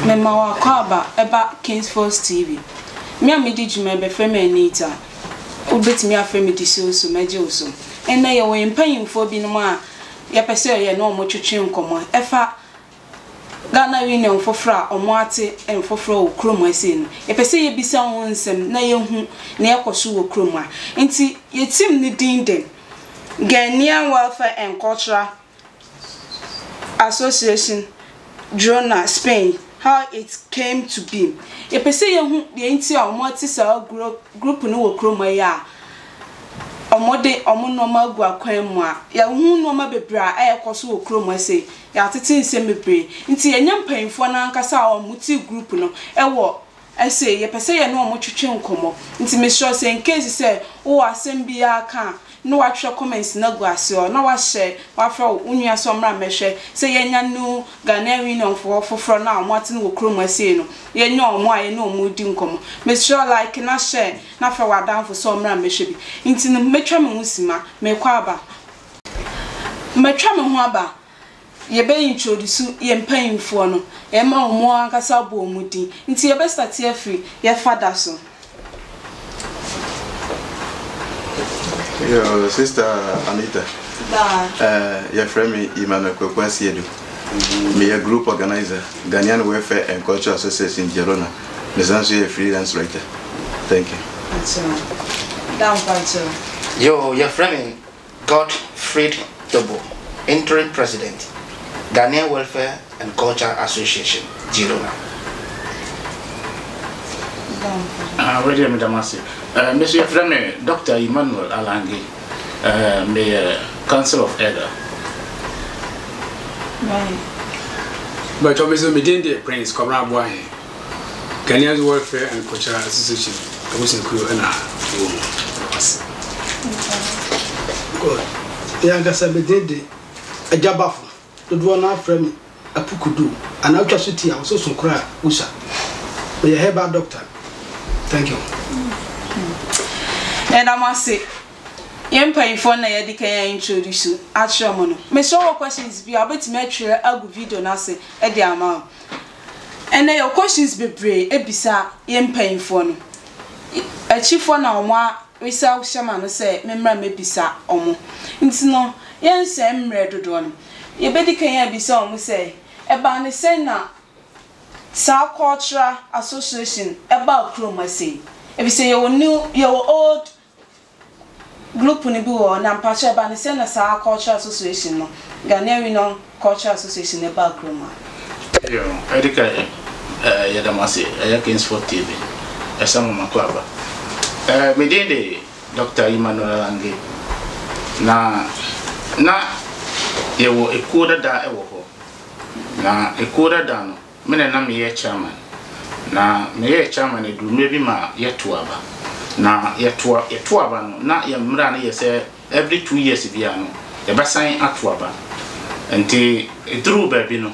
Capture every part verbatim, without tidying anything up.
Mema wa kwaba eba Kings Force T V. Me a me di djuma be frame Anita. Obetimi afre me di so so meje oso. Ena ye wo mpanyimfo bi no ma ye pese ye no mo twetwe nkomo. Efa Ghana Union fofra omo ate enfofra wo krom ase no. Ye pese ye bisa won nsem na ye hu na ye koso wo krom a. Nti ye team ni din dem. Ghanaian Welfare and Cultural Association, Drona, Spain. How it came to be. Ye pese ye hu ye nti a omo ate sa group group no wo krom ya. Omode omo normal gu akwan mu a ya hu normal bebra a ekoso wo krom ase ya tete nsem bebre nti ye nyampanfo na ankasa a omuti group no ewo ase ye pese ye no omo twetwe nkomo nti me sure say in case say wo asem bia ka no wa twa comments na gu ase o na wa share wa fra unua so mra mehwe say ye nya no Ghana Union for foforo na omo ate no wo krom ase no ye nya omo a ye no omo di nkomo me sure like na share na fra wa danfo so mra mehwe bi nti no metwa me husima me kwa aba metwa me ho aba ye be introduce ye mpanyimfo no e ma omo ankasa bo omudi nti ye be start ye free ye father so. Yo, sister Anita. Da. Uh, your friend me Emmanuel Kwekwasi Edu. Me a group organizer, Ghanaian Welfare and Cultural Association Girona. Me also a freelance writer. Thank you. That's all. Down by Yo, your friend Godfried Dobo, interim president, Ghanaian Welfare and Cultural Association Girona. Ah, uh, ready, Madam Masi. Uh, Monsieur Frame, Doctor Emmanuel Alangi, uh, Mayor, Council of Elder. Right. But obviously, we didn't Prince Cobra Boy, Ghanaian Welfare and Cultural Association. I was in crew and I was good. The younger me did a jabafu, the one our friend a pukudu, and out of city, I was also cry, Usa. But you have a doctor. Thank you. And I must say, young pay for na yedi can introduce you at Shamono. Me show questions be able to make sure a good video na say at the amount. And then your questions be brave, a bisa young paying for no. A chief one or more, we saw Shaman say, Memra may bisa omo. It's no, yen same red to do. Ye betty can be so, we say, a band is saying now. South Cultural Association about Chroma say. If you say you new, your old group ni buo na mpacha ba ni say na South Cultural Association no. Ghanaian Union Cultural Association about Chroma. Yo, edika eh ya damasi ya Kings Force T V. Esa mo makwaba. Eh me de Doctor Emmanuel Alangi. Na na ye wo ekoda da e wo ho. Na ekoda da no mena na me chairman na me ye chairman edu maybe ma yeto aba na yeto yeto aba no na ye mra na ye say every two years bia no ye besan ato aba enti edru ba bi no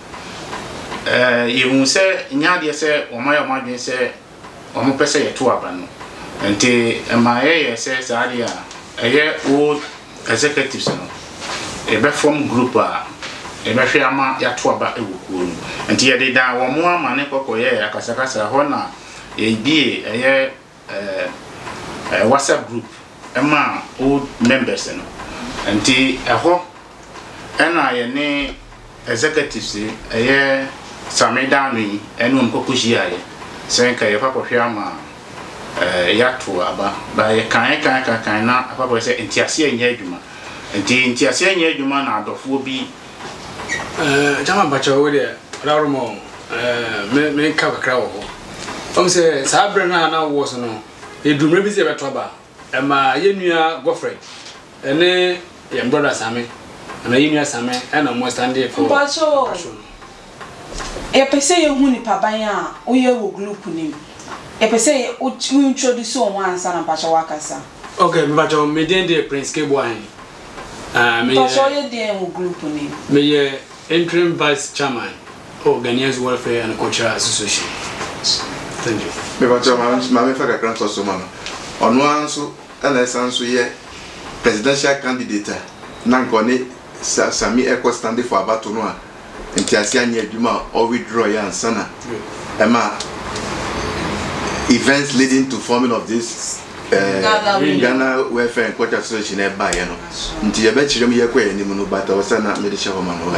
eh ye hu say nya de say o ma ye ma dwen say o mo pese yeto aba no enti e ma ye ye say saade a eye old executives no e be form group a e be hwe ama yato aba ewukuo no enti ye de da wo mo ama ne kokoye akasakasa ho na e bie eye eh WhatsApp group ema old members no enti eho ena ye ne executives eye sameda no yi enu mkokoshi aye senka ye papa hwe ama eh yato aba ba ye kan kan kan kan na papa se enti ase anya adwuma enti enti ase anya adwuma na adofo bi eh jama bacha wo de rarumo eh me me ka kakra wo om se sabre na na wo so no edumre bi se beto ba e ma ye nua Godfrey ene ye brother Same na ye nua Same e na mo stand for Mpacho e pese ye hu ni paban a wo ye wo group ni e pese o introduce o wan sa na Mpacho wakasa. Okay, me bacha me den de Prince Kebo an ah me Mpacho ye den wo group ni me ye interim vice chairman of Ghanaian Welfare and Cultural Association. Thank you. Me ba chama ma me fa kakran so so ma no. Ono anso ana sanso ye presidential candidate na ngone Sami Eko standing for abato no a nti asia nya adwuma o withdraw ya ansana ema events leading to forming of this uh, Ghana Welfare and Culture Association e ba ye no nti ye be chirem ye kwa enim no bata wasana me de sheho ma no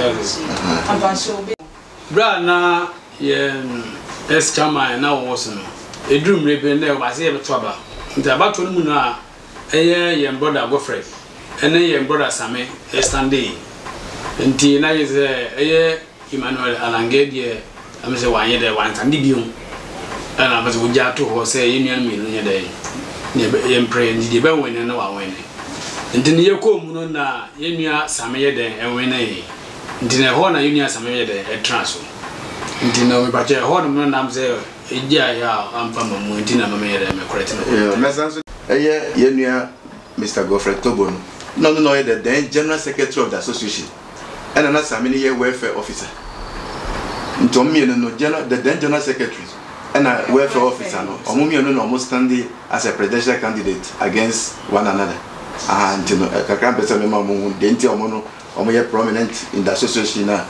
bra na ye es chama na wo so no edrum rebe na ba se ye beto aba nti abato no mu na eye ye brother Godfrey ene ye brother Same Estande nti na ye se eye Emmanuel Alange die am se wanye de wan tande biom ana ba se wo ja to ho se ye nuan mi no nye de ye mpre ndi be wene na wa wene nti ne ye ko mu no na ye nua Same ye de enwene yi nti ne ho na ye nua Same ye de e transfer nti na me ba je ho no na am se ejia ya ampa mamu nti na mama ye de me correct no yeah mesanso eye ye nua Mister Godfrey Tobo no no no no the then general secretary of the association and na Same ye welfare officer nti omi no no general the then general secretary and a welfare officer no omi no no almost standing as a presidential candidate against one another and you know kakra pesa me mamu de nti omo no omo ye prominent in the association na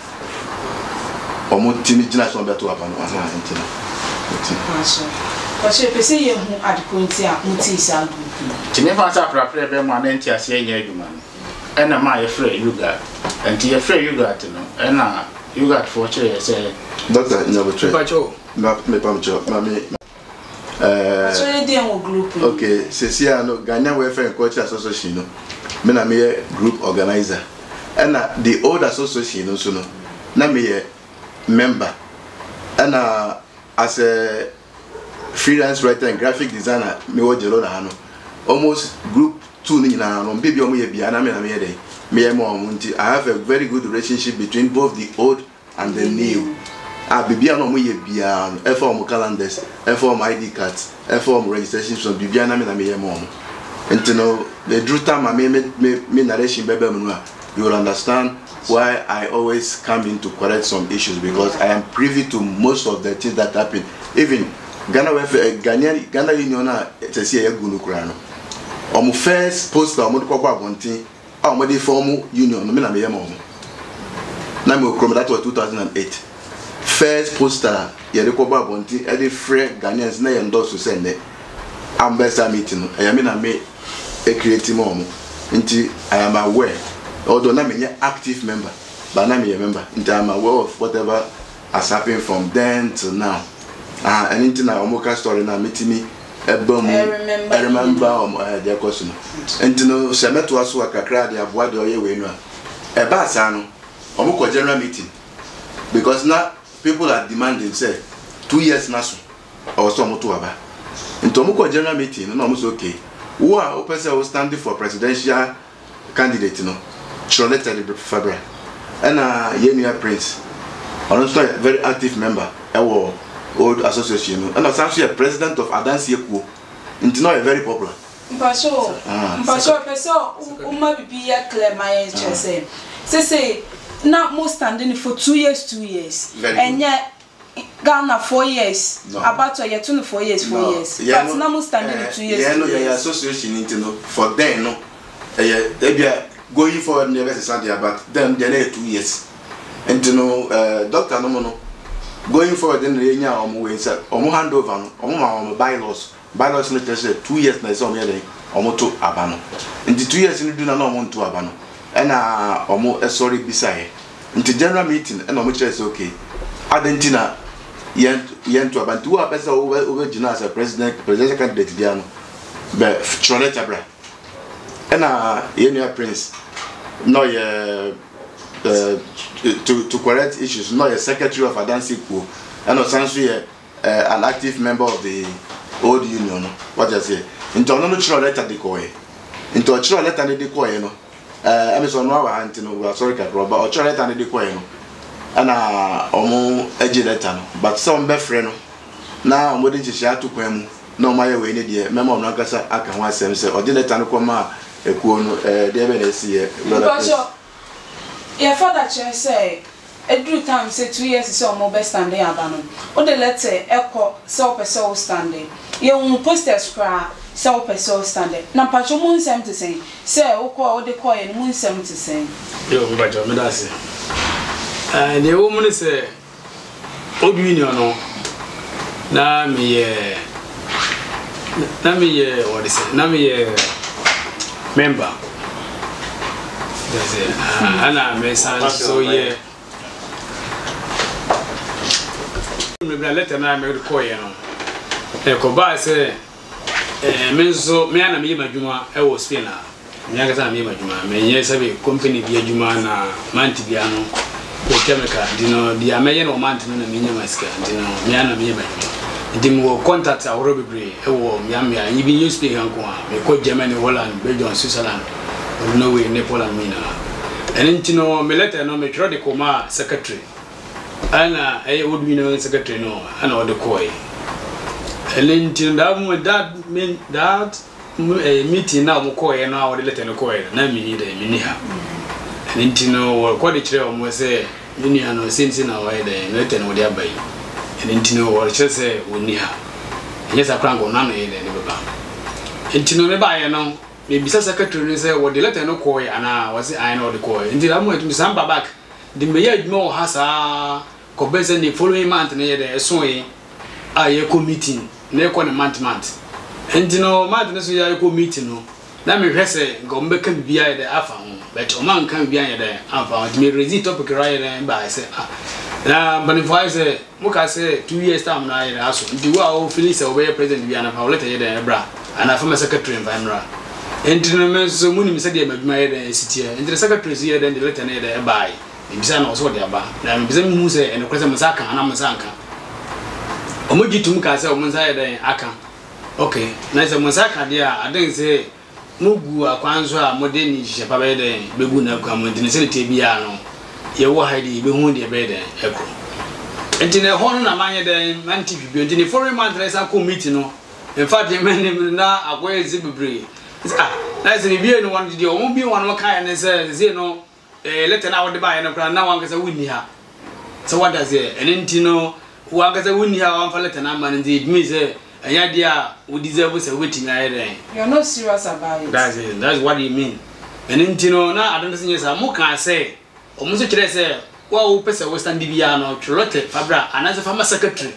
omo timi gina so beto aba no aha nti no Parce que pese ye hu adkonti a muti sa group timi fa sa prapre be mo anenti ase nya adwuma no ena ma ye frɛ yuga enti ye frɛ yuga te no ena yuga for chere say doctor nyabotre bacho na me pamcho mami eh so ye dey wo group okay sesia no Ghana Welfare and Culture Association no me na me group organizer and the old association no so no na me member and as a freelance writer and graphic designer me wo jelo na no almost group two ni na no baby omo ye bia na me na me dey me mo omo I have a very good relationship between both the old and the new ah bibia no mo ye bia no e for mo calendars e for mo I D cards e for mo registration so bibia na me na me ye mo omo nti no the true time me me me narration bebe mu no you will understand why I always come in to correct some issues because I am privy to most of the things that happen. Even Ghana Welfare, Ghanaian Ghana Union, it's a C A Gunu Kurano. On my first poster, I'm going to go abonti. I'm going to form union. No, me na me yemo. Na me okrom that was two thousand eight. First poster, ye de ko ba abonti. E de free Ghanaians na ye endorse so send it. Ambassador meeting. I am na me e create mo. Nti I am aware. Although na me active member, but na me a member. Nti I am aware of whatever has happened from then till now. Ah, and into na omoka story na metimi ebom I remember um their question. And no semeto aso akakra de aboa de oye we no a e ba sa no omoko general meeting because now people are demanding say two years na so or so omoto aba into omoko general meeting no omo okay who are person who standing for presidential candidate no Charlotte de Fabra and uh Yenua Prince also a very active member ewo old association and also a president of Adansi Ekuo. It's not a very popular. Mpacho, mpacho peso uma bibi ya clear my interest. Say say na mo standing for two years, two years. And yet Ghana four years. About a year twenty-four years, four years. But na mo standing two years. Yeah, no, yeah, association into no for then no. Eh, they are going forward never say but then they two years. And you know, uh, Doctor no no. Going forward, then the nya omo we say omo handover no omo ma omo bylaws bylaws no tell say two years na say omo here omo to abano nti two years ni do na omo to abano e na omo e sorry bisaye nti general meeting e na omo chere say okay adentina yen yen to abantu wa pesa over gina as a president presidential candidate dia no be Charlotte Abra e na Yenua Prince no ye Uh, to to correct issues, not a secretary of Adansi Ekuo, and essentially uh, an active member of the old union. What I say? Into no chiro letter de koe. Into a chiro letter de koe no. Uh, I'm so no wa anti no. We are sorry, Kakro, but a chiro letter de koe no. And uh, omo edge letter no. But some be friend no. Now omo de chishia to kwemu. No my way ni de. Memo no kasa aka ho asem say. Odi letter no koma Ekuo no. Eh, de be na see. Yeah, father chair say every time say two years is all mobile standing abano. O the letter echo self person standing. You will posters cry self person standing. Na pacho moon sem to say. Say o call o de call and moon sem to say. Yo, me bajo me da say. eh the woman say old union no na me eh na me eh what is it na me eh member that's it ana me san so yeah me bla letter na me ko ye no e ko ba say eh me so me ana me madwuma e wo Spain a nya ga me madwuma me nye sabe company bi adwuma na manti bi ano ko chemical dino di ameye no manti no na me nya maska dino me ana me madwuma di mo contact awro bebre e wo me am ya yibi new Spain han ko a me ko Germany Holland Belgium Switzerland Norway Nepal and mina and intino me letter no me try de koma secretary ana e would be no secretary no ana o de koi and intino that moment that mean that meeting now mo koi na o de letter no koi na me ni de me ni ha and intino wo ko de kire o mo say me ni ano since na o de letter no de abai and intino wo kire say wo ni ha yes akrango na no e de ne baba intino me ba ye no me bisa secretary say what the letter no call ana was I know the call until I'm going to samba back the mayor mo hasa ko beze the following month na ye so yi a ye ko meeting na ko na month month enti no month na so ye ko meeting no na me hwese ngo mbeka bia ye afa ho but o man kan bia ye de afa me raise topic right there by say ah na banify say mo ka say two years time na ye aso nti wa o feel say o be president bia na fa letter ye de bra ana fa secretary environment entino me so muni mi sade madwuma ye den sitia entino secretary ye den de letter na ye den bai bisa na so de aba na mi bisa mi hu se eno kwese musaka ana musaka omogitum ka se omunsa ye den aka okay na se musaka de a aden se mugu akwanzo a modeni je pa be den begu na kwa mo entino se te bia no ye wo haidi be hu de be den eko entino ho no na manye den manti bibio entino foreign man tra sa committee no in fact men na akwa ezibebre ah na se bi enu wan di o mo bi wan mo kai ne se se no eh letter na wode ba ye no kra na wan ka se wuni ha so what does it en ntino wan ka se wuni ha wan fa letter na man ndi it means eh anya dia we deserve se wetin aye den you are not serious about it. That's it, that's what you mean en ntino na adon se nyesa mo kan se o mo so kire se wa wo pese we stand bia no trote fabra anaze fa ma secretary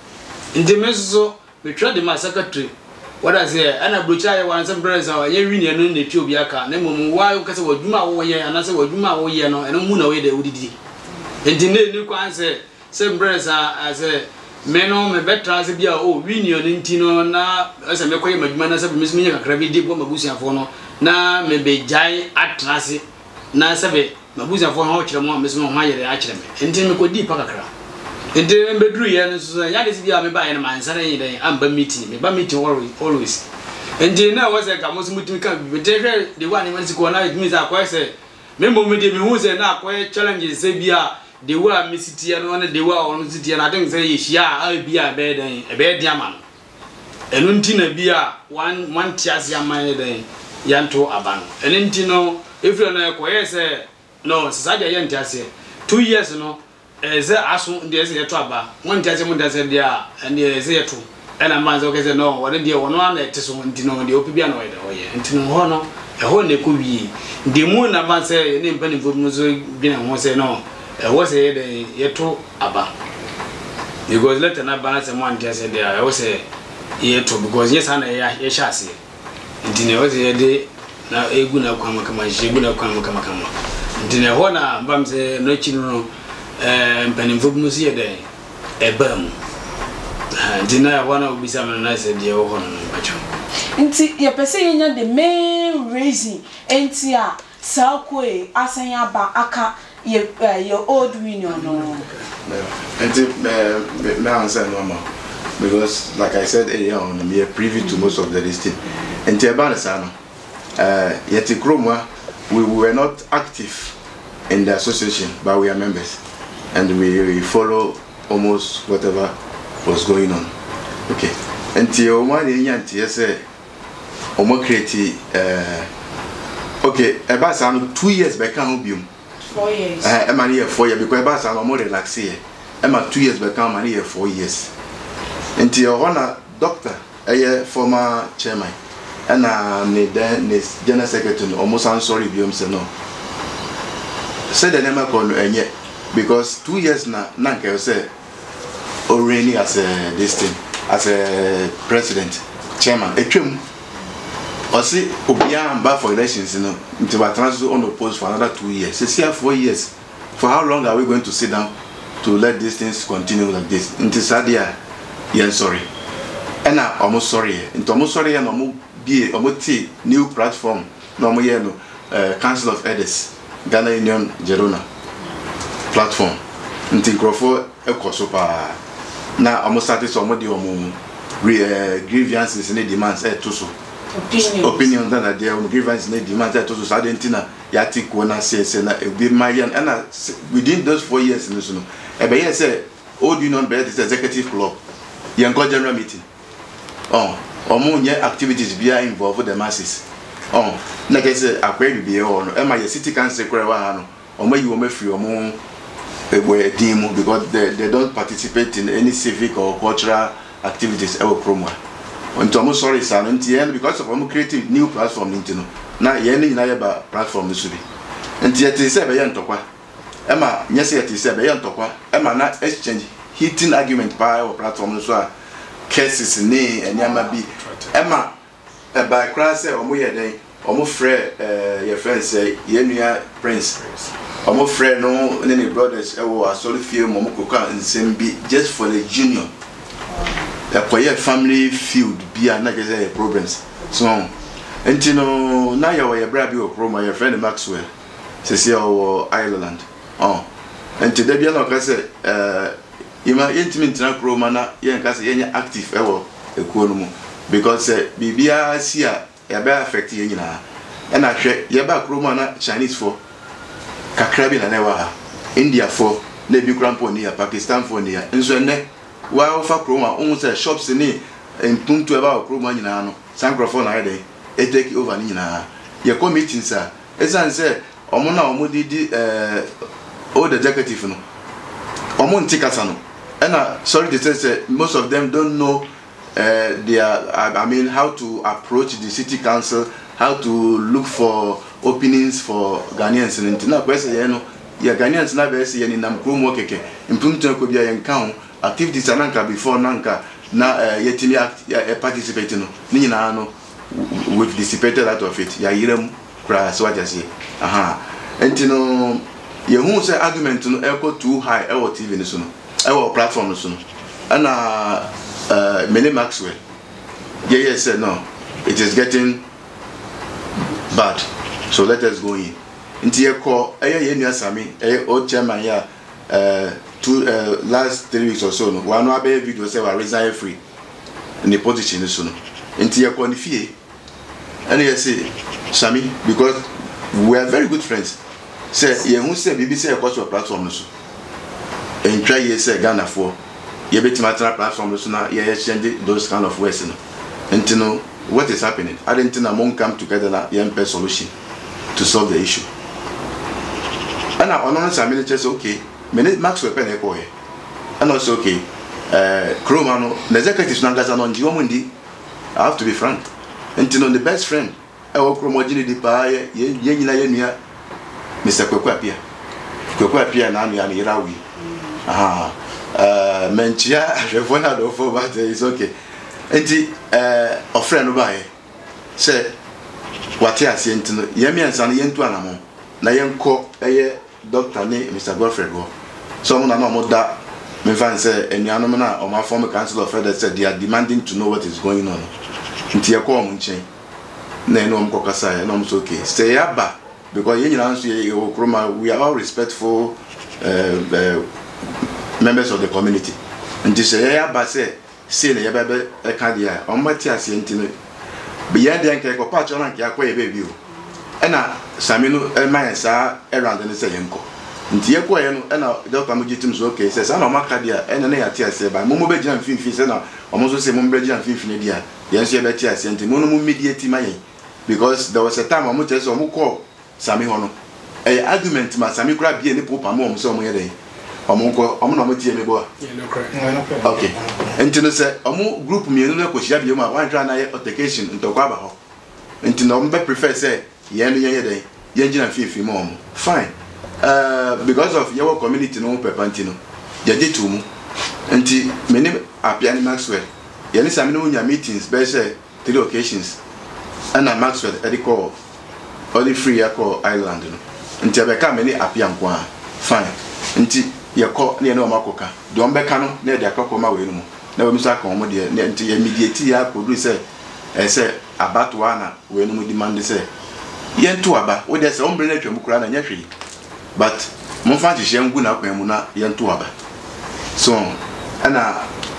ndi mezo me try the ma secretary what I say ana brocha ye wan some brothers are ye wini no na tio bia ka na mom wa ka se wadwuma wo ye ana se wadwuma wo ye no eno mu na we de wudidi enti ne ni kwan se some brothers are say me no me betra se bia o wini no nti no na se me koye madwuma na se be mismi kakra bi de bo mabusiafo no na me be jai atrase na se be mabusiafo ha o kire mo mismi ho ayere a kire me enti me ko di pa kakra enti me bedru ye no so ya de se bia me ba ye na mansare ye den amba meeting me ba meeting always always enti na wo se ka mo so mutimi ka bi de hwe de wa ni man si ko na it means akwa se me mo me de me hu se na akwa challenge se bia de wa me sitia no na de wa ono sitia na den se ye hia a bia be den e be dia man enu nti na bia one one tias ya man den yanto abano enu nti no efre na ko ye se no se dia ye ntiase two years no eze aso de se yeto aba won tiase mo ndase dia ende eze yeto ena manzo ke se no wode dia wono na etiso nti no de opi bia no wede oye nti no ho no e ho ne ko wi de mu na ma se ne mpani fo mu so bi na ho se no e wo se de yeto aba because let na balance mo antiase dia e wo se yeto because yes ana ya ye shase nti ne wo se de na egu na kwa makama egu na kwa makama kama nti ne ho na mbam se no chi no eh mpanimfo musi ye de ebam nti na ho na obisa me na se de ho no bacho nti ye pese yenya the main reason enti a sakwe asanya ba aka ye your old union no Enti me me answer normal because like I said earlier on me are privy to most of the listing enti e ba na sa no eh yeti kromwa we were not active in the association but we are members and we, we follow almost whatever was going on. Okay. Until one year, until say, Omo create uh okay, about some two years back can be four years. Uh, I'm here four years because about some more relax here. I'm two years back I'm here four years. Until one doctor, a former chairman, and uh, the general secretary almost I'm sorry, be no. Said the name of and yet. because two years na na nke say already as a this thing as a president chairman etwem osi obia mba for elections no nti ba transfer on oppose for another two years say see four years for how long are we going to sit down to let these things continue like this nti sadia yen sorry and na almost sorry nti almost sorry and almost be almost new platform no mo ye no council of elders Ghana Union Jerona platform nti nkrofo ekoso pa na almost started some de omo grievances and demands e to so opinions opinions that there on grievances and demands e to so sadentina ya tiko na say na be marian and within those four years in so no e be here say old union be this executive club yan go general meeting oh omo nye activities be involve the masses oh na ke say akwa bi be o no e ma ye city council kore wa ha no omo yi omo free omo were demo because they, they don't participate in any civic or cultural activities ever promo. And I'm sorry sir, because of I'm creating new platform into no. Na yeni na yeba platform no subi. And yet they say be yan tokwa. Emma yes yet say be yan tokwa. Emma na exchange heating argument pa or platform no so cases ni enyama bi. Emma e ba kra say omo ye den omo frɛ eh your friend say yenua prince. Omo friend no any brothers e wo asori fie mo koka nsem bi just for the junior e koye family feud bi na get say problems so enti no na ya wo ye bra bi o promo your friend Maxwell se se o Ireland oh enti da bi na ka say eh ima intimate na promo na ye nka say ye active e wo ekuo no mu because bibia si a ya be affect ye nyina e na hwe ye ba promo na Chinese for kakrabi na newa ha India for na bi krampo ni ya Pakistan for ni ya nso ne wa ofa promo on say shops ni mpuntu eba promo nyina no sankrofo na ide e take over ni nyina ye committee sa esan say omo na omo didi eh old executive no omo ntikasa no and sorry to say most of them don't know uh, their I mean how to approach the city council, how to look for openings for Ghanaians and na kwese ye no ya Ghanaians na be se ye ni nam kromo keke impumtu ko bia ye nka activities ananka before nanka na yetimi participate no ni nyina no we've dissipated out of it ya yiram kra so aja say aha enti no ye hu say argument no echo too high e wo T V ni so no e wo platform no so no ana uh Mene Maxwell yeah yeah said no it is getting bad. So let us go in. Inti ye call eye ye nua sami eye old chairman ya uh two uh, last three weeks or so no one no abe video say we resign free in the position so no. Inti ye call ni fie. And ye say Sami because we are very good friends. Say ye hu say bibi say e cost your platform no so. En try ye say Ghana for ye betima tra platform no so na ye exchange those kind of words no. Inti no what is happening? I didn't think among come together na ye mpe solution to solve the issue. And I honestly I say okay, Mene Maxwell pen eko here. And also okay, uh Kromano, the executive nangaza no nji omundi. I have to be frank. Until on the best friend, I will Kromo jini di pa ye ye nyina ye nua Mister Kwekwa Apia. Kwekwa Apia na anu ya ni Irawi. Aha. Uh menchia revona do for but it's okay. Enti eh ofre no ba ye. Say wate ase ntino ye miensa no yentu anamo na yenko eye doctor ni Mister Godfrey go so mo na no mo da me fan say enuanom na o ma form council of elders said they are demanding to know what is going on nti ye ko mo nchen na eno mo kokasa ye no mo so okay say yaba because ye nyina nso ye okroma we are all respectful uh, uh, members of the community nti say yaba say say na ye bebe e ka dia o mati ase ntino beyond the anke ko patch on anke akwa ye baby o ena Sami no e man sa erand ne say yenko nti ye ko ye no ena doctor mo gitim so okay say sa na maka dia ena na yate ase ba mo mo be gina finfin say na o mo so say mo be gina finfin dia ye so ye be tie ase nti mo no mo mediate mayen because there was a time o mo tell so mo call Sami ho no e argument ma Sami kura bia ni popa mo mo so mo ye den o mo ko o mo na mo tie me bo okay enti no say o mo group mi no ko hia bia mo wan try na ye altercation ntokwa ba ho enti no mo be prefer say ye no ye ye den ye gina finfin mo mo fine uh, because of your community no pepantino yɛde to mu nti me ne Apia Maxwell yɛne same no nya meetings bɛ sɛ three occasions ɛna Maxwell ɛde kɔ ɔde free akɔ island no nti ɛbɛka me ne Apia nko a fine nti yɛkɔ ne yɛne ɔma kɔka de ɔmbɛka no na yɛde akɔkɔ ma wei no mu na wɔn nso aka wɔn deɛ nti yɛ mediate ya akɔduru sɛ ɛsɛ abatoa na wei no mu demand sɛ yɛnto aba wo deɛ sɛ ɔmbrɛ na atwa mu kura na nyɛ hwee but momfa hyehyɛ ngu na akwan mu na yɛnto aba so ɛna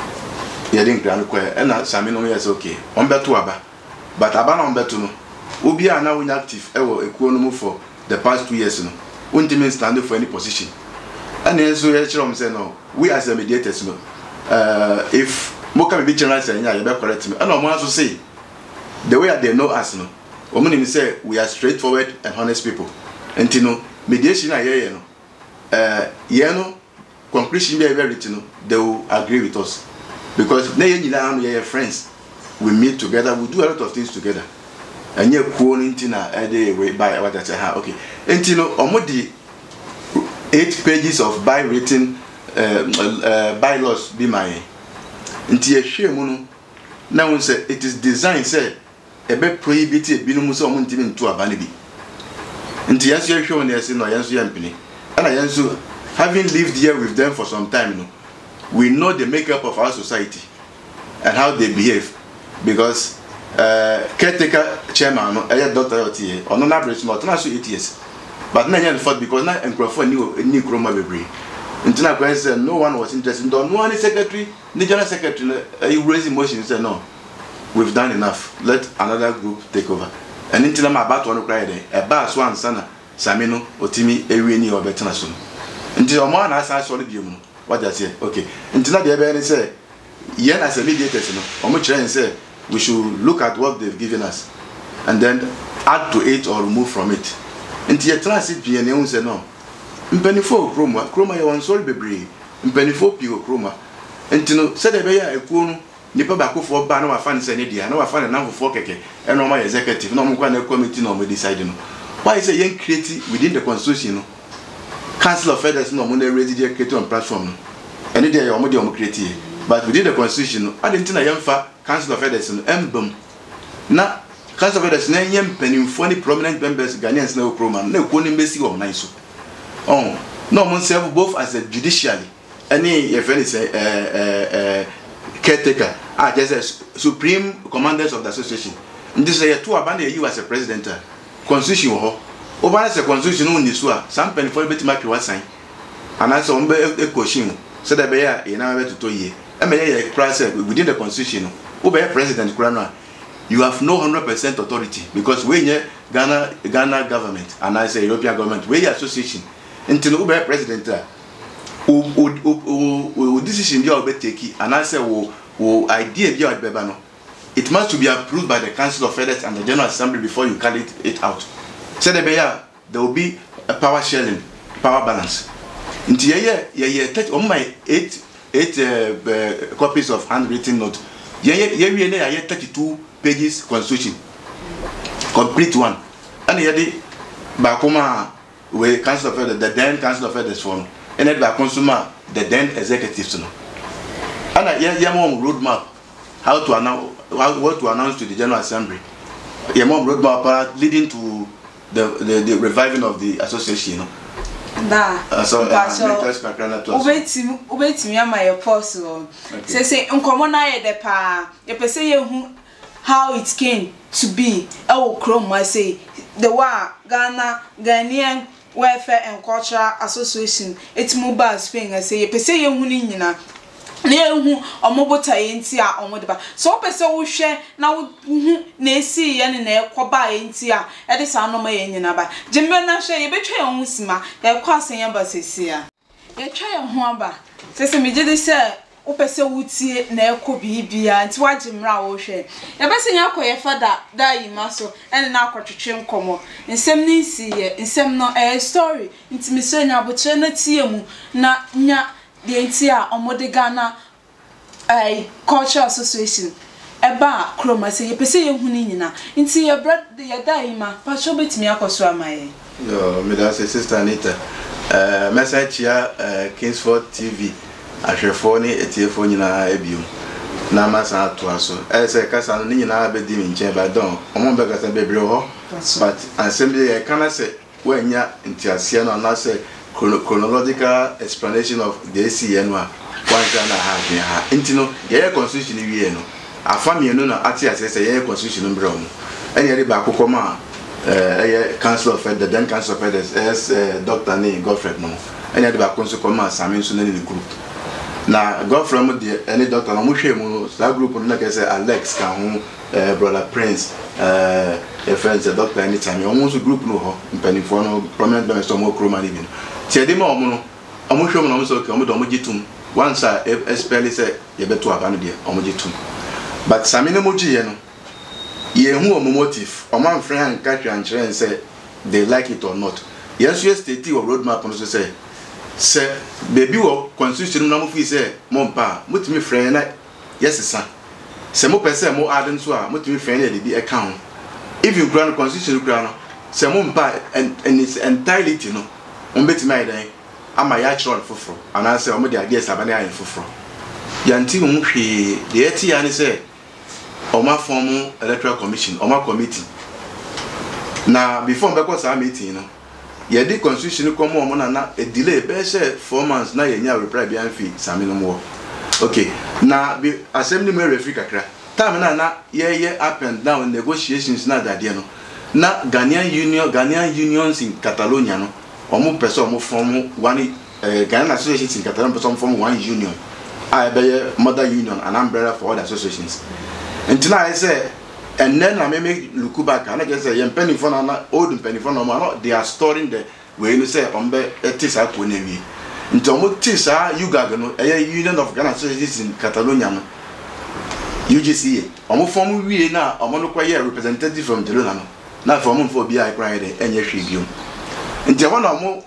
yɛde nkra no kɔɛ ɛna same no yɛ sɛ okay ɔmbɛto aba but aba na ɔmbɛto no obi a na wonya active ɛwɔ ekuo no mu for the past two years no wontimi stand for any position ɛna nso yɛkyerɛ ɔm sɛ no we as a mediators no uh, if moka me bi kyerɛ sɛ nya yɛbɛ correct me ɛna ɔmo aso say the way they know us no ɔmo nim sɛ we are straightforward and honest people nti no mediation a yɛyɛ no uh, yɛn no conclusion bi a yɛbɛ reach no they will agree with us because na yɛn nyinaa no yɛyɛ friends we meet together we do a lot of things together ɛnyɛ kuo no nti na ɛde we by what I say ha okay nti no ɔmo di eight pages of by written uh, uh, bylaws bi ma yɛn nti yɛhwɛ mu no na wɔn sɛ it is designed sɛ ebe prohibit ebinom sɛ ɔmo ntimi nto aba ne bi nti yɛnso yɛhwɛ wɔn yɛsɛ no yɛnso yɛ mpene ɛna yɛnso having lived here with them for some time no we know the makeup of our society and how they behave because uh, caretaker chairman no ɛyɛ doctor ɔte yɛ ɔno na average no ɔtena so eight years but na nyɛ the fault because na nkurɔfoɔ ni ni kuroma bebree nti na kwan sɛ no one was interested ndo no one secretary the general secretary uh, he raised motion say no we've done enough let another group take over and until I'm about to cry there a bass one sana samino otimi ewie ni obetena so until omo na asa so le biom what I say okay until na dey be say yen as a mediators no omo kire say we should look at what they've given us and then add to it or remove from it until you transit bi en say no mpanifo kroma kroma ye won sorry bebre mpanifo pi kroma until no say dey be ya ekuo no nipa ba kofo ba na wa fa ne se ne dia na wa fa ne nanfofo keke e no ma executive no mo kwa na committee no mo decide no why say yen create within the constitution no council of elders no mo na raise the create on platform no ene dia yo mo dia mo create but within the constitution no adenti na yen fa council of elders no embam na council of elders na yen mpanimfo ni prominent members Ghanaians na okroma na ekuo ni mbesi wo nan so oh no mo serve both as a judiciary any ye friend say eh eh caretaker ah just as supreme commanders of the association this say to abana you as a president constitution ho over as a constitution no nisu a some pen for beti make wasan and as on be e question so that be ya e na be to ye e me ye process within the constitution no be president kura no you have no one hundred percent authority because we nye Ghana Ghana government and I say European government we association until we be president o o o decision bi o be take and I say wo wo idea bi o be ba no it must to be approved by the Council of Elders and the General Assembly before you carry it, it out say there be there will be a power sharing power balance nti ye ye ye touch on my eight eight uh, uh, copies of handwritten note ye ye we na ye thirty-two pages constitution complete one and ye dey ba kuma we Council of Elders the then Council of Elders for no and it by consumer the then executives no and yeah yeah mom roadmap how to announce how, what to announce to the General Assembly yeah mom roadmap uh, leading to the, the the reviving of the association no da uh, so uh, so ubeti ubeti mi ama your possible say say nkomo na ye de pa ye pese ye hu how it came to be e wo krom say the wa Ghana Ghanaian Welfare and Cultural Association it's mobile Spain say ye pese ye hu ni nyina na ehu omobota ye nti a omodeba so pese wo hwe na wo hu na esi ye ne na ekoba ye nti a e de sa no ma ye nyina ba jembe na hwe ye betwa ye hu sima ye kwa asenya ba sesi a ye twa ye hu aba sese me gide se wo pese wutie na ekọ bibia nti wagimra wo hwe ye bese nya akoye fada da yima so ene na akotwetwe nkomo nsem ni nsi ye nsem no eh story nti me so nya abotre na tie mu na nya the entire Omode Ghana eh Cultural Association eba kroma say ye pese ye hu ni nyina nti ye brad ye da yima pa so betimi akoso amaye yo me da say sister Anita eh message ya Kingsford T V ahwefo ne etiefo nyina ebio na masa ato aso e se kasa no nyina abedi mi nche ba don omo be kasa bebre ho but assembly e kana se wanya ntiasia no na se chronological explanation of the A C N wa kwanta na ha hwe ha ntino ye constitution wie no afami no na ati ase se ye constitution mbra mu eni ade ba akokọ ma eh council of the then council of elders as Doctor Ne Godfred no eni ade ba konso koma sami nso na ni group na Godfred mo de eni doctor no mo hwe mu sa group no na ke se Alex ka ho brother Prince eh e friends Doctor Anytime o mo so group no ho mpanifo no prominent members of mo kroma ni bi no ti ade ma o mo no o mo hwe mu no mo so ke o mo do mo gitum once I especially say ye beto aba no de o mo gitum but sami no mo giye no ye hu o motive o man friend catch and train say they like it or not yes yes state or roadmap no say say baby wo constitution no mo fi say mo mpa mutimi friend na yes sa say mo pese mo add nso a mutimi friend na dey account even grand constitution grand no say mo mpa and its entirety no on betimi ai ama ya chron foforo ana say o mo dey ade sabane ai foforo yanti mo hwe de eti ya ni say Oma form electoral commission, Oma committee. Na before mbeko sa meeting no, ye di constitution ko mo na na a delay be say four months na ye nya reply bi anfi sami no mo. Okay. Na bi assembly me referee kakra. Time na na ye ye up and down negotiations na dade no. Na Ghanaian union, Ghanaian unions in Catalonia no. Omo person omo form one eh Ghanaian associations in Catalonia person form one union. I be mother union, an umbrella for all the associations. Until I say, and then I may make look back and I just say, penny for na old penny for no, they are storing the way you say, on be a tisa punevi. Until Mutisa, you got a union of Ghana associations in Catalonia. U G C, almost form we now, a monoquia representative from Jelano, not from for B I cried and yes, review. Until one or more,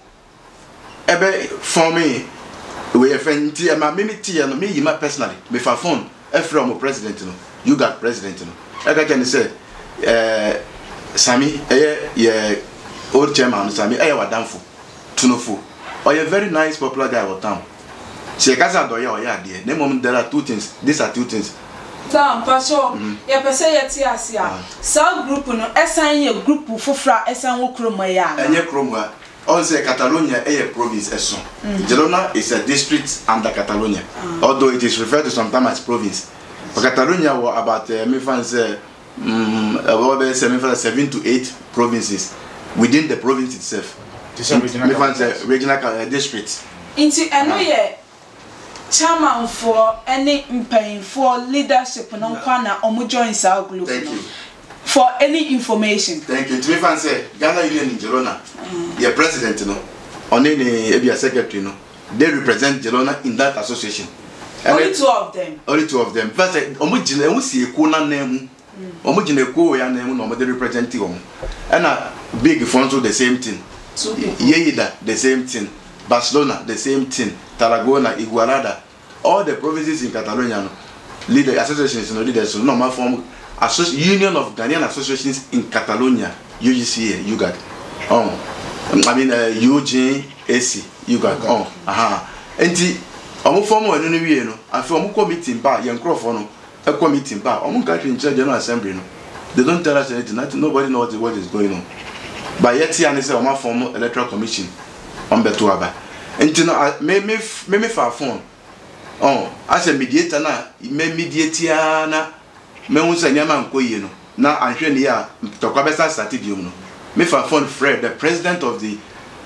ebe for me, we have friend tea and my mimity and me, my personally, before phone, a from president. You got president no I can say eh Sami eh yeah old chairman Sami eh wadamfo tunofo or a very nice popular guy of town she kasa do ya o ya de na mom there are two things these are two things Tam pastor ya pese ye ti asia sa group no esan ye group fofra esan wo kroma ya enye kroma on say Catalonia a province eso Girona is a district under Catalonia although it is referred to sometimes as province. Catalonia were about uh, me fans uh, um, about seven to eight provinces within the province itself. Me fans uh, regional uh, districts. Into eno ye chairman for any campaign for leadership no kwana omo join sa group Thank you. For any information. Thank you. To me fans say Ghana Union in Girona. Mm. Your president no, on any maybe secretary no, they represent Girona in that association. Only two of them. Only two of them. First, omo jine omo si eko na nemu. Omo jine eko ya nemu na omo dey represent omo. And a big Fonso the same thing. Yeida the same thing. Barcelona the same thing. Tarragona, Igualada, all the provinces in Catalonia no. Leader associations no leaders no ma form Union of Ghanaian Associations in Catalonia. U G C A, you got. Oh. I mean uh, U G A C, you got. Oh. Aha. Enti omo form enu ni wie no afi omo committee ba ye nkrofo no a committee ba omo country in general assembly no they don't tell us anything nothing, nobody knows what is going on but yet here say omo form electoral commission on beto aba enti no me me me me fa phone oh as a mediator na me mediator na me hu say nyama nkoye no na anhwe ne ya tokwa besa stadium no me fa phone Fred the president of the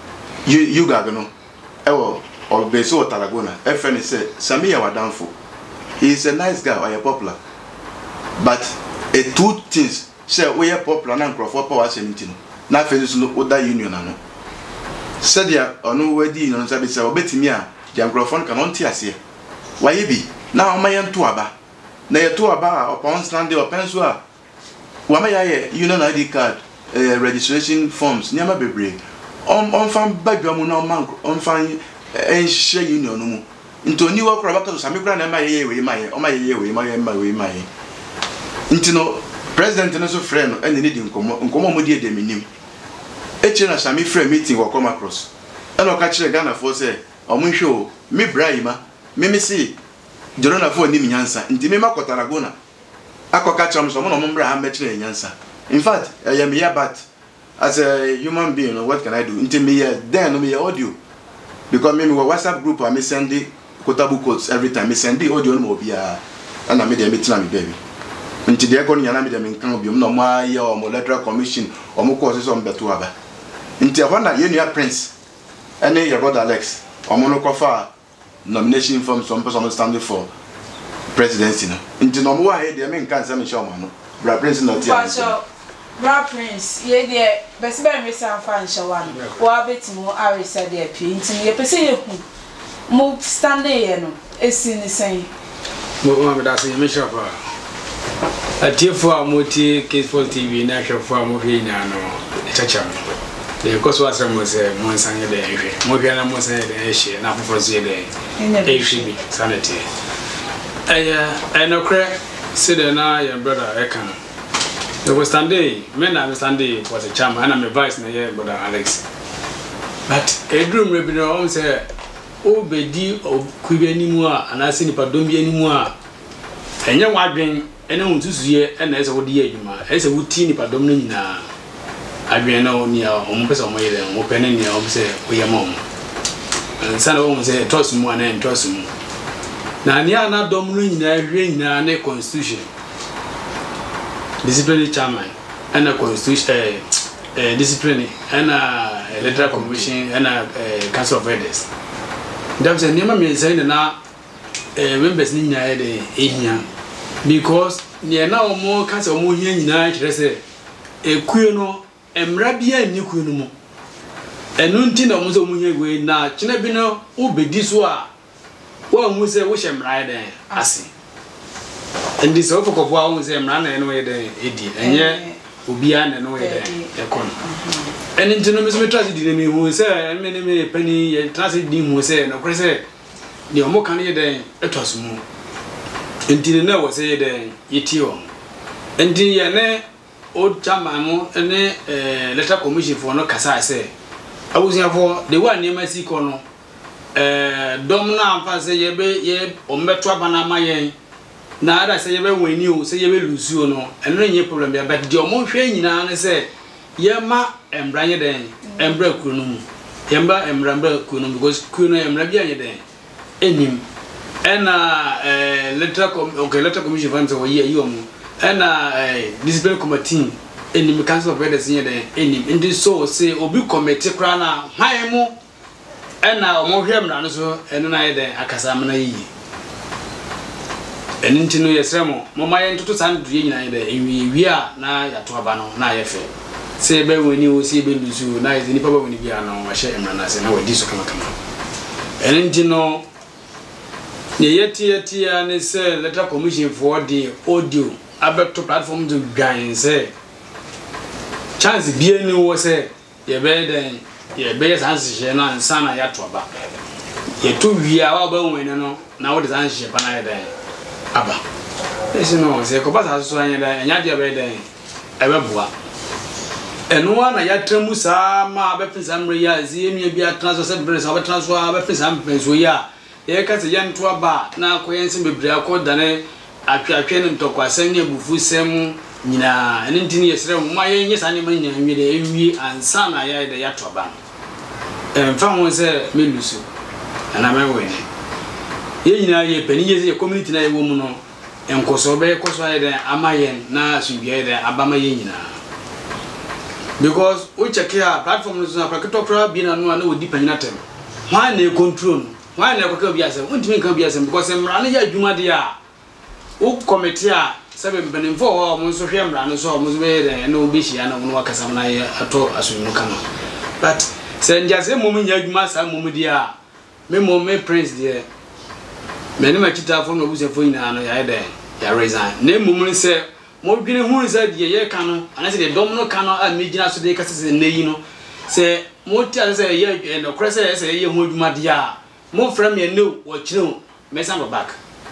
U G A G no ewo or Beso Tarragona, F N said, Samia Wadamfo. He is a nice guy, or a popular. But a two things say we are popular and for power seventeen. Now finish no other union. Said ya or no wedding on Sabbath, or Betimia, the microphone cannot tear here. Why be now my young tuaba? Nay tuaba upon Sunday or Pensua. Wamaya union I D card, registration forms, Nyama Bebre. On on fan background on fan. En share union no mu nto ni wo kro baka so sami kra na ma ye we ma ye o ma ye we ma ye ma we ma ye ntino president no so friend no ene ni di nkomo nkomo mo di edeminim e chi na sami friend meeting wo come across ɛna ɔka kyerɛ Ghana fo sɛ ɔmo nhwɛ o me Brahima me me si Jorona fo nim nyansa nti me makɔtara gona akɔka kyerɛ mo so mo no mo mbra ha mbɛkyerɛ nyansa in fact I am here but as a human being what can I do nti me here then no me audio because me me WhatsApp group I me send the quotable quotes every time me send the audio no mo bia ana me dey me tena me baby nti dey go nyana me dey me nkan obiom no mo aye o mo electoral commission o mo course so mbeto aba nti ho na ye nua Prince ene your brother Alex o mo no kofa nomination form some person standing for presidency no nti no mo wa he dey me nkan say me show mo no bra Prince no tia bra Prince ye dey best be me say fan show one wa betimu arisa dey pie nti ye pese ye hu mo standing ye no esi ni sen mo ma me da say me show fa atiefo amoti Kingsford T V na hwefo amhwe nya no echacha de koso asem mo se mo nsanye de hwe mo hwe na mo nsanye de hwe na afoforo se de ehwe bi sanity aya eno kre se de na your brother Ekan the was Sunday men na Sunday was a chairman and my vice na your brother Alex but edrum rebi no o se o bedi o kubi animu a anase nipa dom bi animu a enye wadwen ene huntusuye ena ese wodi ye adwuma ese wuti nipa dom no nyina adwen na oni a omo pese omo yele omo pene ni a omo se oyema omo nsana omo se trust mu ana trust mu na ni ana dom no nyina hwe nyina na constitution disciplinary chairman and a constitution eh uh, uh, disciplinary and a electoral commission and a uh, council of elders dem say niam me say na eh members ni nyina de ehia because ne na omo council omo hia nyina kire say ekuo no emra bia ni kuo no mu enu nti na omo so omo hia we na kina bi no obedi so a wa hu say wo hye mra de ase and this of ko bua hu say mra na eno ye de edi enye obi a na no ye de ekon enu nti no me so me trust di me hu say me ne me pani ye trust di hu say no kure say ni omo kan ye de etoso mu enti na wo say de yeti o enti ye ne o chairman mo ne eh letter commission for no kasa say awusia for the one near masi ko no eh dom na amfa say ye be ye ombeto abana mayen na ada say ye be wani o say ye be lusu no eno nye problem ya but the omo hwe nyina ne say ye ma embranye den embra kunu mu ye mba embra embra kunu because kunu embra bia nye den enim ena eh letter com okay letter commission for say ye yi omo ena eh discipline committee enim council of elders nye den enim ndi so say obi committee kra na hwan mu ena omo hwe mra no so eno na ye den akasa amna yi eni ntino yesremo mama ye ntoto san duye nyina ye de ewi wi a na yato aba no na ye fe se be woni o se be lusu na ye ni papa woni bia no wa hye emra na se na wadi so kama kama eni ntino ne yeti yeti ya ne se letter commission for the audio abeto platform do gan se chance bia ni wo se ye be den ye be san hye na nsa na yato aba ye to wi a wa ba woni no na wo de san hye pa na ye den aba ese no se ko basa so anya da anya dia be den ebe boa enu na ya tremu sa ma be pesa mre ya zi enu bia transfer se bre sa be transfer be pesa mpenso ya ye ka se ya nto aba na ko yense bebre akoda ne atwatwe ne ntokwa sem ne bufu sem nyina ene ntini yesre mo aye nye sa ne ma nyina nwi de ewi ansa na ya de ya to aba em fa ho se melusu ana me we ye nyina ye pani ye se community na ye wo mu no enkoso be koso aye de amayen na asubie de abama ye nyina because we check here platform no so na to kra bi na no na odi panyina tem why na control why na kwaka bi asem untimi kan bi asem because mra na ya adwuma de a wo committee a sebe mbenimfo ho mo so hwe mra no so mo so be de na obi hia na no wakasa na ye ato asunu kama but se njase mo nya adwuma sa mo mu de a me mo me Prince de me ne ma kita fo no bu se fo ina no ya de ya resign na mo mu se mo dwene hu se de ye ka no ana se de dom no ka no a me gina so de ka se ne yi no se mo ti an se ye no krese se ye hu adwuma de a mo from ye no wo kire me san back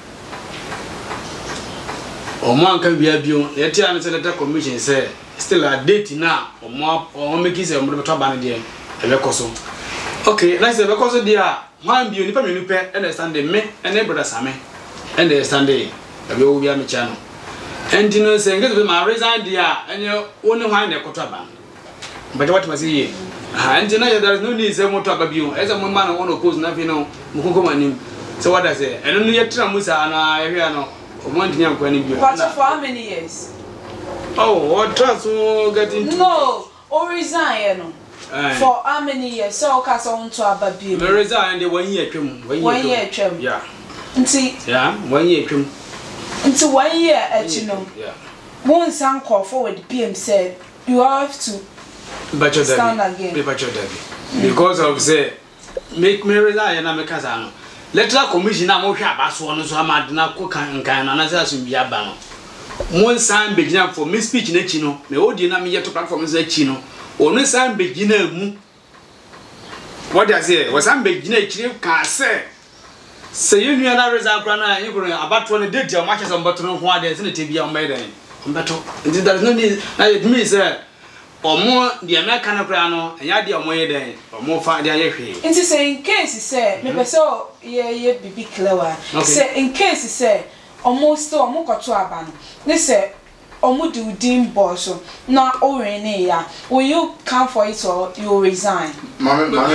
o mo anka bia bio ye ti an se letter commission se still a date na o mo o make se mo de to ba ne de e be koso Okay, nice because dia man bi onipa menu pe understand me and brother Same and understand e be wo bia me cha no and you know say ngezi ma resign dia enye woni hwan na ekoto aba but what must ye ah and you know there is no need say moto aba bi o ese mo man won oppose na fi no mo konko manim so what I say and no ye tra musa na ehwe no o mo ntinya kwa ni bi But for how many years? oh what trust so getting No, or resign no. For how many years? So ka so on to aba bi. me resign the one year twem One year twem. yeah Nti yeah one year twem nti one year echi no. yeah One san call forward P M said you have to but you stand again. but you because of say make me resign na me kasa no electoral commission na mo hwe abaso no so amade na ko kan kan na na say asum bi aba no mo san begina for me speech na chi no me odi na me yeto platform za chi no onu san begina mu what I say was san begina chi ka say say you nua na resign kra na you go abato no date o ma chese mboto no ho ade se na tebia o mai den mbeto nti there is no need na it means say omo the American kra no enya de omo ye den omo fa de aye hwe Nti say in case say me pese ye ye bibi clever. Say in case say almost omo koto aba no. Ne say omo do dim boss na o re ne ya. Will you come for it or you resign? Mama mama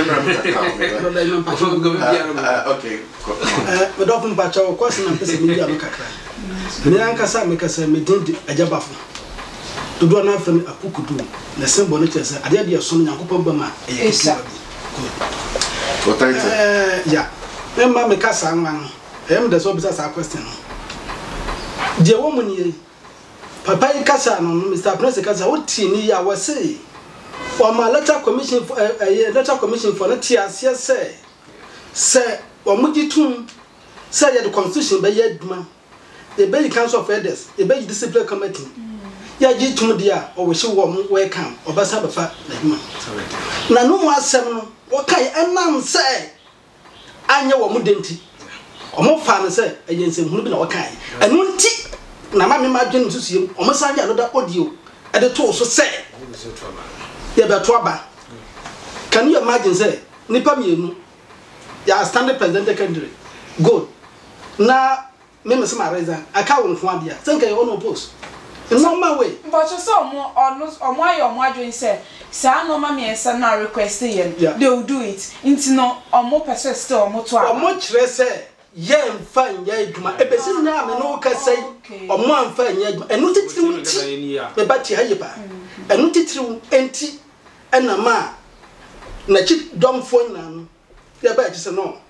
okay. Eh me do fun bacha o kwase na pese me bia me kakra. Me ankasa me kasa me dindi ajabafo. Dodo na afem akukudu na sembo no chese ade de so no Yakobon bama e Esa. What I say? Eh ya. Me ma me kasa nwan. Em de so bisa sa question. Je wo munye. Papa yi kasa no Mister Prince kasa wo ti ni ya wo say. O ma letter commission for eh letter commission for na ti ase say. Say o mugi tum say the constitution be yaduma. The Bay Council of Elders, the Bay Discipline Committee. Ya ji tum dia o we hye wo mo we kan obasa befa na djuma na no mo asem no wo kai enam se anya wo mo denti o mo fa no se ayense hunu bi na wo kai enu nti na ma me ma dwen susiem o mo san ya no da audio e de to so se ya be to aba can you imagine say nipa mienu ya standing president candidate good na me me se ma reza aka wo nfo abia senka you no post in normal way. But you saw more or no or why your margin say, Sa no mammy and son now requesting they will do it. Into no or more person still or more to or much less say, Yen fine yaduma, a person now and no can say, or more fine yaduma, and not it through the batty hayapa, and not it through empty and a ma. Na chip dumb phone now, their badges and no.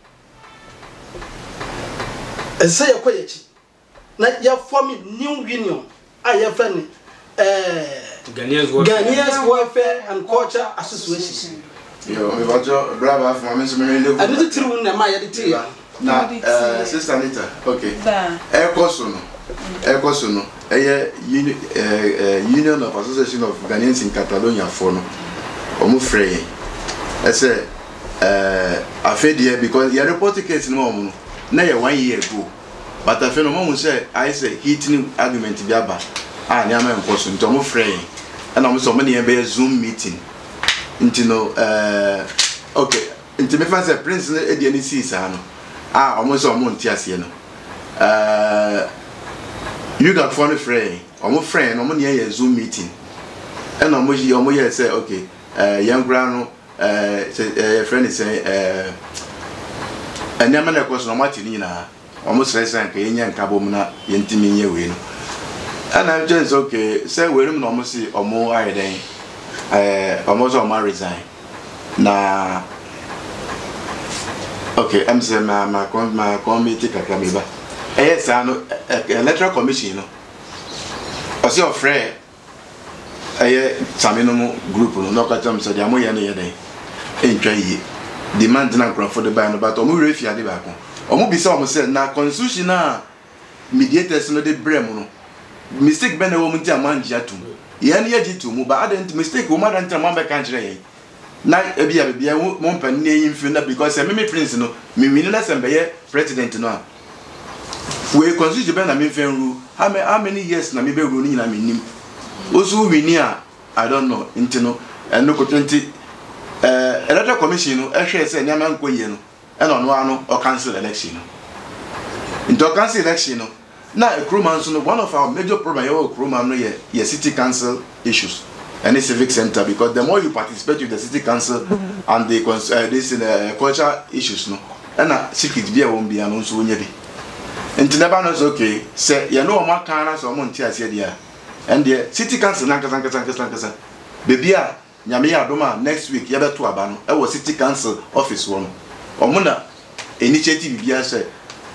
And say a quiet. Not your forming new union. I have friend eh Ghanaians Welfare and Culture Association. Yo, we want your brother from my memory. I need to run na my editor. Na eh Sister Anita. Okay. E koso no. E koso no. Eh Union of Association of Ghanaians in Catalonia for no. Omo frey. I say eh afedie because your report case no mo na ye one year ago. But I feel no more say I say hitting argument bi aba ah nya ma nkoso nto mo frey and am so many be Zoom meeting nti no eh okay nti me fan say Prince e de ani see sa no ah am so mo nti ase no eh you got for the frey am frey no mo ne ye Zoom meeting and am yi am ye say okay eh young grano eh eh friend say eh anya ma na koso no mati ni na almost stress and Kenya and Kabomna, Yentimi win. And I'm just okay, say, we're almost see or more I day, uh, almost on my resign. Now, okay, I'm saying my my my committee Kakamiba. Yes, I know electoral commission. I see your friend, a Samino group, no catch so the Amoya day. Enjoy demand and for the band about Omu Refia de Baco. Omo bisa omo say na constitution na mediators no de brem no mistake be na wo munti amanji atum ye na ye jitu mu ba adent mistake wo madan tra man be kan kire ye na ebia bebia mo mpan na yin fi na because me me prince no me me na sembe ye president no we constitution be na me fen ru how many how many years na me be ru ni na me nim osu wini a I don't know into no and no ko twenty eh electoral commission no ehwe say nyama nkoye no e no no ano o cancel election no into cancel election no na Nkrumah nso no one of our major problem here Nkrumah no ye ye city council issues and the civic center, because the more you participate with the city council and the uh, this in uh, cultural issues no and a secret be won't be announced when you be and never knows okay say you know what kind of someone tears here and the city council nanka nanka nanka nanka baby a nyame adoma next week you better to abano e was city council office one omuna initiative bia say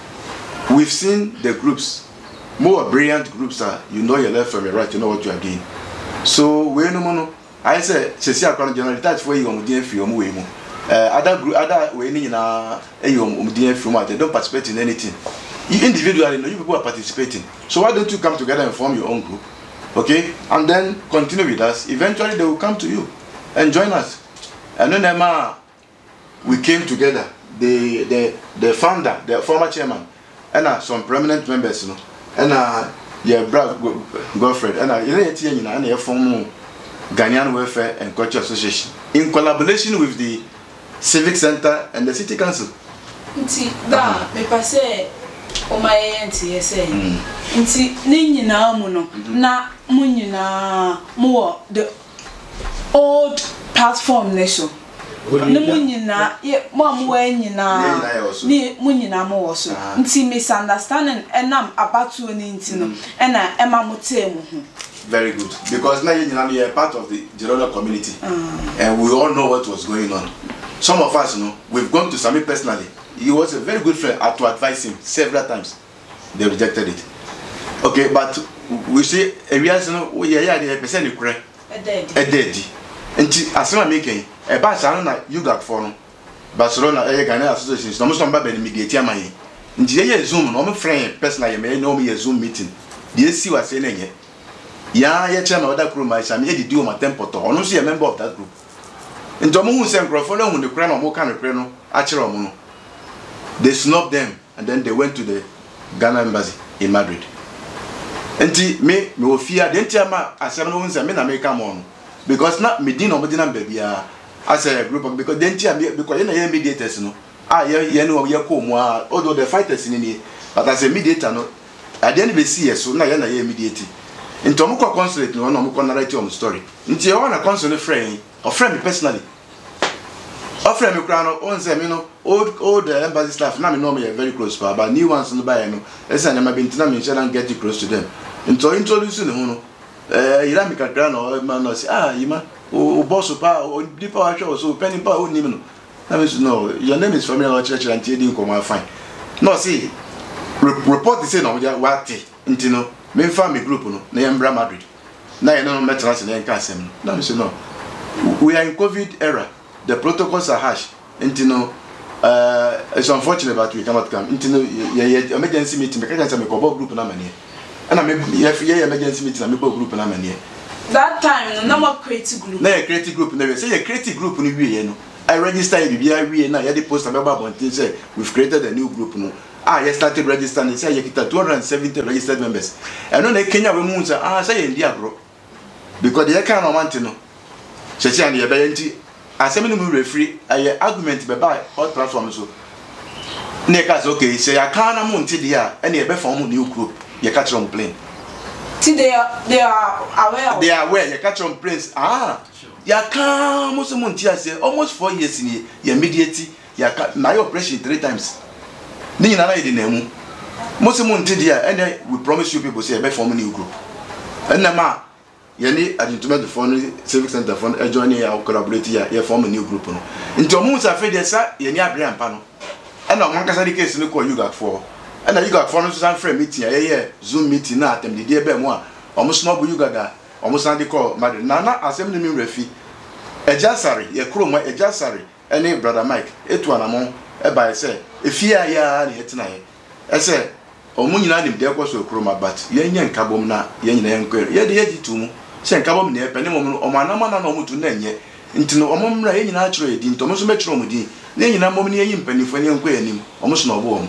we've seen the groups more brilliant groups are you know your left from your right, you know what you are doing. So we no mono I say sesi akwa general touch for you omudin afi omu we mu uh other group other we ni na e you omudin afi mu they don't participate in anything. You individually know you people are participating, so why don't you come together and form your own group, okay, and then continue with us. Eventually they will come to you and join us. And then Emma, we came together, the the the founder, the former chairman, and uh, some prominent members, you know, and uh yeah, brother Godfred, and I and I form Ghanaian Welfare and Culture Association in collaboration with the Civic Center and the City Council. Nti da me passe o my auntie say nti ni nyina mu no na mu nyina mu the old platform ne so ne mu nyina mo amu nyina ni mu nyina mo wo so nti misunderstanding enam abatu ni nti no ena ema mo temu ho. Very good, because now you are part of the Girona community mm. and we all know what was going on. Some of us, you know, we've gone to Sami personally. He was a very good friend. I had to advise him several times. They rejected it. Okay, but we say, you know, we are the percent you correct. A dead. And as I'm making a Barcelona, you got for Barcelona, a Ghana association, no most number immediate money. In the Zoom, no friend personally, may know me a Zoom meeting. The S C was saying it. Yeah, yeah, chairman of that group, I shall make do my temple to or see a member of that group. In Tomu sent Grafolo when the crown of Mokan Creno, Acheromono. They snubbed them and then they went to the Ghana embassy in Madrid. And me, me fear, then Tiama, as seven wounds and men American on. Because not Medina Medina baby, as a group of because then Tia, because you're a mediators, no. Ah, you know, you're come, although the fighters in it, but as a mediator, no, I didn't even see so now you're a mediator. In Tomuko consulate, no one can narrate on the story. Until you want a consulate friend, or friend me personally. Or friend me crown on them, you know, old old embassy staff, now me know me a very close pal, but new ones in the buy, you know, as I never been to them, you and get you close to them. Until introducing the Huno, uh, you like me crown or man, say, ah, you man, oh, boss of power, or deeper actual, so penny power, wouldn't even know. That means, no, your name is familiar church and you didn't come out fine. No, see, report the same of your wati, into no. Me family group no na Yembra Madrid na you know metras na enka asem no me say no we are in COVID era, the protocols are harsh and you know uh it's unfortunate but we cannot come into no emergency meeting because I say me go group na mani and I me yeah emergency meeting na me go group na mani that time no na create group na create group na say you create group no wie no I register you be wie na you dey post about bontin say we've created a new group no. Ah, you started registering. Say you get two hundred seventy registered members. And no, Kenya we move. Ah, say India bro, because they can't want to know. Say say India, but enti. As many move referee. I argument be buy hot platform so. Nekas okay. Say I can't move until there. Any be form new group. You catch on plane. See they are they are aware. They are aware. You catch on planes. Ah, you can't move until say almost four years in your immediately. You can my operation three times. Ni na na yedi na emu most mo nti dia and we promise you people say be form new group and na ma ye ni adjustment fund civic center fund e join ya collaborate ya ye form new group no nti o mu sa fe dia sa ye ni abre ampa no and na mo nkasa di case no ko you got for and na you got for no so san frame meeting ya ye Zoom meeting na atem di dia be mu a o mo snob you gaga o mo san di call Madrid na na asem ni mi refi e jasari ye kroma e jasari any brother Mike etu anamon e ba say if you are ya na yetina ye e say o mu nyina nim de kwaso kroma but ye nya nkabom na ye nyina enkwere ye de ye ditu mu say nkabom na e pene mo o manama na no mutu na nye ntino o mo mra ye nyina achiro edi nto mo so metro mo di na ye nyina mom ne ye mpanifo ne enkwere anim o mo so na obo o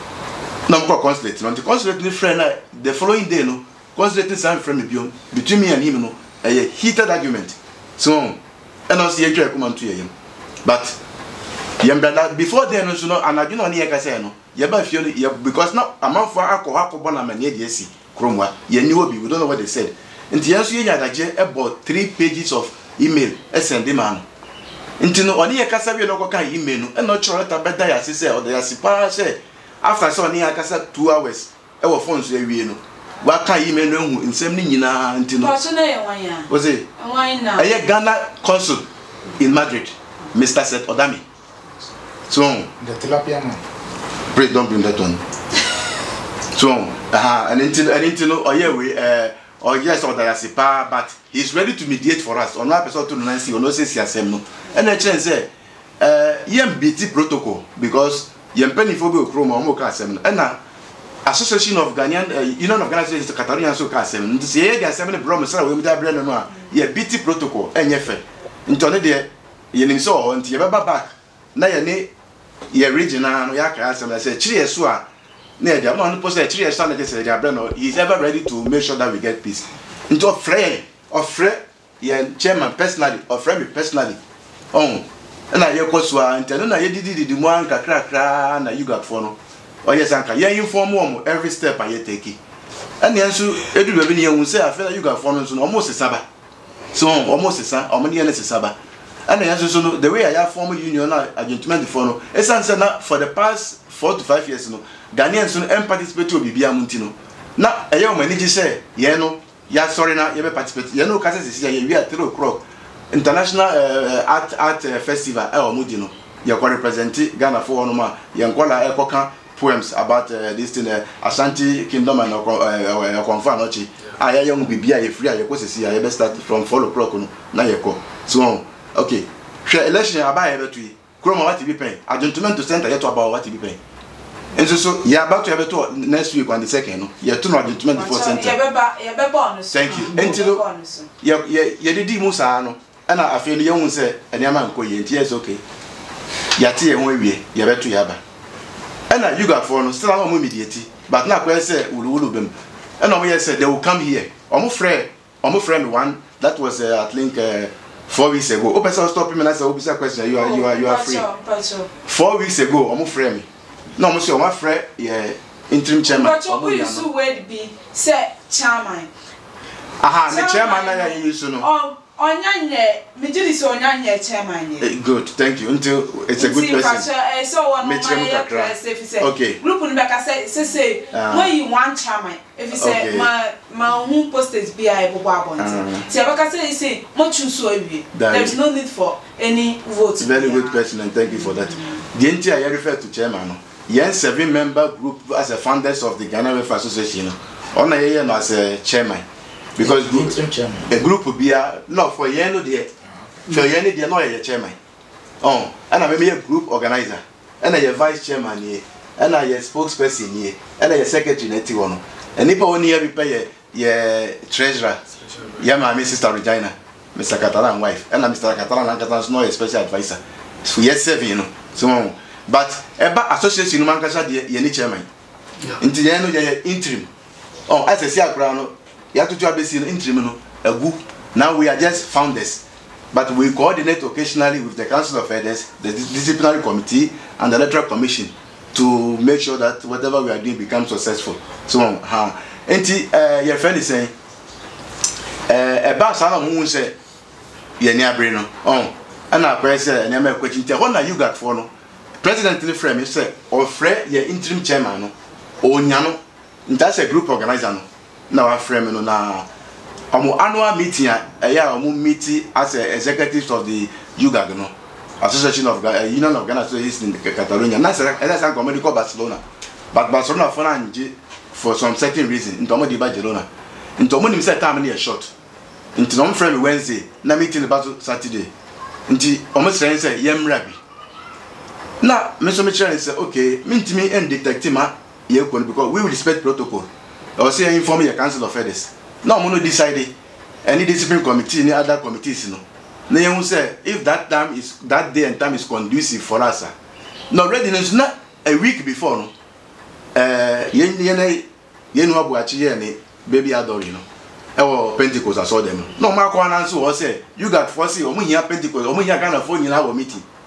na mo consulate no the consulate ni friend na the following day no consulate san friend me biom between me and him no a heated argument so and also ye try come to ye but yembra before then so no anadwo no ne yekase no yeba fie no because now amanfo akọ akọ na mane de esi kromwa ye ni obi we don't know what they said nti yenso ye nyadaje about three pages of email e send dem an nti no oni yekasa bi no ko kan email no e no choro ta beda ya sese o de ya sipa se after so oni yakasa two hours e wo phone so ewie no wa kan email no hu nsem ni nyina nti no so na ye wan ya was it wan na e Ghana consul in Madrid Mister Seth Odami. So the tilapia man. Please don't bring that one. So uh and until and until oh yeah we uh or yes or there is but he's ready to mediate for us. On one person to Nancy or no say siasem no. And I change say uh yem B T protocol because yem penifobia chroma omo ka asem and na Association of Ghanaian uh, Union of Ghana is the Catalonia so ka asem. Say the assembly promise we me da bre no no yeah B T protocol enyefe. Ntone de yenim so ho nti ye baba back na ye ne ye regional no ya ka asem na say chire so a na ye no no post chire so na je say dia bre no he is ever ready to make sure that we get peace. Nto frɛ ofrɛ ye chairman personally ofrɛ me personally on na ye kosua nti no na ye didi didi mu an kakra kra na you got for no o yes anka ye inform mo every step I take and yensu edu be bi ne hu say afela you got for no so no almost saba so almost sesa o mo ne ne saba and yensu so no the way I form union na agentment for no essence na for the past four to five years no Ghanaians no em participate obi bia mu ntino na eye o mani gi say ye no ya sorry na ye be participate ye no ka say say ye wi at three o'clock international uh, art art uh, festival e o mu di no ye ko represent Ghana for no ma ye nkola e koka poems about uh, this thing uh, Ashanti Kingdom and uh, confirm nochi aya young bibia ye free aye ko sesi aye be start from four o'clock no na ye ko so okay share election aba ye betu kroma what be pen adjustment to center ye to about what be pen and so so ye about to be to next week on the second no ye to no adjustment before center ye be ba ye be bon so thank you entilo ye ye ye didi mu sa no na afi no ye hu se eniama nko ye enti yes okay ya tie ho awie ye betu ya ba and you got for no still am immediately but na kwa say wulu wulu bem and no yes they will come here omo friend omo friend one that was uh, I think uh, four weeks ago o person stop me na say obisa question you are you are you are free four weeks ago omo friend me no omo say omo friend yeah interim chairman omo you so word be say chairman aha the chairman na ya use no oh onyanye mijiri so onyanye chairman ye good thank you until it's a good person eh so one my okay group ni beka say say when you want chairman if you say ma ma who posted be I bobo abonti ti beka say say mo choose so awie there is no need for any vote very good question and thank you for that the entire I refer to chairman no yen seven member group as a founders of the Ghana Welfare Association on a no as a chairman because group, a group will be a no for yen no there for yen there no a chairman oh and I be a group organizer and I a vice chairman here and I a spokesperson here and I a secretary net one and if only every pay ye treasurer yeah my sister Regina Mister Catalan wife and Mister Catalan and Catalan no a special advisor so yes seven you know so but eba association man kasa de ye ni chairman nti ye no ye interim oh as I say akra no ya tutu abesi no interim no agu now we are just founders but we coordinate occasionally with the council of elders the disciplinary committee and the electoral commission to make sure that whatever we are doing becomes successful so ha nti eh your friend is saying eh eba sana mu say ye ni abre no oh ana kwese na me kwachi nti ho na you got for no president ni frame say or frame your interim chairman no onya no that's a group organizer no na wa frame no na omo annual meeting eh ya omo meeting as a executives of the U G A G no Association of uh, Union of Ghana Association in Catalonia na say that's a comedy called Barcelona but Barcelona for na for some certain reason into omo di Barcelona into omo nim say time na short into no frame Wednesday na meeting about Saturday into omo say yemra bi na me so me try say okay me ntimi end detective ma ye ko because we will respect protocol or say inform your council of elders now we no decide any discipline committee any other committees no na you say if that time is that day and time is conducive for us no readiness na a week before no eh ye ye ye no abuachi ye ni baby adori no e wo Pentecost aso dem no ma ko ananso wo say you got foresee o mu hia Pentecost o mu hia Ghana for nyina wo meeting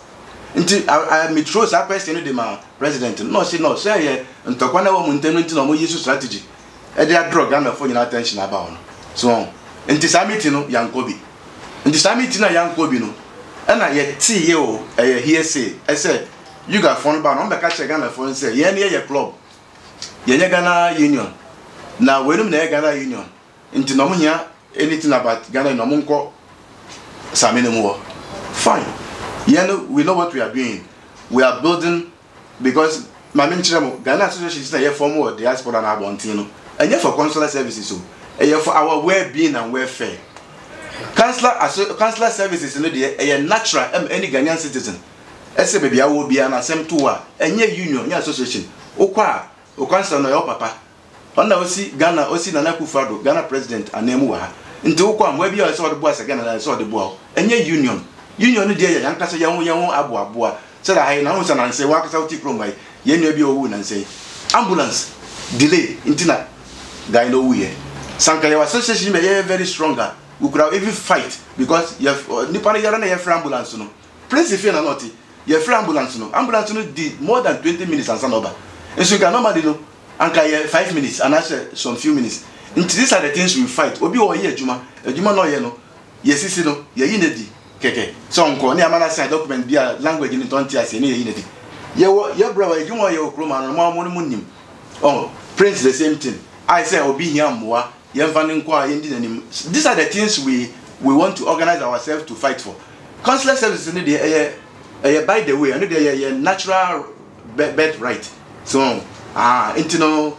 nti me throw that question de ma president no say no say ye ntokwa na wo muntem nti no mo use strategy e dey draw Ghana for your attention about no so nti summit no yankobi nti summit na yankobi no e na ye ti ye o e here say e say you got phone ba no be ka che Ghana for say ye na ye club ye nya Ghana union na wenum na Ghana union nti no mo hia anything about Ghana no mo nko sami no mo fine. You know, we know what we are doing. We are building because my main Ghana Association is here for more diaspora and Abontino. And here for consular services, so and here for our well-being and welfare. Consular consular services in the a natural any Ghanaian citizen. S baby, I will be an assembly to and your union, your association. Okwa, o consular no your papa. Onda osi Ghana osi Nana Akufo-Addo, Ghana president and Nemuwa. Into Okwa, where you saw the boys again and I saw the boy. And your union. Union no dey yan kasa yan yan abo abo say that hey na ho say say wa kasa uti krom bai ye nua bi owu na say ambulance delay intina guy no we sanka your association be very stronger we could have even fight because you nipa yara na your ambulance no place if na not your ambulance no ambulance no did more than twenty minutes and san over and so you can normally no anka ye five minutes and actually some few minutes into these are the things we fight obi o ye adwuma adwuma no ye no ye sisi no ye yinedi keke so nko ni amana sign document bia language ni tonti ase ni ye yinedi ye wo ye bra ye dwuma ye okroma no mo mo mo nim oh prince the same thing I say obi hia moa ye mfa ni nko a ye ndi nanim these are the things we we want to organize ourselves to fight for consular services ni dey eh by the way and dey ye natural birth right so ah intino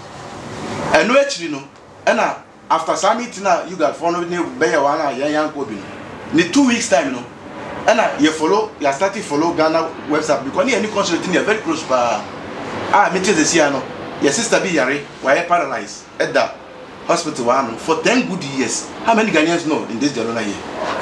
eno actually no na after summit na you got follow ni be ye wana yan yan ko bi no ni two weeks time no and you follow you started follow Ghana website because any consulate are very close pa ah meet the see no your sister be yare why paralyzed at the hospital one for ten good years. How many Ghanaians know in this Jarona year?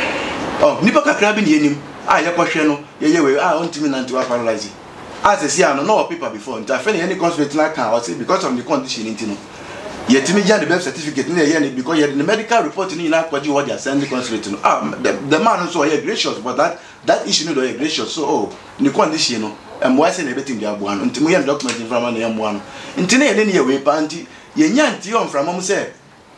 Oh nipa kakra bi ni enim ah ye kwhwe no ye ye we ah ontimi na ntiwa paralyzed as a see no no people before nta fe any consulate na kan say because of the condition intino ye timi jan the birth certificate na ye because ye the medical report ni na kwaji what they are sending consulate no ah the, the man so ye gracious but that that issue no do ye gracious so oh ni condition no em why say na betim dia boa no ntimi ye document in frama na ye moa no ntine ye ne ye we pa nti ye nya nti on frama mu say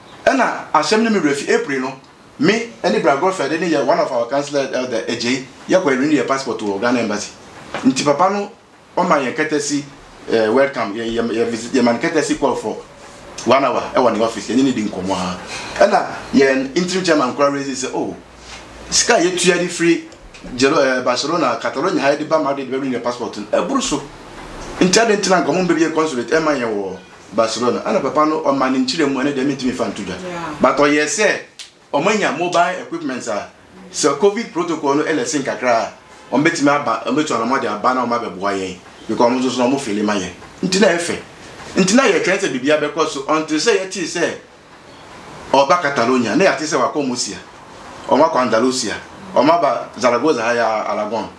na asem ne me refi April no me any bra godfather any one of our councillor elder A J ye kwa renew your passport to Ghana embassy nti papa no o ma ye courtesy uh, welcome ye ye visit ye man courtesy call for one hour e won the office ye need nkomo ha na ye interim chairman kwa raise say oh sika ye tuari free jelo uh, Barcelona Catalonia ha de ba ma de be renew passport e bruso nti ade ntina nkomo be be consulate e ma ye wo Barcelona ana papa no o man nchire mu ene de mitimi fan tudwa but o ye say o manya mobile equipment are so COVID protocol no elesin kakra o betimi aba o betu anamo de aba na o ma be boa yen because mo so no mo feel maye ntina efe ntina ye kente bibia be so until say yeti say o ba Catalonia na yati say wa ko Murcia o ma ko Andalusia o ma ba Zaragoza ha ya Aragon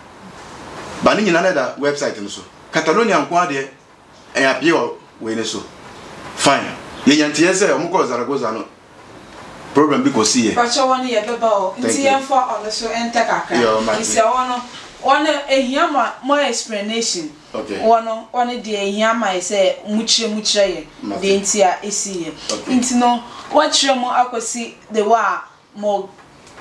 ba ni nyina na da website no so Catalonia nko ade e apie o we ne so fine ye nyantie say o mo ko Zaragoza no problem because here pacho one ye beba o nti ye for on so enter kakra isi ono one ehiama more explanation okay one one de ehiama say muchire muchire ye de nti a esi ye nti no watchire mo akosi the wa mo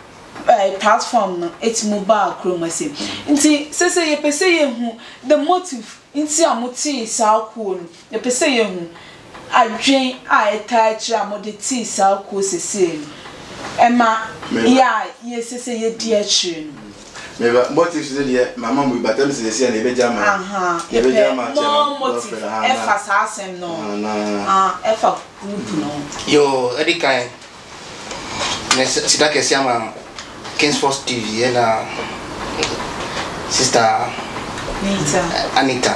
uh, platform no it mobile chromosome nti sese ye pese ye hu the motive nti amuti sa ko no ye pese ye hu adwen a etaachi amode ti sa ko sese ema ya ye sese ye di achi no meba motive sese ye mama mu batem sese na ebe jama aha ebe jama no motive e fa sa asem no ah e fa group no yo edikai ne sida ke siama Kingsforce T V na sister Anita Anita.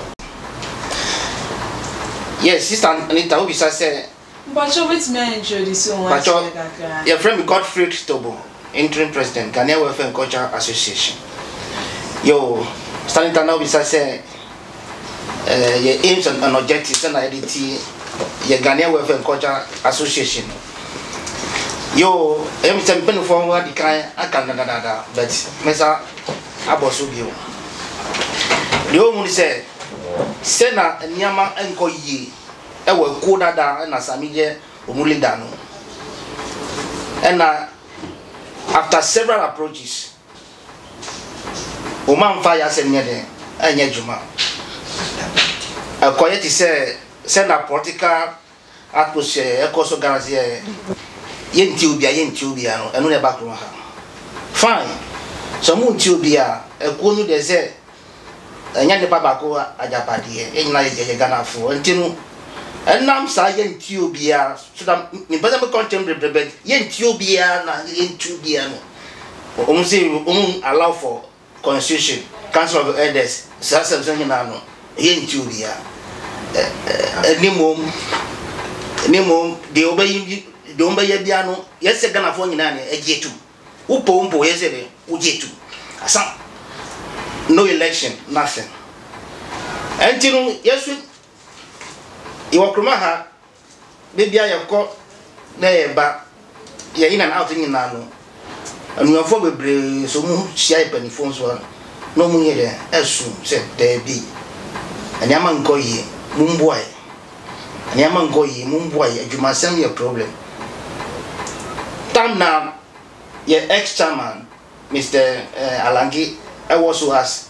Yes, sister Anita, we say. But you with me introduce one. But your friend Godfrey Tobo, interim president, Ghanaian Welfare and Culture Association. Yo, Stanita now we say, uh, your aims and, and objectives and identity, your Ghanaian Welfare and Culture Association. Yo, every time pen forward the kind I can da da da, but Mesa Abosubio. the omu say say na nneɛma nkɔ yie ɛwɔ ko dada na Sami yɛ omu leader no ɛna after several approaches Oman fire asem nye de enye juma akoye ti say say na political atmosphere e ko so garanti e yenti obi a yenti obi a no enu ne back ha fine so mu nti obi a e ko nu de say enya ne baba ko ajapade e nyina ye Ghana fo nti no enam sa yenti obi a so da me beza me contemporary yenti obi a na yenti obi a no omu say omu allow for Constitution, Council of Elders, Sasa Zanano, Yenturia, any mom, any mom, the obey, the obey Biano, yes, a Ghana for Nani, a Jetu, Upompo, yesterday, Ujetu, some no election, nothing. Until yes, you are Kumaha, maybe I have caught there, but you're in and out in Nano. And we are for the so shape and phones one. No money there, as soon said there be. And Yaman Goye, Mumboy. And Yaman Goye, Mumboy, you must send me a problem. Time now, your ex chairman, Mister Alangi, I also as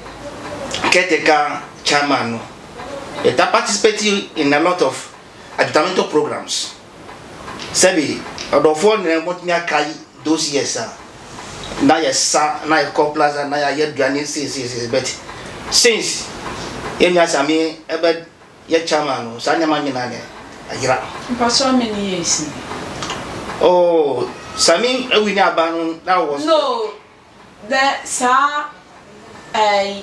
caretaker chairman. They participated in a lot of advertisement programs. Sebi, or phone and what me a kai. Those years, now yes, sir, now you call plaza, now you get granny, see, but since you know, Sami, about your chairman, Sanya Manina, for so many years. Oh, Sami, we never ban that was no, that sir, a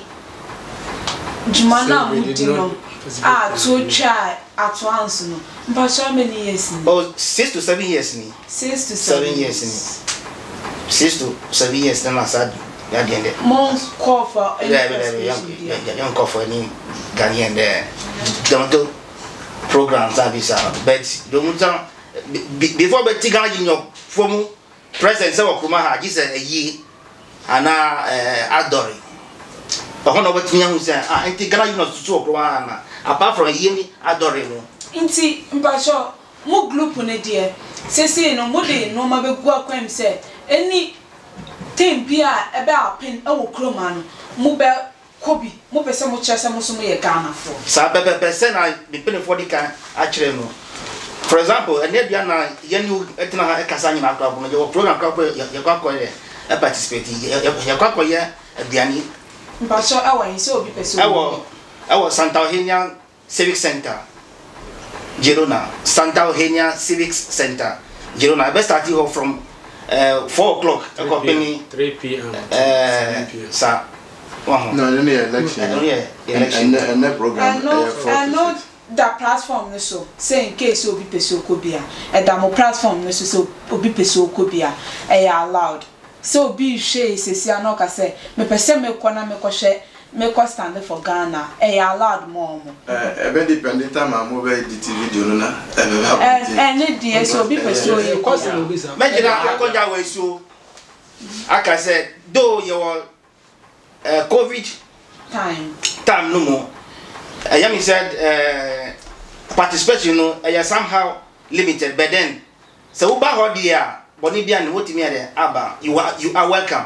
Jumana Mudino, ah, two child at once, no, but so many years. Oh, six to seven years, six to seven years. Six to seven years, then I said, Ghanaian. Monk call for young call for any Ghanaian there. Don't do programs that is but don't before the Tiga in your former president of Kumaha, this a year and now Adori. But one of the young who said, I think Ghana not to talk apart from a year Adori. Inti, Mbasho, more group on a dear. Say, no more day, no matter what crime said. Any thing be about pen or cromano, mobile Kobe, Mope some chasa Musume Ghana for. Sabe percent I be penny for the can actually no. For example, a Nebiana, Yenu Etna Casana club, your program couple, your couple, a participating, your couple, yeah, a Diani. Basho, our so be pursued. Our our Santa Eugenia Civic Center, Girona, Santa Eugenia Civic Center, Girona. Best start you from. Uh, four o'clock. three p m Uh, sir. No, no, no, election. No, yeah, election. And that program. I know, I know that platform. So, say in case you be peso kobia, a demo platform. So, obi peso kobia, I allowed. So, be she says, ya no ka say, me pese me kwana me koshe, me ko stand for Ghana. I allowed more. Eh, be dependent time am over the T V video na. Eh, eh, ne die so be peso ye Cost will be some. Imagine I conja we so. I can say, though your uh, COVID time. Time no more. I am said uh, participation, you know, I somehow limited. But then, so uba hodia, bonibia and what me there, Abba, you are you are welcome.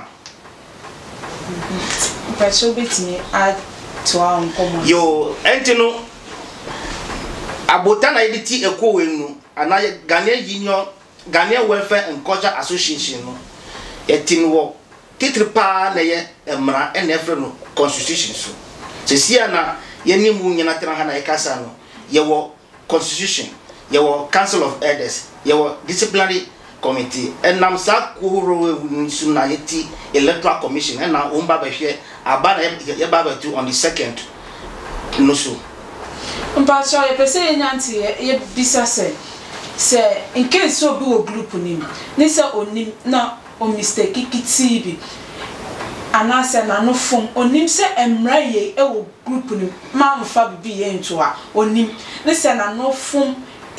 But so bit me add to our common. Yo, entino abotana editi eko wenu, and I Ghanaian Union, Ghanaian Welfare and Culture Association, no. Etin wo titripa na ye emra and efre constitution so. Se sia na ye ni mu nyina tra ha na e kasa no. Ye wo constitution, ye wo Council of Elders, ye wo disciplinary committee and nam sa kuhuro nsu na yeti electoral commission and na umba be hwe aba na ye ba tu on the second no so. Mpa so ye pese ye nyanti ye bisa se se in case so be wo group nim ni se onim na o mistake kiti bi anase na no fom onim se emra ye e wo group nim ma mfa bibi ye nto a onim ne se na no fom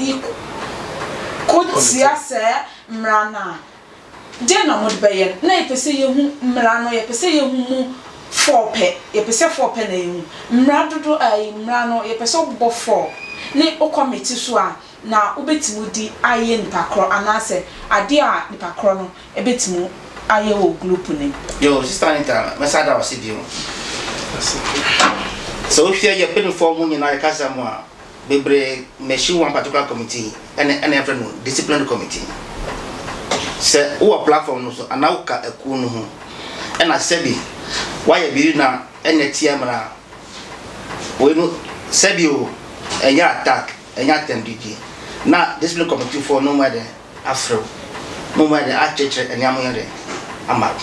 ko tia se mra na je na mo de ye na e pese ye hu mra no ye pese ye hu mu four pe ye pese four pe na yin mra dodo ai mra no ye pese bo four ne o committee so a na obetimu di aye nipa kro anase ade a nipa kro no ebetimu aye wo group ni yo sister Anita mesada o sibio so if you put for mu nyina ka samu a bebre meshi one particular committee and and every no disciplinary committee se o platform no so anauka eku no ho and asebi why be na enetia mra we no sebi o enya attack enya tendidi na discipline committee for no matter afro no matter a church and yamoyere amaro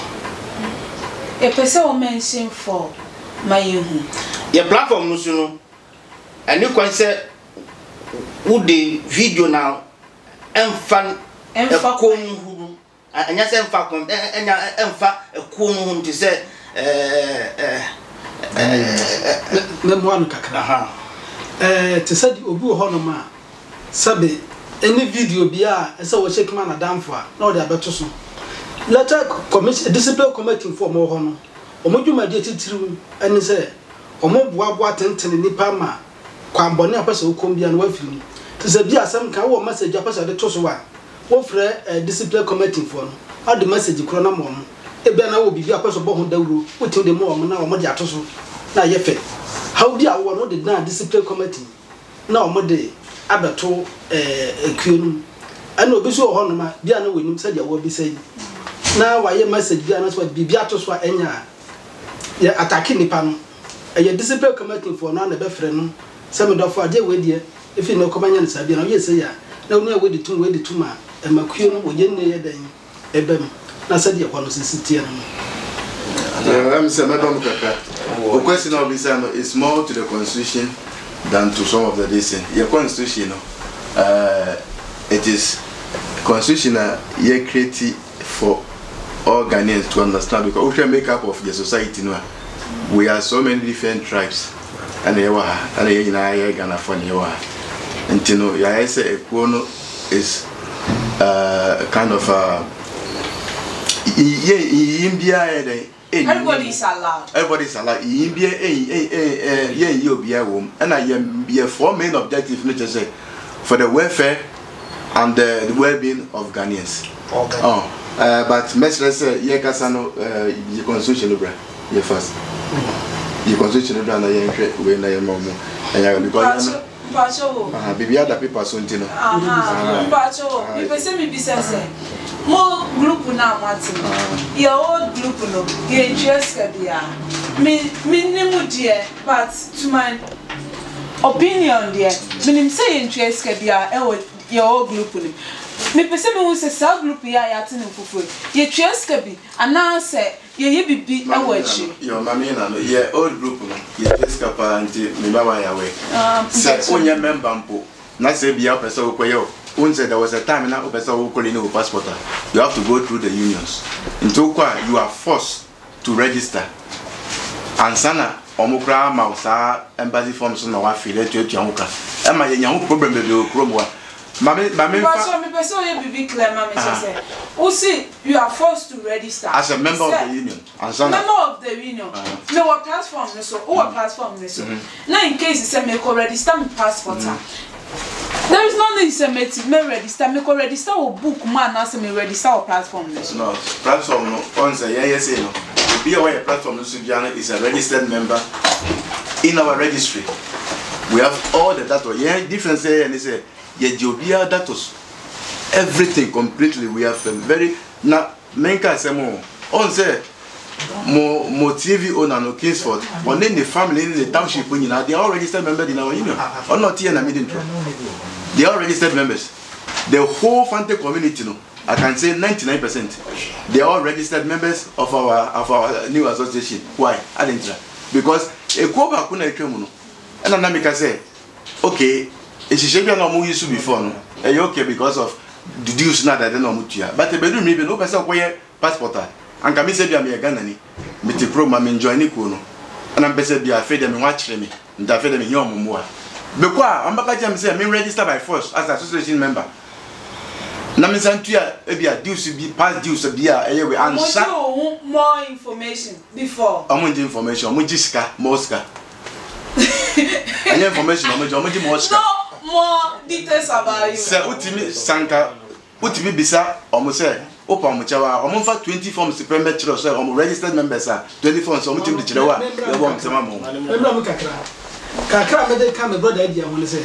e pese o mention for my hu your platform no so no and you can say who the video now enfan enfa kon hu anya se enfa kon enya enfa kon hu to say eh eh eh na mo anu kakra ha eh te said obi ho no ma sabe any video bia e se wo check man adamfo a na o de abeto so letter commission discipline committee for mo ho no o mo dwuma de titiru ani se o mo boa boa tenten nipa ma kwambone apese ukom bia na wafiri te se bia asem kan wo message apese de to so wa wo frɛ discipline committee for no how the message kro na mo no e bia na wo bibia apese bo ho dawuro wo tin de mo na wo mo de ato so na ye fe how dia wo no de na discipline committee na wo mo de abeto eh ekuenu ana obi so ho no ma bia na wonim se dia wo bi sai na wa ye message bia na so bibia to so enya ye attack nipa no e ye discipline committee for na na be frɛ no se me do fo ade we die ifi no ko manya nsa bia na ye se ya na oni we de tum we de tum a e makuo no wo ye ne ye dan e bem na se dia kwa no sisitie no I'm saying, Madam Kaka, the question of this is more to the constitution than to some of the listen. Your constitution, uh, it is constitutional, ye created for all Ghanaians to understand because we can make up of the society. No, we are so many different tribes, and they were, and they in our Ghana for you are. And you know, your say Ekono is uh, kind of a yeah, India. Everybody is allowed. Everybody is allowed. In be a yeah, you be a woman, and I am be a four main objective, not just say for the welfare and the, the well-being of Ghanaians. Okay. Oh, uh, but Mister say, yeah, Kasano, you constitution, bro. You first. You constitution, bro, and I am when I am mom, and I because. Pacho. Ah, baby, other people so you know. Ah, Pacho. You say me business. Mo group na mati. Your old group no. You interest kabia. Me me nimu die, but to my opinion there, me nim say interest kabia e your old group no. Me pese me wo say sa group ya ya tene fufu. You interest kabi ana say ye ye bibi e wo achi. Your mama na no. Ye old group no. You interest kapa anti me baba ya we. Say onye member mpo. Na say bia pese wo koyo. There was a time now who passport. You have to go through the unions. In Tokwa, you are forced to register. And sana omukra mausa embassy forms na wa file to etuamuka. Ema ye nyahu problem be o kromwa. Mame mame fa so me person ye bibi clear mame say. O see you are forced to register as a member of the union. And sana member of the union. No what platform no so o platform no so. Now in case you say me ko register my passport. There is no need to make me register. Me ko register or book man na say me register or platform no. No, platform no. On say yeah yes no. Be aware platform no Subiana is a registered member in our registry. We have all the data. Yeah, different say and say yeah Jobia datos. Everything completely. We have a very na menka say mo. On say mo mo T V owner no Kingsford. But then the family in the township when you know they are all registered members in our union. Or not here in the middle. They are registered members. The whole Fante community, no, I can say ninety-nine percent. They are all registered members of our of our new association. Why? Adentra. Because a Koba kuna ekemu no. And Anamika say, okay, if she be no used to before no. Eh okay because of the dues na that no mutia. But the bedroom maybe no person koye passport. And kami say bia me Ghana ni. Me te pro ma me join ni ko no. And am pese bia fe dem wa kire me. Nda fe dem hi omomo a. Because I'm back at say me register by force as association member. na me santua e bia dues bi pass dues bia e ye we ansa more information before omo nje information omo jisika moska any information omo omo ji moska no more details about you se utimi sanka utimi bisa omo se opa omo chawa omo fa twenty forms to permit chiro so omo registered members are twenty forms omo tim de chiro wa e bo am se ma mo membra mu kakra kakra me dey come brother idea won say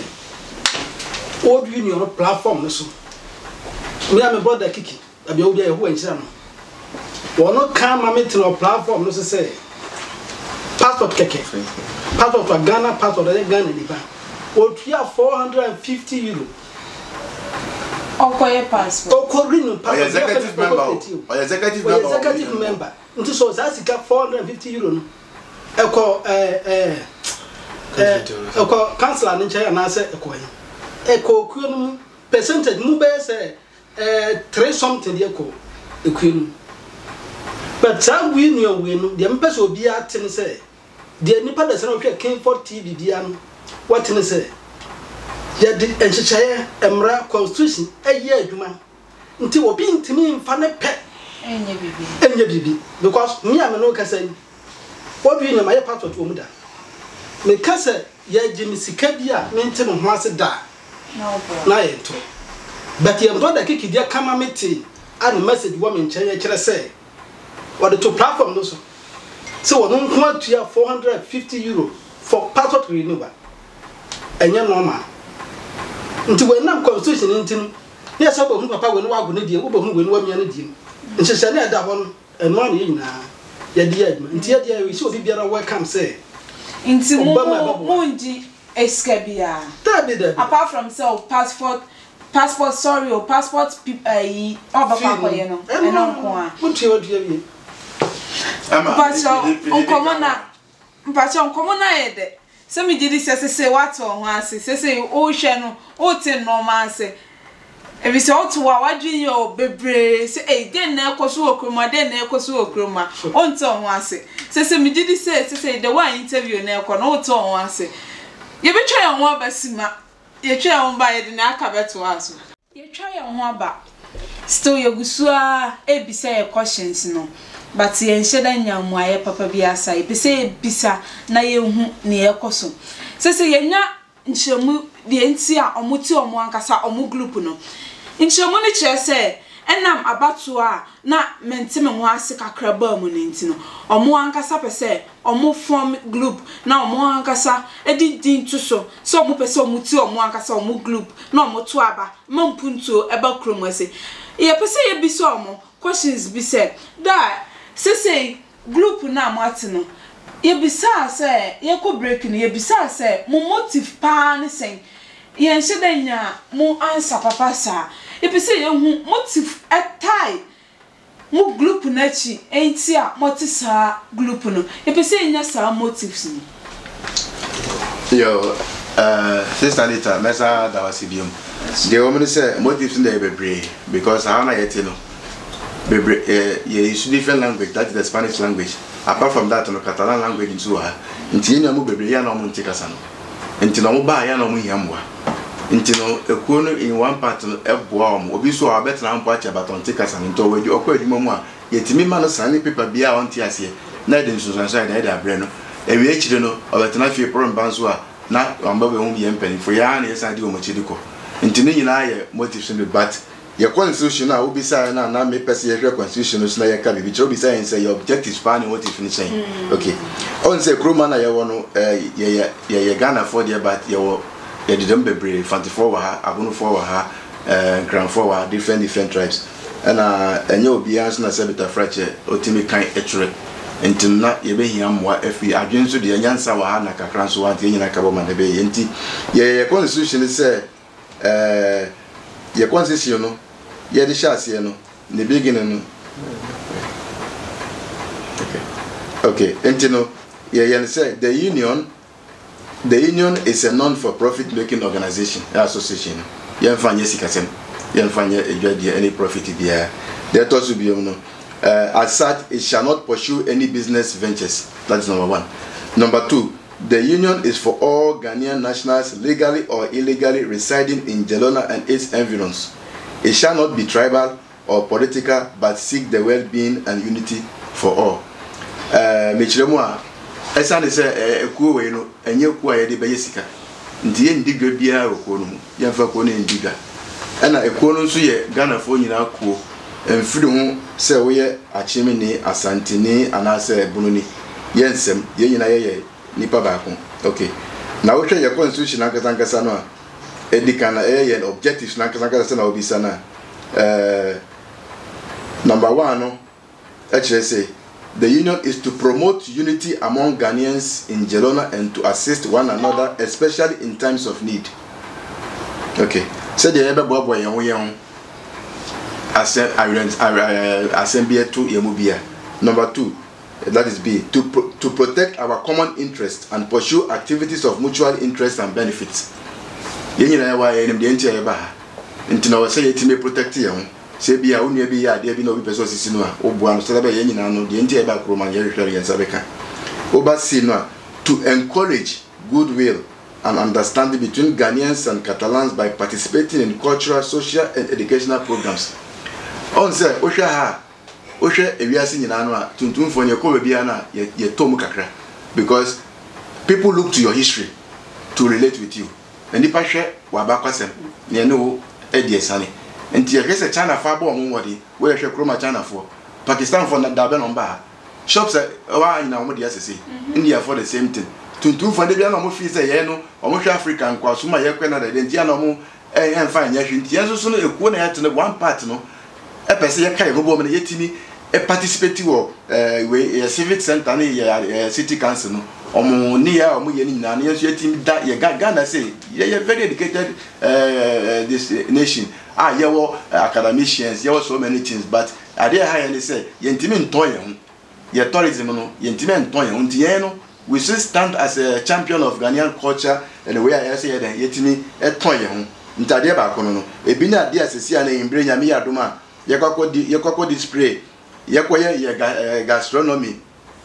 old union platform no so me am brother kiki abi obi e ho enchira no wono kan ma me tin platform no so say passport keke passport for Ghana passport for Ghana ni ba o tua four hundred fifty euro okoye passport okori no passport executive member or executive member executive member nti so za sika four hundred fifty euro no eko eh eh eko councilor ni nche na se eko yi eko kuo no percentage mu be say eh three something eko eko no but that we know we no the mpese obi atene say the nipa da se no hwe king for T V bia no what ne say ya di enchichaye emra constitution eye adwuma nti obi ntimi mfa ne pe enye bibi enye bibi because me am no kasa ni obi nyama ye passport wo mu da me kasa ya jimi sika bia me ntimi ho ase da no bro na ye to but ye mdo da kiki dia kama meti and message wo me nchen ye kire say what the to platform no so so wo no nko atua four hundred fifty euro for passport renewal enye normal nti we nam constitution ntin ye so bo hu papa we no wago ne die wo bo hu we no wamia ne die nhyehye na da ho no eno an ye nyina ye die aduma nti ye die we so bi biara welcome say nti mo monji eskabia that be that apart from self passport passport sorry or passport eh obaka koye no eno nko a mutie odua bi mpacho onkomo na mpacho onkomo na ye de se mi didi se se wato ho ase se se o hwe no o ti normal ase e bi se o to wa wadwin yo bebre se e den na ekoso okroma den na ekoso okroma o nto ho ase se se mi didi se se se the one interview na ekọ no o to ho ase ye betwa ye ho abasima ye twa ye ho ba ye de na aka beto aso ye twa ye ho aba still ye gusua e bi se ye questions no but ye nsheda nyamu aye papa bi asa e se bisa na ye hu ne ye koso se se ye nya nchemu de nti a omuti omu ankasa omu group no nchemu ni kire se enam abato a na mentime ho ase kakra ba mu ne nti no omu ankasa pese omu form group na omu ankasa edi din to so so omu pese omuti omu ankasa omu group na omu to aba mampunto eba kromo ase ye pese ye bisa omu questions bi se da se se group na amati no ye bisa se ye ko break ni ye bisa se mo motive pa ne sen ye nhede nya mo answer papa sa ye pese ye hu motive etai mo group na chi enti a moti sa group no ye pese nya sa motives ni yo uh sister Lita mesa da wasibium the woman say motives dey bebre because how na yet no bebre eh ye use different language, that is the Spanish language. Apart from that no Catalan language nso ha nti nya mo bebre ya na mo ntikasa no nti no mo ba ya na mo hiamwa nti no ekuo no in one part no eboa mo obi so abetena mpo acha baton ntikasa no nto wadi okwa adwuma mu a yetimi ma no sane paper bia on ti ase na de nso sansa na de abre no ewi echire no obetena fie problem banso a na amba be hu bi empani fo ya na yesa de o mo chidiko nti no nyina ye motivation be but your constitution na obi say na na me pese your constitution no na yaka bibi obi say say your objectives pa ni what if ni say okay on say kroma na ye wono eh ye ye ye Ghana for there but ye wo ye didem bebre forty-four wa ha abono four wa ha eh grand four wa different different tribes and uh enye obi anso na say beta frache otimi kan etwere enti na ye be hia moa afi adwen so de nyansa wa ha na kakran so wa nyina ka bo ma na be ye enti ye ye constitution say eh ye constitution no ye de shase no the beginning no okay okay enti no ye ye say the union the union is a non for profit making organization association ye mfa nye sikasem ye mfa nye edwade any profit bia there to so biom no uh, as such it shall not pursue any business ventures. That is number one. Number two, the union is for all Ghanaian nationals legally or illegally residing in Jelona and its environs. It shall not be tribal or political, but seek the well-being and unity for all. Uh, Michiremua, esane se ekuo we no enye ekuo a yede beye sika. Nti ye ndigwa bia ekuo no mu. Ye mfa ekuo no ndigwa. Ena ekuo no nso ye Ghana fo nyina akuo. Emfiri ho se wo ye achimi ni asante ni anase ebunu ni. Ye nsem ye nyina ye ye nipa baako. Okay. Na wo hwe ye constitution ankasa ankasa no a edikana eh ye objectives na ankasa ankasa na obisa na uh number one no actually say the union is to promote unity among Ghanaians in Jelona and to assist one another, especially in times of need. Okay. So the ebe bobo yen wo yen assembly to yemubia. Number two, that is B, to pro to protect our common interest and pursue activities of mutual interest and benefits. Yen nyina wa yen de ntia eba ha. Nti na wo say yetime protect yen. Se bia wo nua bi ya de bi na obi peso sisi no a oboa no so be yen nyina no de ntia eba kroma ye hwehwe yen sabeka. Oba si no a to encourage goodwill and understanding between Ghanaians and Catalans by participating in cultural, social and educational programs. On say ohwa ha ohwe ewiase nyina no a tuntumfo ne ko bia na ye tom kakra because people look to your history to relate with you. And if I share wabakwasem ne no edi esane enti yekese China fa bo omo wodi we hwe kroma China for Pakistan for na dabe no mba shops wa ina omo de asese India for the same thing tuntum for de bia na omo fi say ye no omo hwe Africa nkwa so ma ye kwe na de enti na omo eh emfa nya hwe enti enso so no ekuo na yete one part no e pese ye kai go bo me yetimi e participate wo eh we civic center na ye city council no omo ni ya omo ye ni na na yeso yetimi da ye Ghana say ye very educated uh, this nation ah ye wo academicians ye wo so many things but ade ha ye say ye ntimi nton ye ho ye tourism no ye ntimi nton ye ho nti ye no we still stand as a champion of Ghanaian culture and the way I say ye yetimi eton ye ho nti ade ba kono no ebi na ade asesi ana embre nyame ya doma ye kwakọ ye kwakọ display ye koye ye gastronomy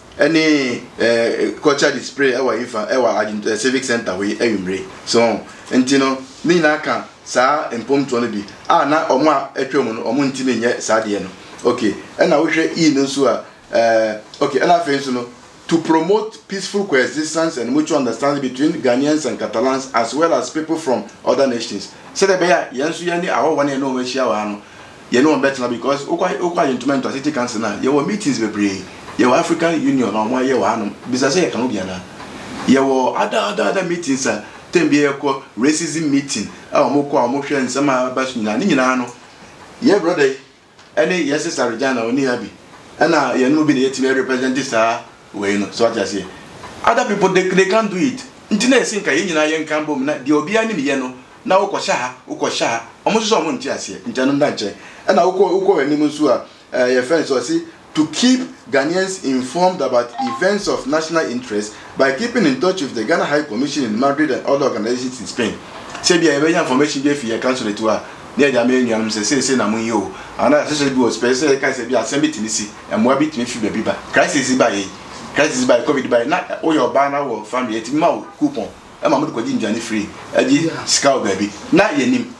any uh, culture display ewa ifa ewa uh, civic center we embre so ntino ni na aka sa empomto no bi ah na omo a etwem no omo ntime nye sa de no okay and na wo hwe e no so a uh, okay and afenso no to promote peaceful coexistence and mutual understanding between Ghanaians and Catalans as well as people from other nations so the beya yenso ye ni awo wane no ma hia wa no ye no better because okwa okwa instrument to city council na ye wo meetings bebre ye wo African Union no mo ye wa no bisa say ye kan obi ana ye wo other other other meetings a tembe ye ko racism meeting a mo ko a mo hwe nsema ba so nyina ni nyina no ye brother any yes sister Regina oni abi na ye no bi na yetime represent sa we no so what I say other people they, they can't do it nti na esi nka ye nyina ye nka mbom na de obi ani ye no na wo ko sha ha wo ko sha ha omo so omo nti ase nja no nda nche na wo ko wo ko ani mu so a ye friends so see to keep Ghanaians informed about events of national interest by keeping in touch with the Ghana High Commission in Madrid and other organizations in Spain. Say be a information be for council to her. Near the American say say na mun yo. And I say be special can say be assembly tinisi and more bit me fi be ba. Crisis by crisis by COVID by na o your banner or family et ma coupon. E ma mo ko jinja ni free. E ji scout baby. Na ye nim.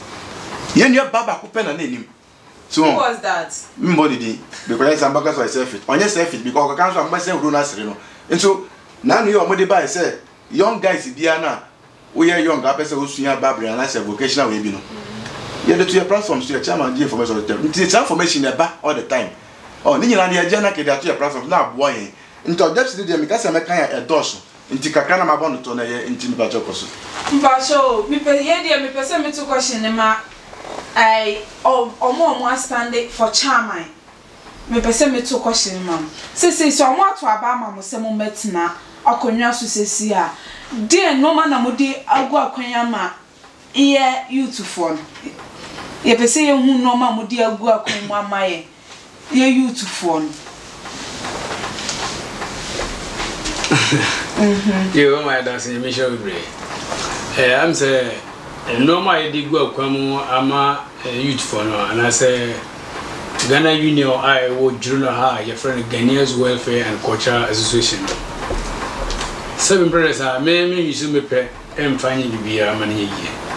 Ye nua baba ko pe na na nim. So who was that? Mbodi di because I'm back so I self it. Onye self it because I can't so am say ru na sere no. And so na no you omodi buy say young guys bia na we are young apese osunya babri and as a vocational we bi no. You dey to your platform so your chairman give information to them. It's information e ba all the time. Oh ni nyina na ye na ke dey to your platform na boy yen. Nto just dey me ka say me kan ya edoso. Nti kakra na mabon to na ye nti ba chokoso. Mbacho mi pe ye dey me pese me to question ma I omo omo stand for chairman. Me pese me to question mam. Se se so omo ato aba ma mo se mo metina akonwa so sesi a. De no ma na mo de agu akonwa ma ye youth for. Ye pese ye hu no ma mo de agu akonwa ma ye. Ye youth for. Mhm. You my dancing me show be. Eh am say normal I did go kwamu ama youth for no and I say Ghana Union I wo juro ha your friend Ghanaians Welfare and Cultural Association. Seven brothers are me me use me pe em fanyi bibia mani ye.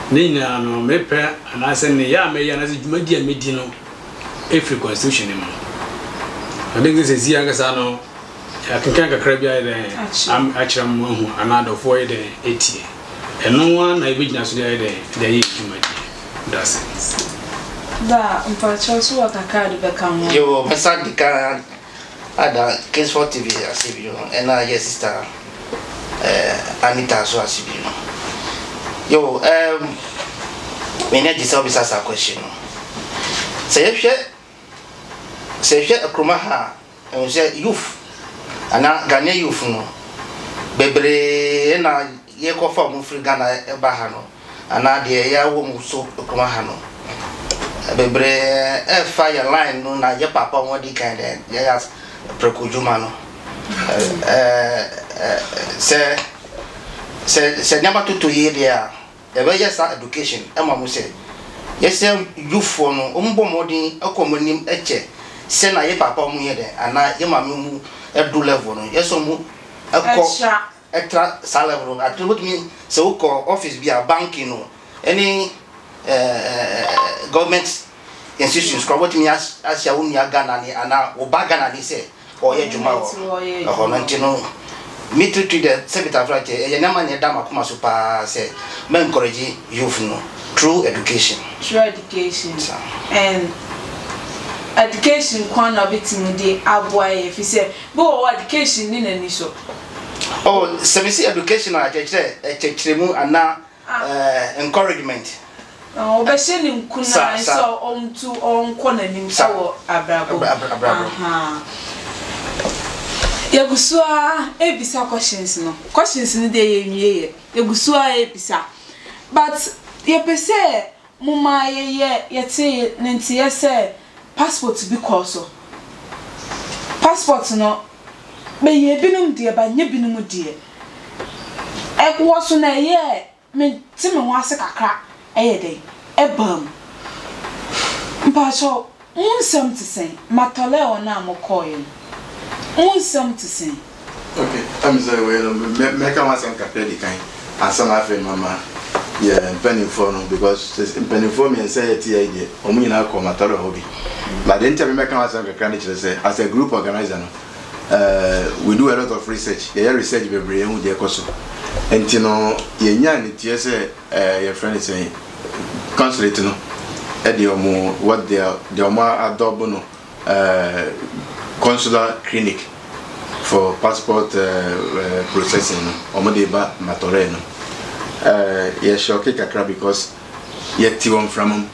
ne nyina no mepe anase ne ya me ya na se dwumadi a medi no every constitution no I think this is young sa no ya kenkan kakra bia de am achira mo hu anado fo de eighty eno one na ibigina so de de de dwumadi that's it da mpacho so wakaka de beka mo yo mesa de ka ada Kings four T V asibio ena yes sister eh Anita so asibio yo um me need to be ask a question say hwe say hwe akroma ha e say youth ana Ghana youth no bebre na ye ko fa mu free Ghana e ba ha no ana de ya wo mu so akroma ha no bebre e fire line no na ye papa won di kan de ya prekujuma no eh se se se nyama tutu ye dia e be yes education e ma mu se yes youth no ombo modin akomonim eche se na ye papa mu ye de ana ye ma mu edu level no yes mu akọ extra salary at what mean se ukọ office bia banking no any eh government institutions kwa what mean as as ya unia Ghana ni ana obaga na ni se oye juma o no ntino me treat the secretary right e na man da makoma so pa say me encourage youth no through education through education and education kwana bitim de aboy fi say bo education ni nani so oh service education na chechere chechere ana uh, encouragement oh be se ni nkuna so on to on kona nim so abrabo aha Yagusua ebisa questions no questions ni de ye nwie yagusua ebisa but ye pese muma ye ye yete nti ye se passport bi koso passport no be ye binum de ba nye binum de e ko so na ye me ti me ho ase kakra e ye de e bam mpacho unsam to say matole ona mokoye unsam to say okay I'm sorry we me ka wan san kapre di kan asan afen mama yeah penny for no because penny for me say it here dey omu nyina ko matole hobby but then tell me me ka wan san kakra ni chere say as a group organizer no uh we do a lot of research yeah research be bre hu dey koso enti no ye nya ni tie say uh your friend say consulate no e dey omu what they are the omu adobo no uh consular clinic for passport uh, uh, processing omo dey ba matore no uh ye shock kakra because ye ti won from him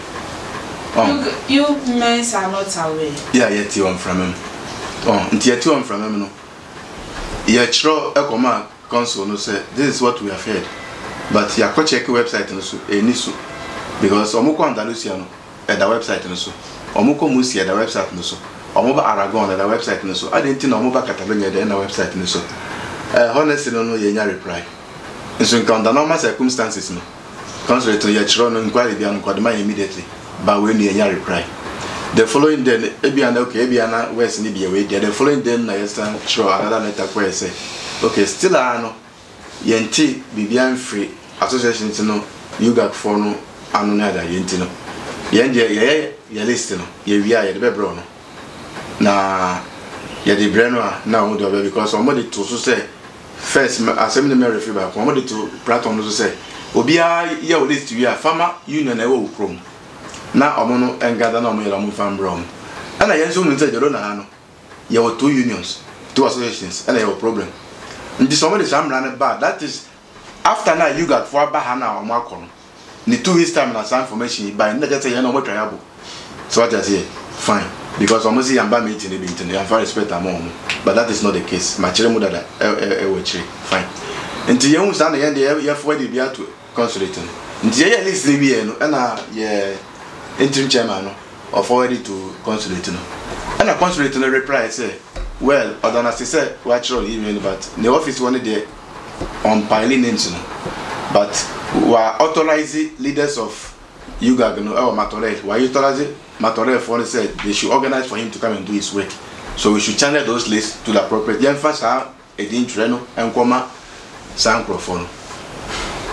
oh you, you men are not aware yeah ye ti won from him oh nti ye ti won from him no ye chro ekoma consul no say this is what we have heard but ya ko check website no so eni so because omo ko Andalusia no e da website no so omo ko Musi e da website no so omo ba Aragon e da website no so adenti na omo ba Catalonia e da website no so eh honestly no no ye nya reply nso in under normal circumstances no consulate ye chiro no inquiry bia no kwadema immediately but when ye nya reply the following day ebia na okay ebia na west ni bia we the following day na yes stand chiro another letter kwa say okay still are no ye nti bibian free association no you got for no anu na da ye nti no ye nje ye ye list no ye wia ye de bebro no na ye de breno na wo do because somebody to so say first assembly me refer back somebody to platform no so say obia ye o list wia farmer union na wo krom na omo no engada na omo ye omo farm brom ana ye nso mu nse jero na no ye o two unions two associations ana ye o problem ndi somebody samra na bad that is after now you got for ba na omo akon ni two weeks time na some information by na just say ye na omo triable so what I say fine because almost see amba meeting the meeting and for respect among but that is not the case machere mu dada e we chire fine nti ye hu sa na ye ye forward bia to consulate nti ye list ni bia no na ye interim chairman no or forward to consulate no na consulate no reply say well odana say we actually email but the office one there on piling names no but we authorize leaders of U G A G no or Matore why you authorize Matore for said they should organize for him to come and do his work so we should channel those lists to the appropriate yan fasa edin treno and koma san microphone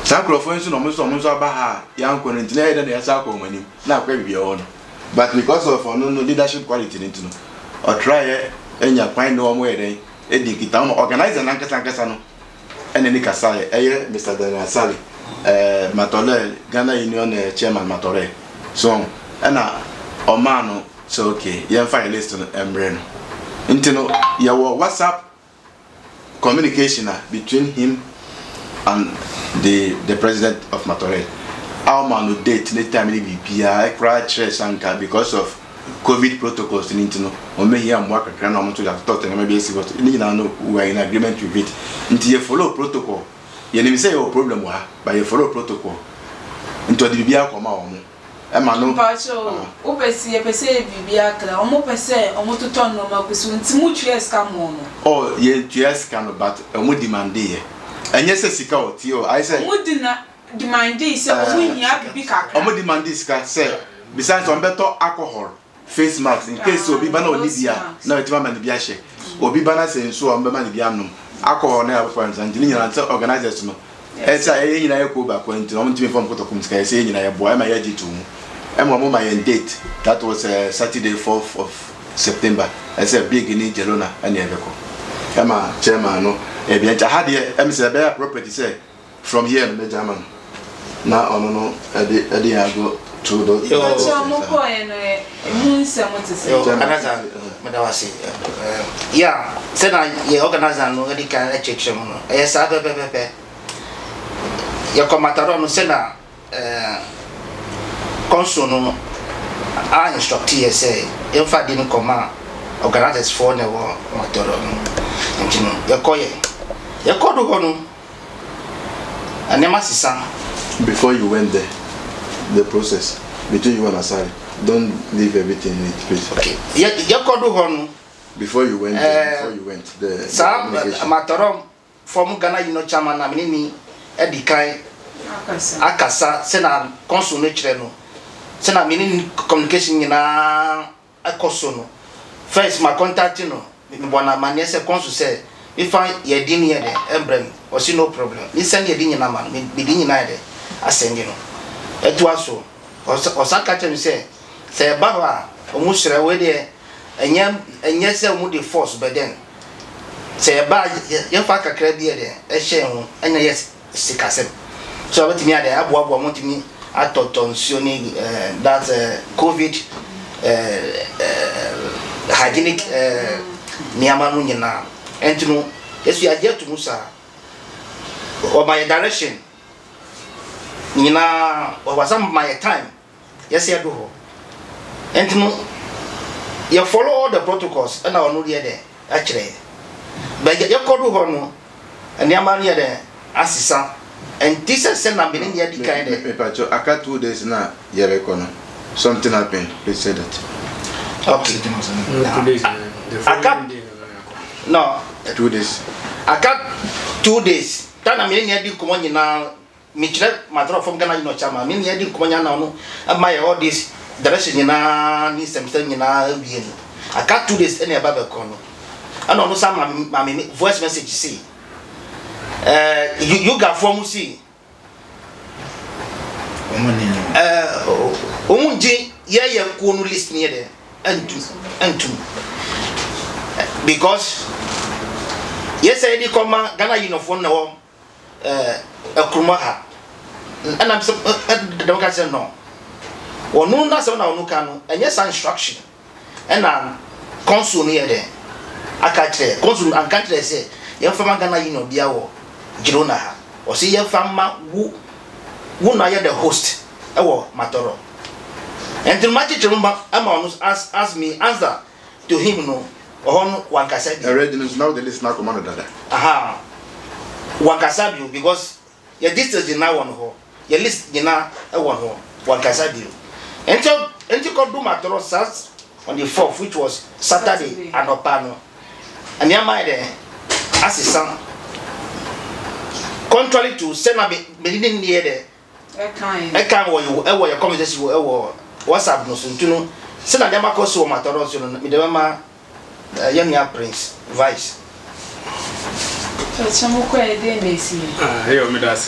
Sacrifice nso no mo so mo so aba ha yan ko ntina e na ya sa ko manim na akwa bibia ho no but because of no no leadership quality nti no o try enya kwan no mo eden e di kita no organizer na nkasa nkasa no ene ni kasa e Mister Daniel Sali eh Matole Ghana Union chairman Matore so ana o man no so okay yan file list no embre no nti no ya wo WhatsApp communication between him and the the president of Matore. Our man no date no time ni bibia e cry stress anka because of COVID protocols ni ntino o me here am work kakra na mo to that talk na maybe see but ni na no we are in agreement with it nti you follow protocol you need say your problem wa but you follow protocol nti the bibia koma o mo e ma no pa so o pese e pese bibia kra o mo pese o mo to ton no ma kusu nti mu tue ska mo no oh ye tue ska no but o mo demand ye enye se sika o ti o I say o mo dina demand say o mo hia bibi kakra o mo demand sika say besides on better alcohol face mask in case obi bana onibia na wetima man bia hye obi bana se nso o mbema ne bia nom alcohol na for instance ni nyina nse organizers no e say e nyina yeko ba ko nti no mtimi form protocol sika e say nyina ye boy ma ye jitu mu e mo mo ma ye date that was uh, Saturday fourth of September I say big in Jelona and Eveko ema chairman no e bia cha hade e me say be property say from here no German na ono no e de e de ago to the so mo ko en e mu nsemo te se organizer madawasi yeah say na ye organizer no e ka check shemo no e sa be be be ya ko Mataro no say na eh consul no a instruct ye say e fa di no koma organizers for ne wo Mataro no ntino ya ko ye ya ko do no anema sisa. Before you went there, the process between you and Asari, don't leave everything in it, please. Okay. Yeah, you could do one. Before you went, there, before you went, the Sam Matorom from Ghana, you know, Chairman, I mean, Eddie Kai, Akasa, Sena, Consul Nature, Sena, meaning communication in a Cosono. First, my contact, you know, when a man, yes, a consul said, if I ye didn't hear the emblem, or see no problem. Listen, ye didn't know, man, be denied. Asengino etu aso osaka tell me say say baba omu sere we de enye enye say omu de force but then say ba ye fa kakra bi de e hye ho enya yes sikasem so what me ade abo abo mo timi atotonsuo ni that COVID hygienic niama no nyina entinu yesu ya je to musa o my direction nina was my time yes I do and no you follow all the protocols and I know there actually but you could do no and your man there assisa and this is send am in here the kind of aka two days na you reckon something happened please say that okay two days no two days aka two days that am in here the come on na Michelle Matro from Ghana, you know, Chama, mean, you didn't come on, and my all this direction in a need something in a being. I can't do this any above a corner. I don't know some voice message, see. Uh, you, you got from see. Uh, Omunji, yeah, you couldn't listen near there, and two, and two. Because, yes, I did come Ghana, you know, for now. Uh, a Krumaha, and I'm so don't get no. Or no, that's on our Nukano, and yes, instruction, and I'm consul near there. I can't say, consul and country say, young from Ghana, you know, Biawo, Girona, or see your family who who are the host, our Matoro. And to match it, remember, Amon ask ask me answer to him, no, or one can say, the readiness now the list now commander. Aha. Wakasabi because your distance is now one hole, your list is now a one hole, Wakasabi. And so, and you could do Matoro Sas on the fourth, which was Saturday and Opano. And your mind there, as his son, contrary to Senna Medin near there, I can't where you ever your conversation will what's up, no, so to know, Senna Yamakoso Matoros, Midama, young prince, vice. So, some more quiet, they may see. Ah, here, Medasi.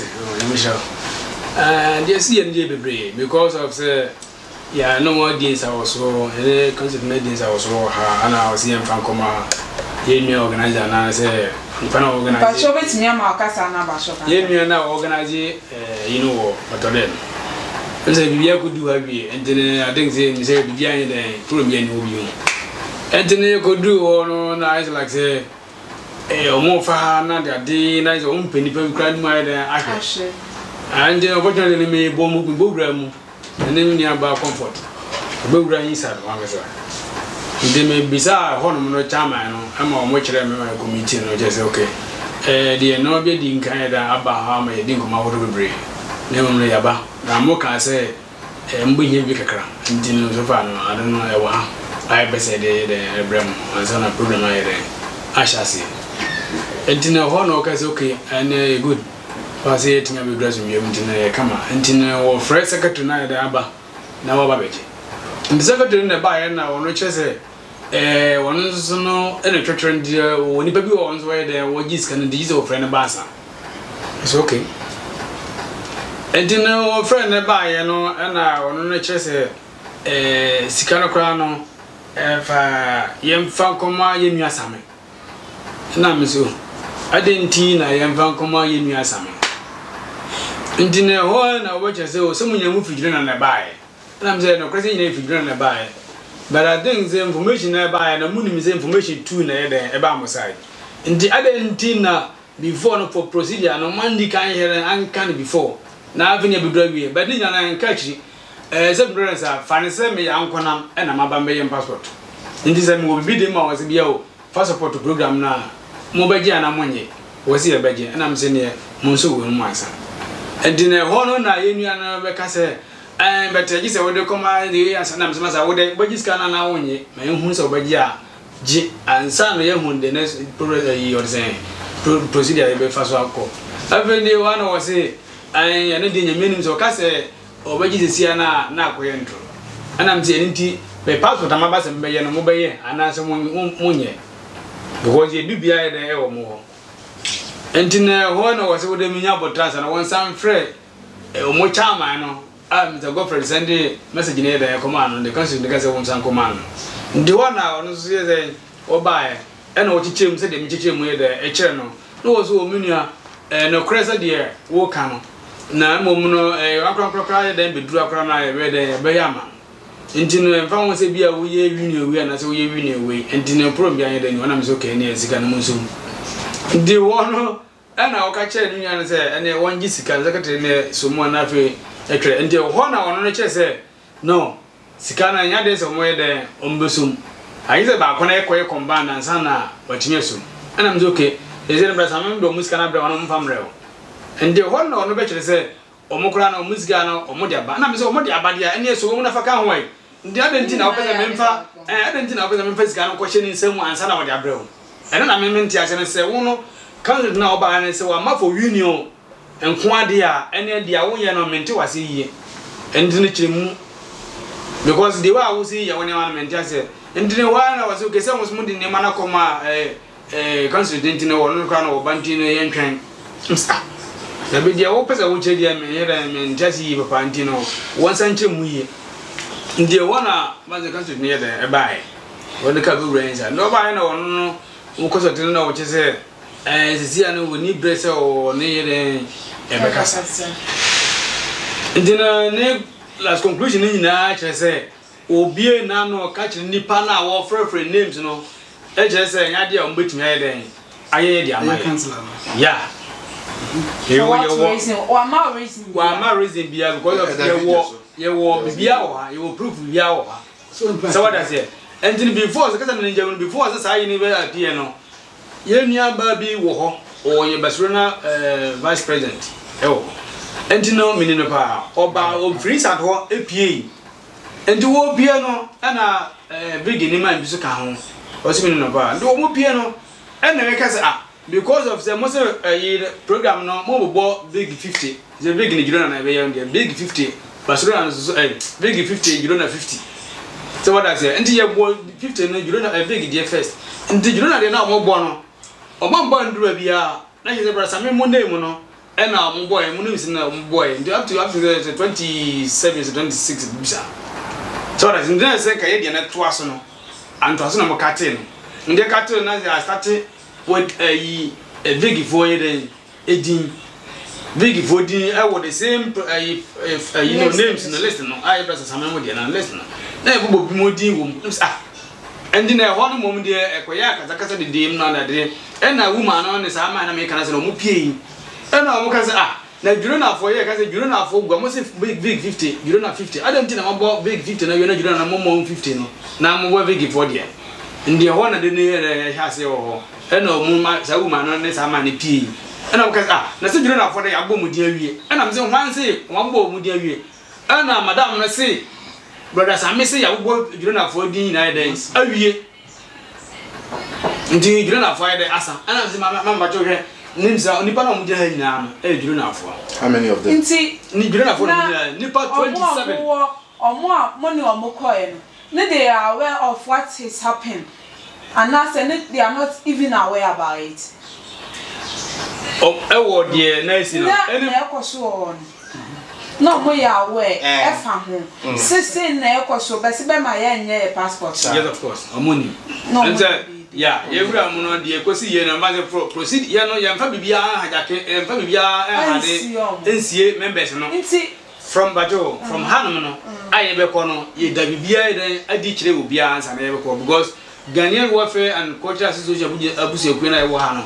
Michelle. And yes, he and J because of the yeah, no more days I was so, and concept meetings I was so, and I was here from Coma, Yemi organizer, and I say, if I know organize. But show it to me, my cousin, Yemi now organize, you know, but then. And say, we could do a bit, and then I think they say, behind the Colombian movie. And then you could do all nice, like say, a more far, not a day, nice, own penny, grandmother, actually. And then, unfortunately, me bomb program. And then you about comfort. Bogra inside one side. They may be bizarre, Honor Chama, I'm on which I'm a committee, no just okay. Eh, the no be in Canada about how may think of my water break. Never lay about. Now, more can say, and bring him Vicacra, and Tino Sofano, I don't know, I best say the Bram, and son of program I shall see. And Tina Honor is okay, and good. Was it to be dressing you in come and Tina or Fred Secretary night Abba now babbage. And the secretary in the buyer now on which I say, eh, one is no any church and when you baby ones where there were just can diesel friend Bassa. It's okay. And Tina friend the buyer no and I on which I say, eh, Sicano Crano, if I am Falcoma in Yasame. Now, Miss, I didn't teen I am Falcoma in Yasame. In a hole, I watch as though someone you move to and I buy. And I'm saying, no crazy if you don't buy. But I think the information I buy and the moon is information too about my side. In the other tina before no for procedure, no Monday can hear and uncanny before. Now I've been able to be, but then I catch it. Some brothers are finally me uncle and a Mabambian passport. In this time, will be the more as a bio passport program now. Mobaji and Amonye was here, Baji, and I'm saying, Monso will my son. And in a honor, na yenu na beka se eh but you say we dey come the answer na msema we dey baji scan na wonye me hu so baji a ji ansa no ye hu the next you say procedure e be fa so akọ afende one was say eh na de nyamenim so ka se o baji sesia na na akoye ntro ana mti enti be passport amaba se mbe ye no mo be ye ana se munye because ye bibia e dey e wo mo Entina hono was with the minya botrans and one some friend omo chama no am the girlfriend send the message in the command on the council the guys one some command the one now no say say obae e na ochichem say dem chichem e the e chere no no was o menua eh no cresa de wo ka no na mom no eh akra akra dem beduru akra na e de be yama intino emfa won say bia wo ye wini we na say wo ye wini we intino problem bia ye de ni ona me so ke ni esika no so the one and I catch a new and say, and one Jessica, secretary, someone after a trade. And the one on the chest say, no, Sikana and Yades somewhere there on Busum. I said about Connect combined and Sana, but you so. And I'm okay. They said, but I'm going to Muscana Brown from Rail. And the one on the better say, Omocrano, Musgano, or Modia, and I'm so Modia Badia, and yes, woman of a can wait. The other thing of the Memphis, and I didn't know the Memphis Gano questioning someone and Sana Modia Brown. And then I meant to say, Uno, comes now by and say, well, for union and Quadia, and then the Awoyan or Menti was here. And didn't because they were who see when you want to say, and then one I was okay, some was moving the Manacoma, a consultant in a one crown or Bantino and train. The video opens a witch and Jesse Pantino, one century. The one was the country near the buy. When the couple rains and nobody know. Because I don't know what you say. And see, I know we need bracer or near the Ebacassa. And then, last conclusion in the arch, I say, O be a nano catching Nipana or friend names, you know. I just say, idea on which me then. I hear the Councillor. Yeah. You want reason or my reason? Why my reason be because of your war, your war, Biawa, you will prove Biawa. So what I say. And then before the cousin before the sign even piano, Yenia Baby Woho or your Barcelona vice president. Oh, and you know, Minapa or Bow Freeze at home a P A. And to war piano and a big in my music home was Minapa, do more piano and the Macas are because of the most program no more big fifty. The big in the big fifty, Barcelona big fifty, you don't have fifty. So what I say, and you have fifteen, you don't have a big dear first. And you don't have enough more bono. Or one bond do a beer, like the Brassami Monday mono, and our boy, Munis and our boy, up to up to the twenty-seven, twenty-six, so that's in the second Canadian at Twasono and Twasono Catin. In the cartoon, I started with a big void, eighteen. Big fourteen, I was the same, uh, you know, names in the list. No, I was a man with an listener. Never would be more deep. And in a one moment, dear, a quack, as I can the dame on that day, and a woman on the Sama and American as a mupi. And I can say, ah, now you don't have for you, because you don't have for Gomos big, big fifty, you don't have fifty. I don't think I'm about big fifty, no, you're not, you don't have more fifteen. Now I'm more big for you. In the one of the near has your, and no woman on this Amani P. And I'm because ah, na say you don't for the abo mu dia wie. And I'm saying one say one bo mu dia wie. And na madam na say brother Sam say ya bo you don't for din na den awie. Ndi you don't for the asa. And I'm saying mama mama jo hwe nimsa nipa na mu dia ha nyina no e you don't for. How many of them? Nti ni you don't for nipa twenty-seven. Omo a money omo koye no. They are aware of what is happening. And now say they are not even aware about it. Oh, oh, dear, nice. No, no, no, we are aware. F home. Sixteen nekoso, but see by my end passport. Yes, of course. Money. No, yeah, every amount the ecosi yen and master proceed. You know, young Fabia, and Fabia, and N C A members. No, from Bajo, from Hanamano, I ever corner, ye W B I, then I ditch will be answered because Ghanaian warfare and culture association Abusi Queen I Wahano.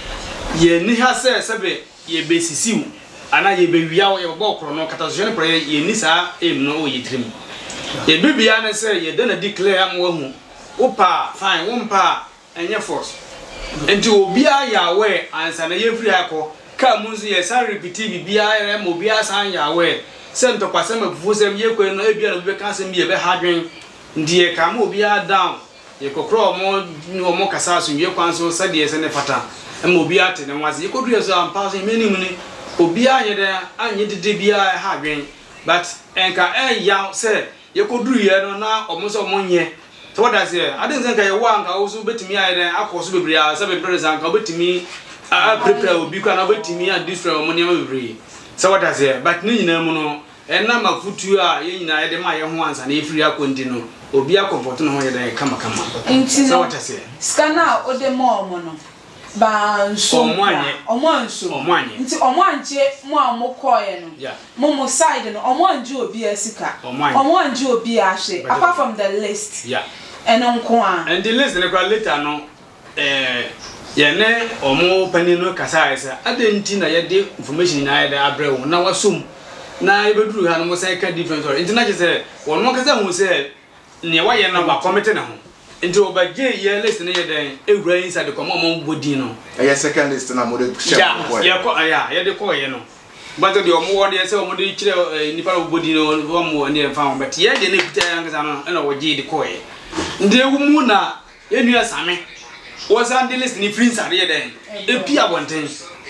Ye ni ha se sebe ye besisiu ana ye be wia wo ye bo kro no katasojene prayer ye ni sa em no wo yitrim ye bibia na se ye dana declare am wo hu wo pa fine wo mpa enye force enti obia ya we ansa na ye free akọ ka munzu ye san repeat bibia re mo bia san ya we se ntopasem afufusem ye kwen no ebia no be ka sem ye be hadwen ndie ka mo obia down ye kokro mo mo kasa so ye kwanso sade se ne fata em obi ate ne nwaze ye kodu yeso ampa so meni mu ni obi anye de anye dede bia ha dwen but enka en ya se ye kodu ye no na omo so omo nye to what does here I didn't think I wa nka wo so betimi aye de akoso bebre a se bebre san ka betimi a prepare obi kwa na betimi a destroy omo ne bebre so what does here but ni nyina mu no en na mafutu a ye nyina ye de ma ye ho ansa na e free akonti no obi akomfort no ho ye de kama kama so what does here scanner o de mo omo no ba nso omwanye omwanso omwanye nti omwanje mo amokoye no mo mo side no omwanje obi asika omwanje obi ahwe apart from the list yeah and onko a and the list ne kwa later no eh ye ne omo pani no kasa esa adenti na ye de information na ye de abrewo na wasum na ebeduru ha no mo say ka different or international say won mo kasa ho say ne wa ye na ba committee na ho into obaje ye list na ye den ewura inside the come mo bodi no e second list na mo de share ko ya ko ya ye de ko ye no but the omo wo de say omo de kire nipa bodi no wo mo ne fa ho but ye de ne kuta ya ngasa no na wo je de ko ye nde mu na ye nua same wo san de list ni free inside ye den e pia bonten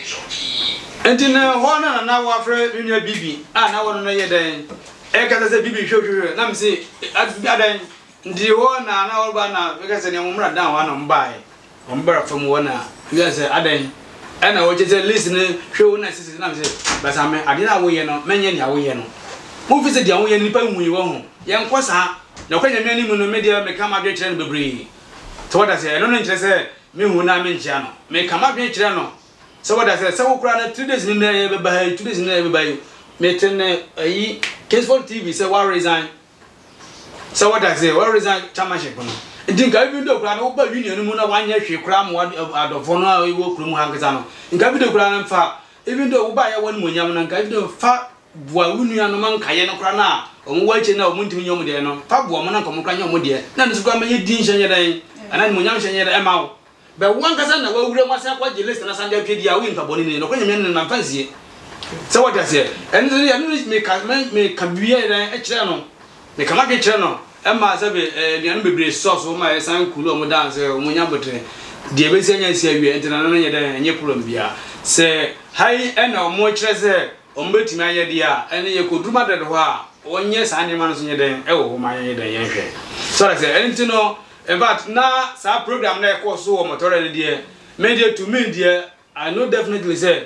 enti na ho na na wo afre nua bibi ah na wo no ye den e ka say bibi hwehwe na me say adan ndi ho na na orba na because ne mumra dan wa na mbae ombara fam wo na because adan ana wo je list ne hwe na sisi na me say basa me ade na wo ye no menye ne wo ye no mo fi se dia wo ye nipa nwi wo ho ye nkosa na kwanya me ani mu no media me kama dwe kire no bebre so what I say no no kire say me hu na me nkia no me kama dwe kire no so what I say so kura na three days ni na ye be ba two days ni na ye be ba me tene ayi Kingsford T V say what resign. So what I say, what reason chairmanship no? Ndinka even do kura na oba union mu na wanye hwe kura mo adofo no a iwo kura mu hankeza no. Nka video kura na mfa even do oba ya won monyam na nka video fa bua union no man kaye no kura na omo wache na omo ntimi nyom de no. Fa bua mo na nka mo kura nyom de. Na nso kura ma ye din hyenye dan. Ana monyam hyenye dan e ma wo. Be wan kasa na wa wure mwasa kwa je list na sanga pie dia wi nka boni ne no kwanya me na mfansie. So what I say, and then me ka me ka bia dan e kire no. Me kama ke kire no. Emma sabe eh bianu bebre sauce wo ma san kulu o mo dance o mo nya botre de be se nya sia wi entina no nya dan enye problem bia se hai ena o mo kire se o mbetimi anya dia ene ye koduma de ho a onye sa nya ma no so nya dan e wo ma nya dan yen hwe so like say entino in fact na sa program na e ko so o motor de dia media to media I know definitely say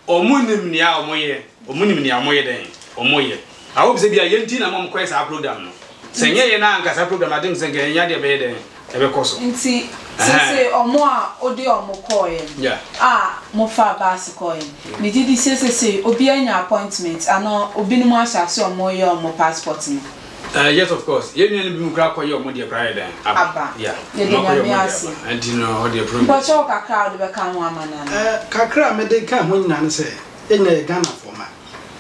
omunim nia omoye omunim nia omoye den omoye awo be bia yenti na mom kwesa program no senye ye na anka sa program adin se ge nya de be den e be koso nti sese omo a odi omo koye yeah ah mo fa bas koye me didi sese obi anya appointment ano obi ni mo asase omo ye omo passport no. Uh, yes, of course. You need to be crack for your money, bride. Abba. Yeah. You need to be asked. And you know how they approve. But you can crowd the can woman. Uh, Kakra me de kan when nan say, in a Ghana for ma.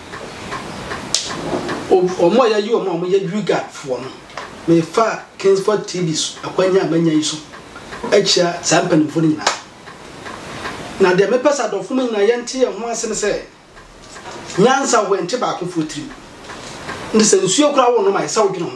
O mo ya you mo mo ya you got for no. Me fa Kingsford T V so akwanya manya yi so. Achia sampan for ni na. Na de me pesa do fu me na yente e ho ase ne say. Nyansa wente ba ko fotiri. Ndise nsuo kura wo no mai sawo dwene ho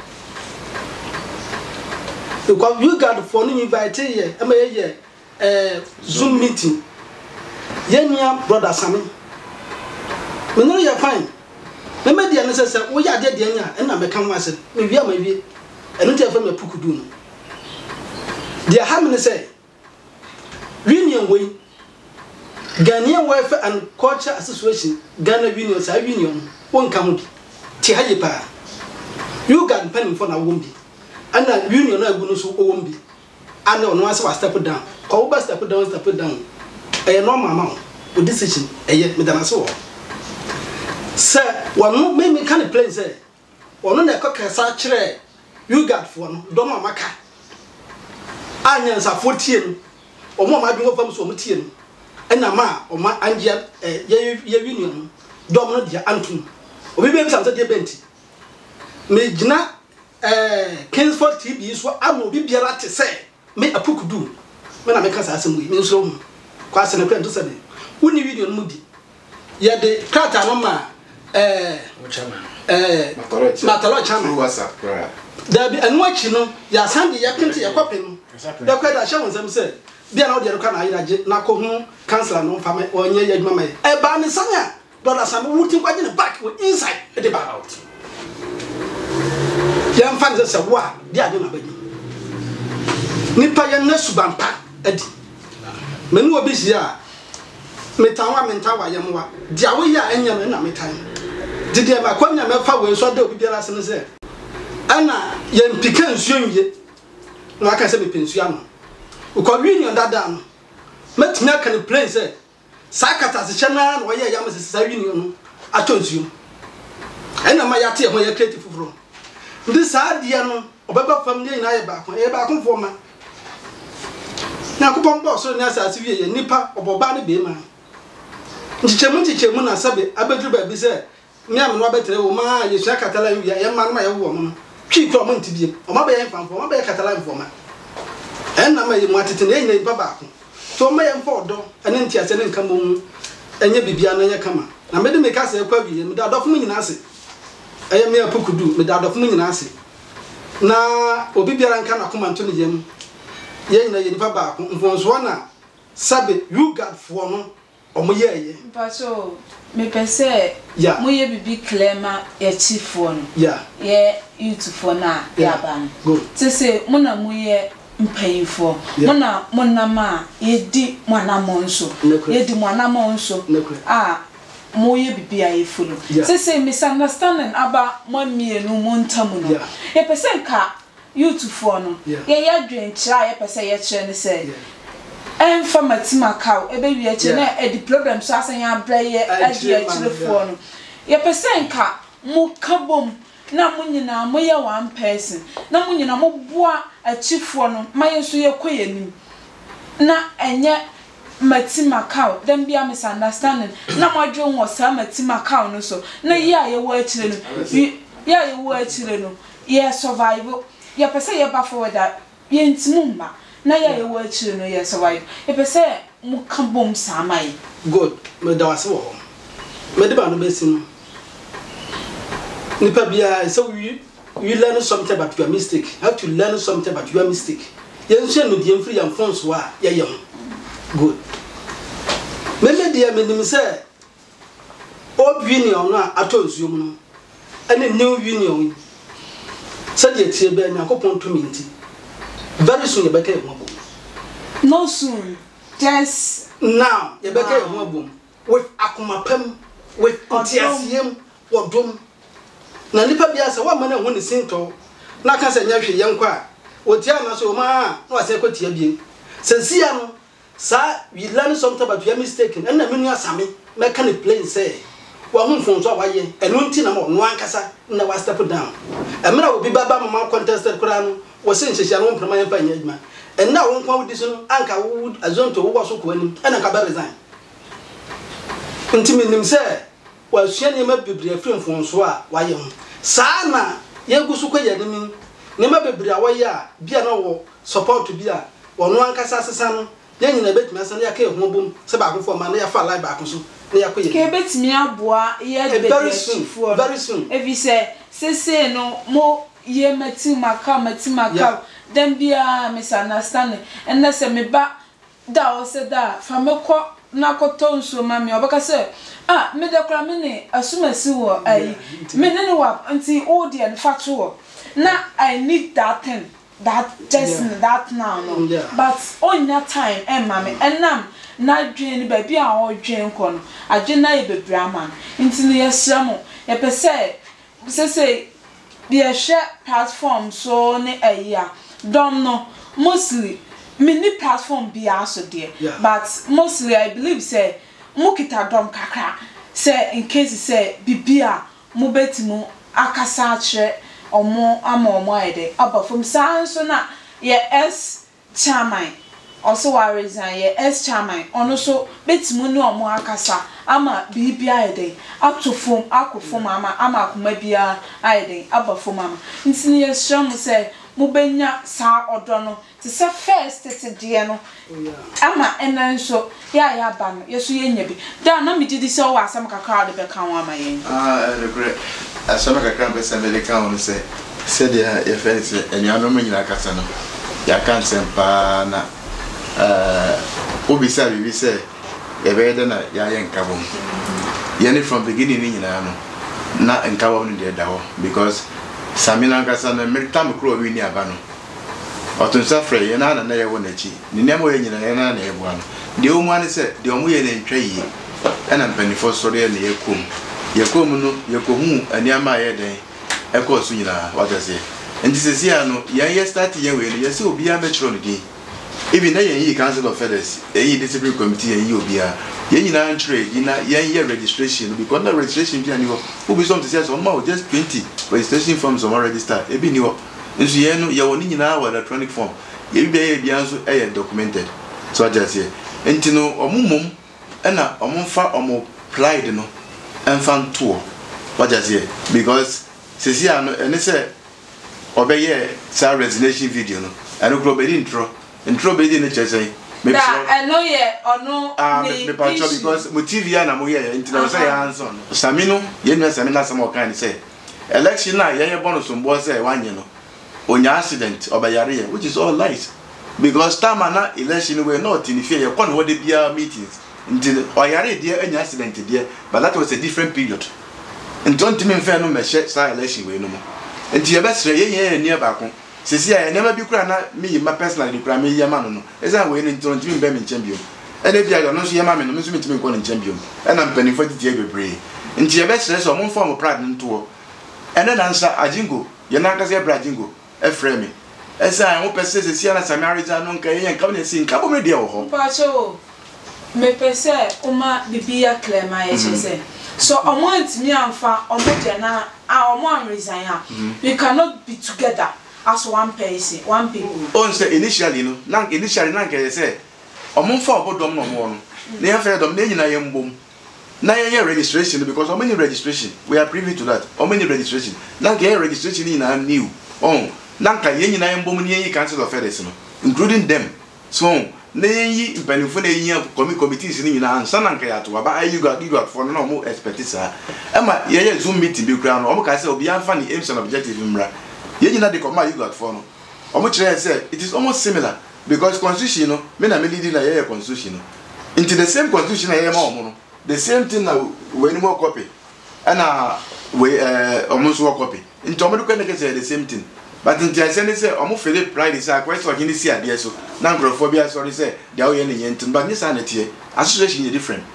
because you got for no invite here am ye eh Zoom meeting yenia brother Sami me no ya fine me me dia necessary wo ya de de nya na me kan wase me wi ama wi eno te fa me pukudu no dia ha me say union we Ghanaian Welfare and Culture Association Ghana Union sa union won kan bi ti haye pa you got penny for na wombi ana union na agunu so wombi ana ono ase wa step down ko ba step down step down eh normal ma o decision eh me dana so se wonu me me kan plan say ono na ekokesa kire you got for no do ma maka anya nsa forty no omo ma dwo fam so omo tie no ana ma o ma anje eh ye union do mo dia antum obi be bisa de benti me gina eh Kingsford T V so am obi biara te se me apukudu me na me kasa asem wi me nso hu kwa se na kwa ndo sabe woni video no bi ye de krata no ma eh eh matalo chama WhatsApp pra da bi anu achi no ya sande ya kente ya kwape no da kwa da sha wonsam se bia na o de ro kana ayira je na ko hu counselor no fa me onye ya dwuma me e ba ne sanya brother Sam wouldn't quite in the back with inside the back out. Young fans say, "Wow, they are doing a baby." Nipa ya nesu bampa edi. Menu obi sia. Metawa mentawa ya mwa. Dia we ya enya me na metan. Didi e ba kwanya me fa we so da obi biara se ne se. Ana ye mpika nsuo nwie. Na aka se me pensua no. Ukọ union dada no. Metumi aka ne plan say sakata se chana no ye ya me se sa union no atonsuo. Ena ma ya te ho ya creative fufuro. Ndi sa dia no obeba family na ye ba ko ye ba ko fo ma. Na ko pon boss ni asase wie ye nipa oboba ne be ma. Nchichemu nchichemu na sabe abedru ba bi se me am no abetere wo ma ye sua katala wi ye ma no ma ye wo mo. Twi kro mo ntibie. O ma be ye mfamfo, o ma be ye katala mfo ma. Ena ma ye mu atete na ye na iba ba ko. So me ye mfo do ene ntia se ne nka mo enye bibia na ye kama. Na me de me ka se kwa wi me da dofo mu nyina ase. Eye me apokudu me da dofo mu nyina ase. Na obi biara nka na koma nto ne yem. Ye nyina ye nipa ba ko mfonso na sabe you got for no omo ye ye. Mpacho me pese mo ye bibi klema ye chifo no. Yeah. Ye youthfo na ya ban. Good. Sese mo na mo ye mpayifo. Mo na mo na ma ye di mo na mo nso. Ye di mo na mo nso. Ah mo ye bibi aye fulu. Sese misunderstanding aba mo mienu mo ntamu no. Ye pese nka youthfo no. Ye ya dwenchira ye pese ye kire ne say. En famatima kaw ebe wi eche na e di problem so asan ya braye adi echire fo no ye pesen ka mu kabom na mu nyina mo ye one person na mu nyina mo boa achifo no maye so ye koyenim na enye matima kaw dem bia misunderstanding na mo adwo wo sa matima kaw no so na ye a ye wo achire no ye a ye wo achire no ye survive ye pesen ye ba forward ye ntimumba na ya yewo achire no yes why e pese mu kabom samai good me da wase wo me de ba no besi no nipa bia so we we learn something about your mistake have to learn something about your mistake ye nso no die mfiri ya mfonso a ye ye good me me dia me nim se old union no atonsuo mu no ene new union se de tie be nya kopon to minti very soon you better have no soon just now you better have one boom with akumapem with ntiasiem wodom na nipa bia se wa ma na hu ne sinto na ka se nya hwe yenkwa a otia na so ma na wase kwatia biem sensia no sa we learn something about your mistake and na menu asame me can plain say wa hu fon so waye eno nti na mo no ankasa na wa step down e mera obi baba mama contested kura no wo se nhyehyia no mpema yemfa nya adwuma and na wo nkwa wudi so no anka wo azonto wo so ko anim e na ka ba resign nti menim se wa sua ne ma bebre afiri fon so a waye hu sa na yegusu ko yade mi ne ma bebre a waye a bia na wo support bia wo no ankasa sesa no ye nyina betimi asa na ya ka ehu bom se ba akofo ma na ya fa live ba akoso na ya koye ke betimi aboa ye bebre very soon very soon if you say sese no mo ye mati maka mati maka dem bia misunderstanding and na se me ba da o se da fa me ko na koto nso ma me obaka se ah me de kra me ne asumasi wo ai me ne wa anti audio factual na I need that thing that just yeah. that now no yeah. but on that time eh mama enam na dwen ba bia o dwen ko no agye na ye bebra man nti ne yesra mo ye pese sese bi share platform so ne aya dom no mostly mini platform bi aso there yeah. but mostly I believe say mukita dom kakra say in case say bibia mo betimu akasa akre omo ama omo ede aba from sanso na ye s chairman also wa resign ye s chairman ono so betimu ni omo akasa ama bibia ede ato form akofom ama ama akoma bia ede aba form ama ntini ye sham say mo benya sa odo no ti se first ti de no ama enan so ya ya ba no yeso ye nya bi da na mi didi se o asam kakra de be kan wa ma yen ah regret asama kakra be se be kan on se se de ya fence enyano me nyina kasa no ya kan sempa na eh obisa bi se e be de na ya ye nkabom ye ne from beginning ni nyina no na nkabom ni de da ho because samina kasa na me tam kro wi ni aba no otunsa frɛ ye na na ye wo na chi ni nemo ye nyina ye na na ye bo ano de o mu ane se de o mu ye ne ntwa yi ɛna mpanifo sɔre ye na ye kom ye kom no ye ko hu aniama ye den e ko su nyina wa ta se nti se sia no ye ye start ye we no ye se obi a be chro no din even na ye yi council of elders e yi discipline committee ye yi obi a ye nyina ntre yi na ye ye registration because na registration bi ani wo obi some to say so ma just twenty registration forms on register e bi ni wo nso ye no ye woni nyina wa electronic form ye bi ye bia nso e ye documented so I just say enti no omumum e na omfa omo pride no enfan to what just say because sisi ano ene se obeye sa resignation video no eno kro be di intro intro be di ne chese me da I know ye ono ah me me pa because mo T V na mo ye enti na say hands-on samino ye nwa samina sam o kan say election na ye ye bonus mbo say wanye no onya accident obayare which is all lies because time na election we not in fear you come what dey bia meetings until oyare dey anya accident dey but that was a different period and don't me fair no me share sa election we no mo until you best ye ye ni ba ko sisi ya never bi kura na me my personal di kura me ye ma no no esa we ni don't me be me champion e dey bia no so ye ma me no me so me timi ko ni champion e na mpani for di bebre until you best so mo form pride nto e na nansa ajingo ye na akase brajingo e frame me esa wo pese se sia na samarija no nka ye nka na si nka bo me dia wo ho pa cho me pese uma bibia klema ye chese so omo ntimi amfa omo je na a omo am resign ha we cannot be together as one person one people on say initially no na initially na nke say omo mfa obodom no mo no na ye fa dom na nyina ye mbom na ye registration because omo ni registration we are privy to that omo ni registration na nke registration ni na new on nanka ye nyina ye mbom ni ye council of elders no including them so na ye mpanifo na ye committees ni nyina ansa nanka ya to ba ayu ga you got for no mo expertise ema ye ye zoom meeting bi kura no omo ka say obi anfa ni aims and objective mra ye nyina de come you got for no omo kire say it is almost similar because constitution no me na me leading na ye constitution no into the same constitution na ye ma omo no the same thing na we ni more copy ana we eh omo so copy into omo do can say the same thing. But in the sense, I'm Philip pride is a question of Guinness idea. So, Nangrophobia, sorry, say, the Oyen and but this sanity, association is different.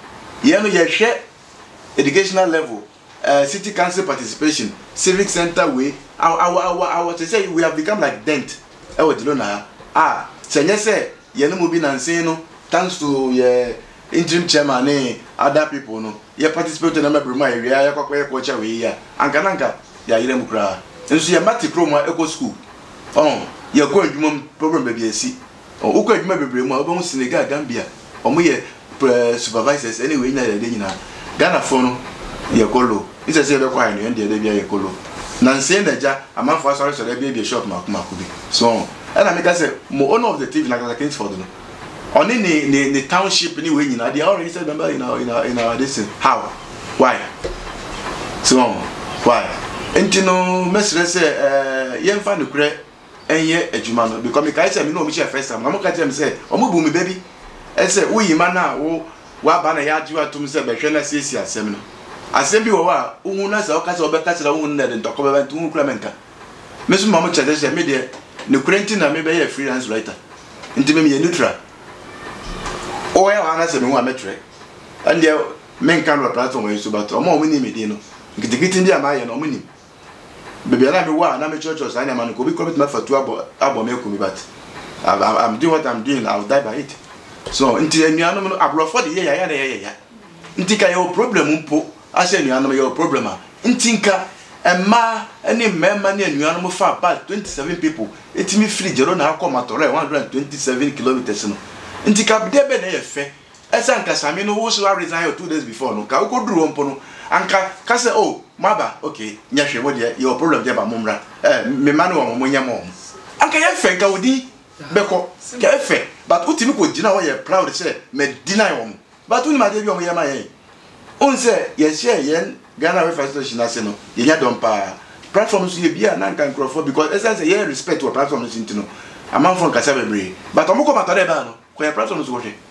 ye no ye hwe educational level uh, city council participation civic center way our our our, our to say we have become like dent e we dilo na ah senye say ye no mu bi na nsen no thanks to ye interim chairman and other people no ye participate na member ma ye ya kwakwa ye kocha we ya anka nanka ya yire mu kra nso ye mati kroma eco school oh ye ko adwuma problem be bi asi oh ko adwuma bebre mu obo Senegal Gambia omo ye supervisors anyway nya de nyina Ghana for no ye kolo ise se be kwa no ye de bia ye kolo na nsen da ja amanfo asori so de bia bia shop makuma kubi so and I make say mo one of the T V na ka for no on in the the township anyway nyina they already said member in our in our in our this how why so why entino mesre say eh ye mfa no kure enye adwuma no because me kai say me no me share first time am ka tell me say omo bu me baby e say wo yima na wo wa ba na ya jiwa tum say be hwe na sesi asem no asem bi wo wa unu na say o ka say obeka say unu na de ntoko be ntu kura menka me so mama chede say me de ne kurenti na me be ye freelance writer nti me me neutral o ya wana say me wa metre and there men kan ro platform we so but omo omo ni me di no nkitikiti ndi amaye no omo ni baby na me wa na me church us anya man ko bi commit ma fatu abo abo me ko mi but I'm doing what I'm doing, I'll die by it. So until you know no abro for the yeah yeah yeah yeah ntika your problem mpo ase nuanom your problem a ntinka emma any member ne nuanom fa about twenty-seven people etimi free jero na akoma tore one hundred twenty-seven kilometers no ntika de be na ye fe esa nka sami no wo so resign two days before no ka ko duru mpo no anka ka say oh maba okay nya hwe mo de your problem de ba momra eh me ma no wo mo nya mo anka ye fe ka odi beko ka fe but utimi ko gina wo ye proud say me deny wo but uni ma de bi o mo ye ma ye on say ye share yen Ghana we first station ase no ye nya don pa platforms ye bia na nkan crofo because essence ye respect what platforms intino amam fon kasa bebre but omo ko matore ba no ko ye platforms wo hwe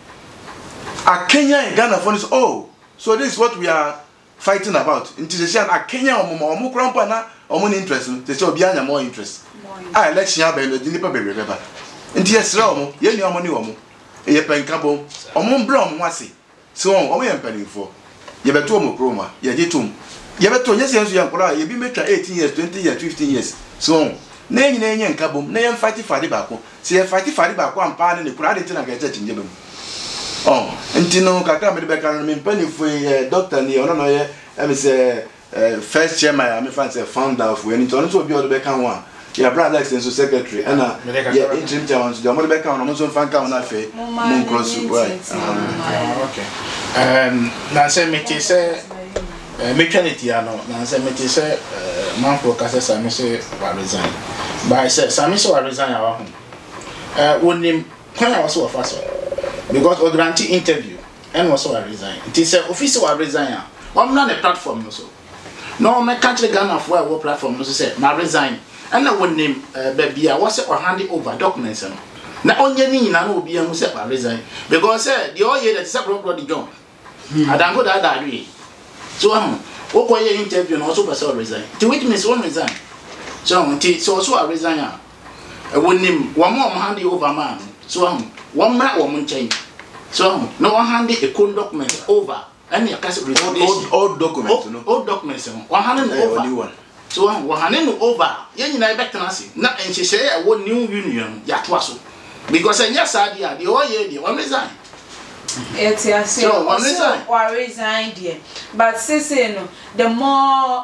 a Kenya and Ghana phone is oh so this is what we are fighting about in decision a Kenya omo omo krampa na omo ni interest no say obi anya more interest ah election aba no di nipa bebre beba nti yesra omo ye ni omo ni omo ye penka bom omo mbra omo ase so omo ye mpanifo ye beto omo kroma ye gitum ye beto nyese yenso ye nkora ye bi metwa eighteen years twenty years fifteen years so na enyi na enye nka bom na ye mfati fari baako se ye fati fari baako ampa ne kura de tina ga church nje bem oh ntino kakra me de beka no me mpanifo ye doctor ni ono no ye em say first chairman am fan say founder of we nti ono so obi o de beka ho a ya brother Alex and secretary and yeah interim chairman so the back on so fan ka na fe mon cross right okay um na say me ti say mechanity ano na say me ti say man for ka say Sami say wa resign but say Sami say wa resign awa ho eh wonim kwan ya so fa so because odranti interview and was so resign it is office wa resign a am na the platform no so no me country Ghana for our platform no so say na resign and na wonim baby a was or hand over documents no na onye ni nyina na obi ahu say resign because say the all year that is a problem John adango da da ri so am wo ko ye interview no so person resign the witness one resign so until so so resign a wonim wo mo hand over man so am one man or munchain so no one hand a cool document over and your case old old documents no old documents one hand over so one hand over yen na be tenase na enhyehyɛ a wo new union ya to aso because enya sadi a the all year the one resign it's ya say so one resign or resign there but say say no the more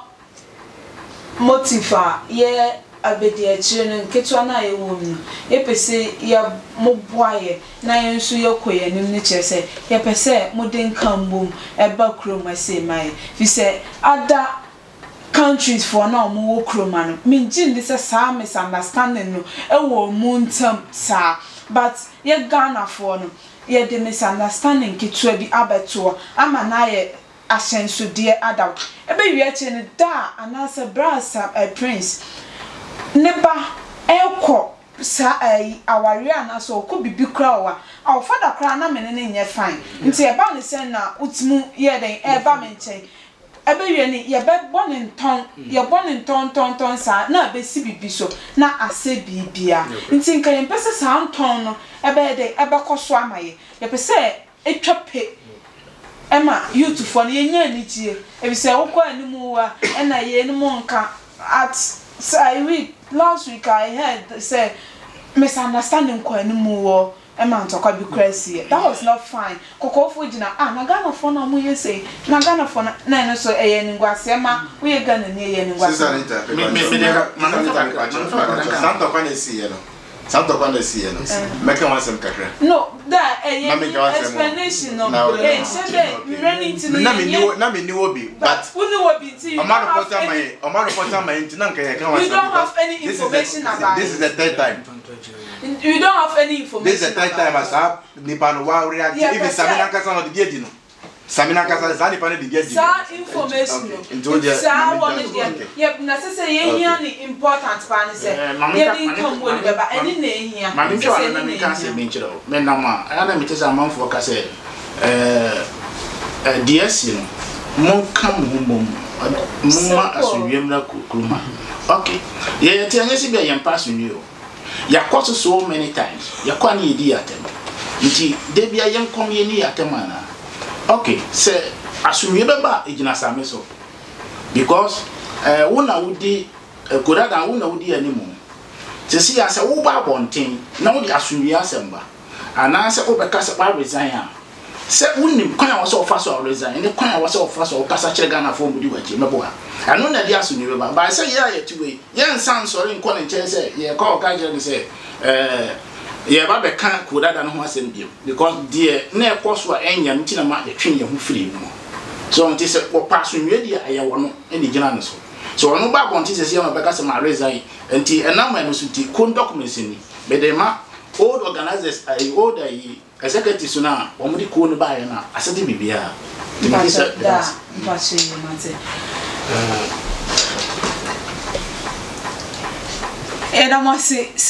motiva yeah abedi achire no nketwa na ye wo mu e pese ya moboaye na ye nso ye koye nim ne chese ye pese modin kambom e ba kroma se mai fi se other countries for na mo wo kroma no me gin this a misunderstanding no e wo mu ntam sa but ye Ghana for no ye the misunderstanding ketwa bi abeto ama na ye asenso de adam e be wi achi ne da anasa brasa uh, prince neba eko sa ai aware ana so ko bibi kra wa aw fada kra na me ne nye fine nti e ba ne sen na utimu ye den e ba me nchen e be wie ni ye be bonin ton ye bonin ton ton ton sa na be si bibi so na ase bibia nti nka ye pese sa ton no e be de e be koso amaye ye pese etwa pe Emma youth for no yenya ni tie e be say wo kwa ni mu wa e na ye ni mu nka at say week last week I heard say misunderstanding kwa ni mu wo Emma ntokwa bi crazy that was not fine kokofo gina ah na Ghana for na mu ye say na Ghana for na na so e ye ni ngwase ma wo ye Ghana ni ye ni ngwase me me me Santa Kwana si ye no Santa Kwana si ye no make one sem kakra no that e explanation no eh say that running to na me ni na me ni obi but who know what be you Omar reporter my Omar reporter my ntina nka ye kan we don't have any information about this is the third time you don't have any information this is the third time as up nipa no wa react even Samina Kasa no the gedi no Samina Kasa is any pan the gedi sa information no sa one there yep na say ye hia ni important pan say ye be come won be ba eni na hia ma me twa na me kan say me nchiro me na ma ana me tesa amanfo ka say eh eh D S no mon kam mum mumma asunwem na kuruma okay ye ye tianye si be ye mpa asunwe o ya kwaso so many times ya kwa ni edi atem nti de bia yem kom ye ni atem ana okay se asunwe be ba ejina same so because eh wona wudi kodada wona wudi animu se si ya se wo ba bonten na wudi asunwe asemba ana se obeka se ba resign a se woni kwan a wo so ofa so resign ne kwan a wo so ofa so kasa kire Ghana fo mudi wachi mebo ha ano na dia asunwe ba ba se ya ye tiwe ye nsan sori nko ne nche se ye ka ka je ne se eh ye ba be kan kodada no ho asem bio because die na ekoso a enya nti na ma ye twen ye ho firi mu so nti se wo pa asunwe dia aye wo no e ni gina ne so so ono ba bon nti se se ma be ka se ma resign nti enama no so ti kon documents ni be de ma old organizers ai old ai executive so na wo mo di ko no ba ye na asede bibia ti bi se da ba se ye mate eh da mo se se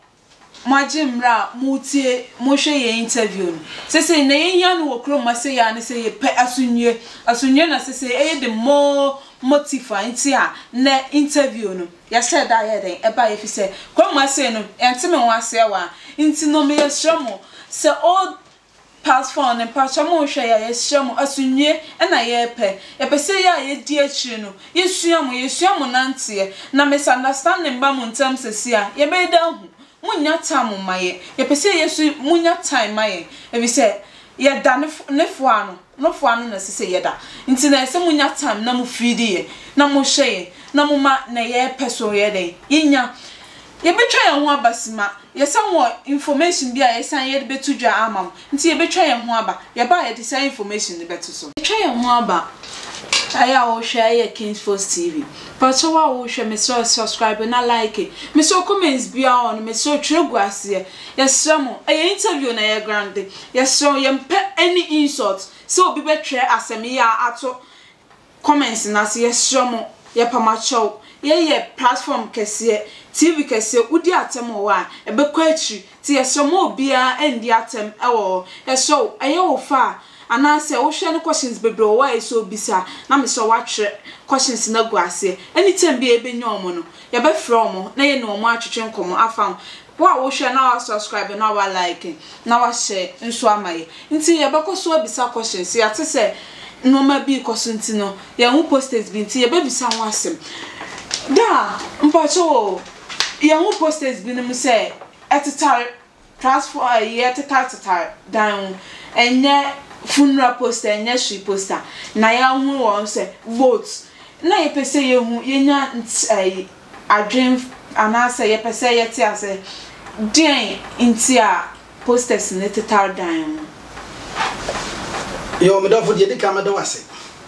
majimra mutie mo hwe ye interview no se se na ye hia no wo kro ma se ya ne se ye pe asunye asunye na se se e de mo motiva nti a na interview no ya said that ye den e ba ye fi se kro ma se no ente me wa se wa nti no me ye shramo se all pass phone and pass mo hwe ya ye shramo asunye e na ye pe ye pe se ya ye di akire no ye suamo ye suamo nante na misunderstanding ba mo ntem se se a ye be da hu munya time maye ye pese yesu munya time maye e bi se ye da ne fo ano no fo ano na se se ye da nti na se munya time na mu feedi ye na mu hye na mu ma na ye peso ye den yinya ye betwa ye ho abasima ye san wo information bi a ye san ye betu dwa amam nti ye betwa ye ho aba ye ba ye de san information ne betu so betwa ye ho aba aya wo hwe ye Kingsforce T V but wa wo hwe me so subscribe na like me so comments bia on me so tregu ase yes mo aye interview na ye grande yes so ye mpe any insult so obi betwe asem ya ato comments na se yes mo ye pamacho ye ye platform kese T V kese udi atem wa e be kwa achi ti yes mo bia endi atem ewo yes so aye wo fa anase wo hwe ne questions bebre wo why so bisa na me so watwe questions na gu ase anytime bi ebenye omo no ya be from mo na ye no omo atwetwe nkomo afam wa wo hwe na wa subscribe na wa like na wa share nso amaye nti ye be ko so bisa questions ya te se no ma bi question nti no ye hu posters bi nti ye be bisa ho asem da mpacho ye hu posters bi no se etitar transfer ye etitar etitar down enye funeral poster nya shi poster na ya hu won se vote na ye pese ye hu ye nya ai adwen anasa ye pese ye ti ase den inti a posters ne total dan yo me do for de ka me do wase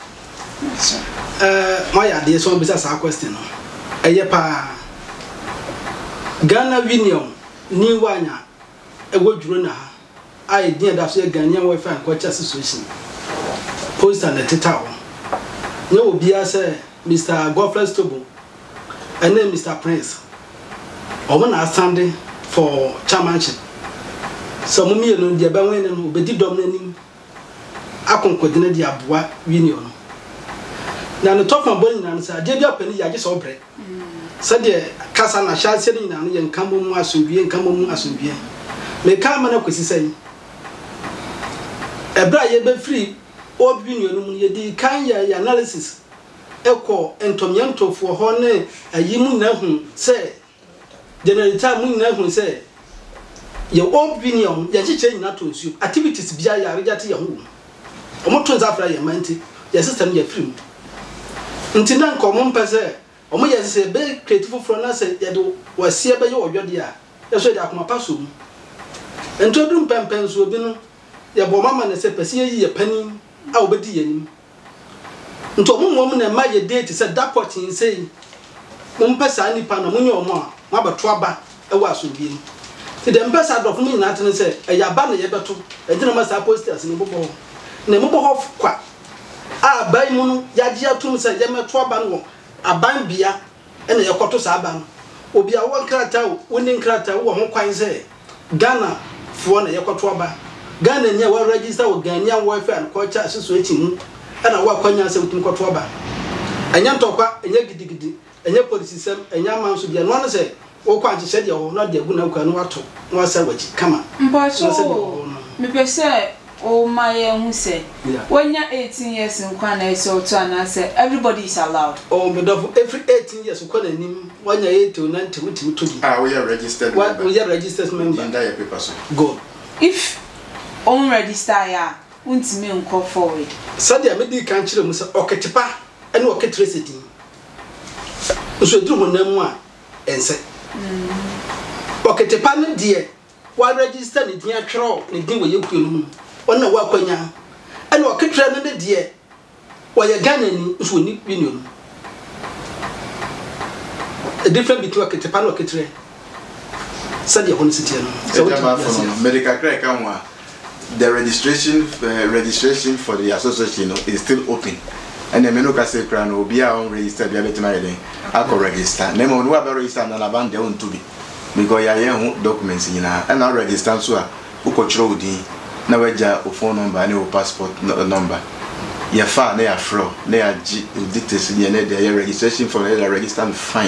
eh my ade so bisa sa question no eye pa Ghana Union ni wanya e wodwuro na I did that say Ghanaian Wi-Fi and culture association. Post and the titao. No be as Mister Godfrey Stobo and then Mister Prince. Or when I standing for chairmanship. So mummy no the Bawen and be dominating. I can coordinate the Abua Union. Now the top of Bonnie and said, Jabia Penny, I just operate. Said the Casana shall say in and come on as we and come on as we. Me come and say. Ebra ye be free opinion mu ye di kan ya analysis eko entomyento fo ho ne ayimu na hu se generator mu na hu se ye opinion ya chiche nyina to nsu activities bia ya rejate ye hu omo to nzafra ye manti ye system ye free nti na nko mo mpese omo ye se be creative for na se ye do wasie be ye odwode a ye so de akoma paso mu ento dum pempen so bi no ye bo mama ne se pese ye ye pani a obedi ye nim nto mo mo na ma ye date se dapot insei mo mpesa ni pa na mo nye omo a ma beto aba e wa so bi ti dem pesa do fun nyina tene se e ya ba na ye beto e tina ma sa posters ni bobo na mo bo kwa a bai mu no ya ji atum se ye meto aba no aban bia e na ye koto sa aba no obi a won krata woni krata wo ho kwan se Ghana fo na ye koto aba Ghana nya wa register wo Ghanaian Welfare and Culture Association mu ana wa kwanya se utum koto aba anya ntokwa enya gidigidi enya policy sem enya manso bia no no se wo kwa nche de ho na de agu na kwa no wato no asa waji kama mpacho me pese o maye hu se wonya eighteen years nkwa na ese oto ana se everybody is allowed oh me do every eighteen years kwa na nim wonya eight to nine to utim to ah we are registered member we are registered member in that paper so go if on register ya untime nko forward sadia me di kan kire mu se oketepa ene oketresity so edru mo namu a ense oketepa ne die wa register ne din atwero ne din wo yekuo mu onna wa kwanya ene oketre ne die wo ye Ghana ni so ni union a different between oketepa and oketre sadia hono sitia no so medical crack kan wa the registration uh, registration for the association, you know, is still open. And the menu can say, "Crown will be on register. Be able to marry. I can register. Name on what register and about their own to be because you have documents in here and I register so who control the now a phone number and your passport number. Your far they are fraud. They are dictates in the registration for the register fine.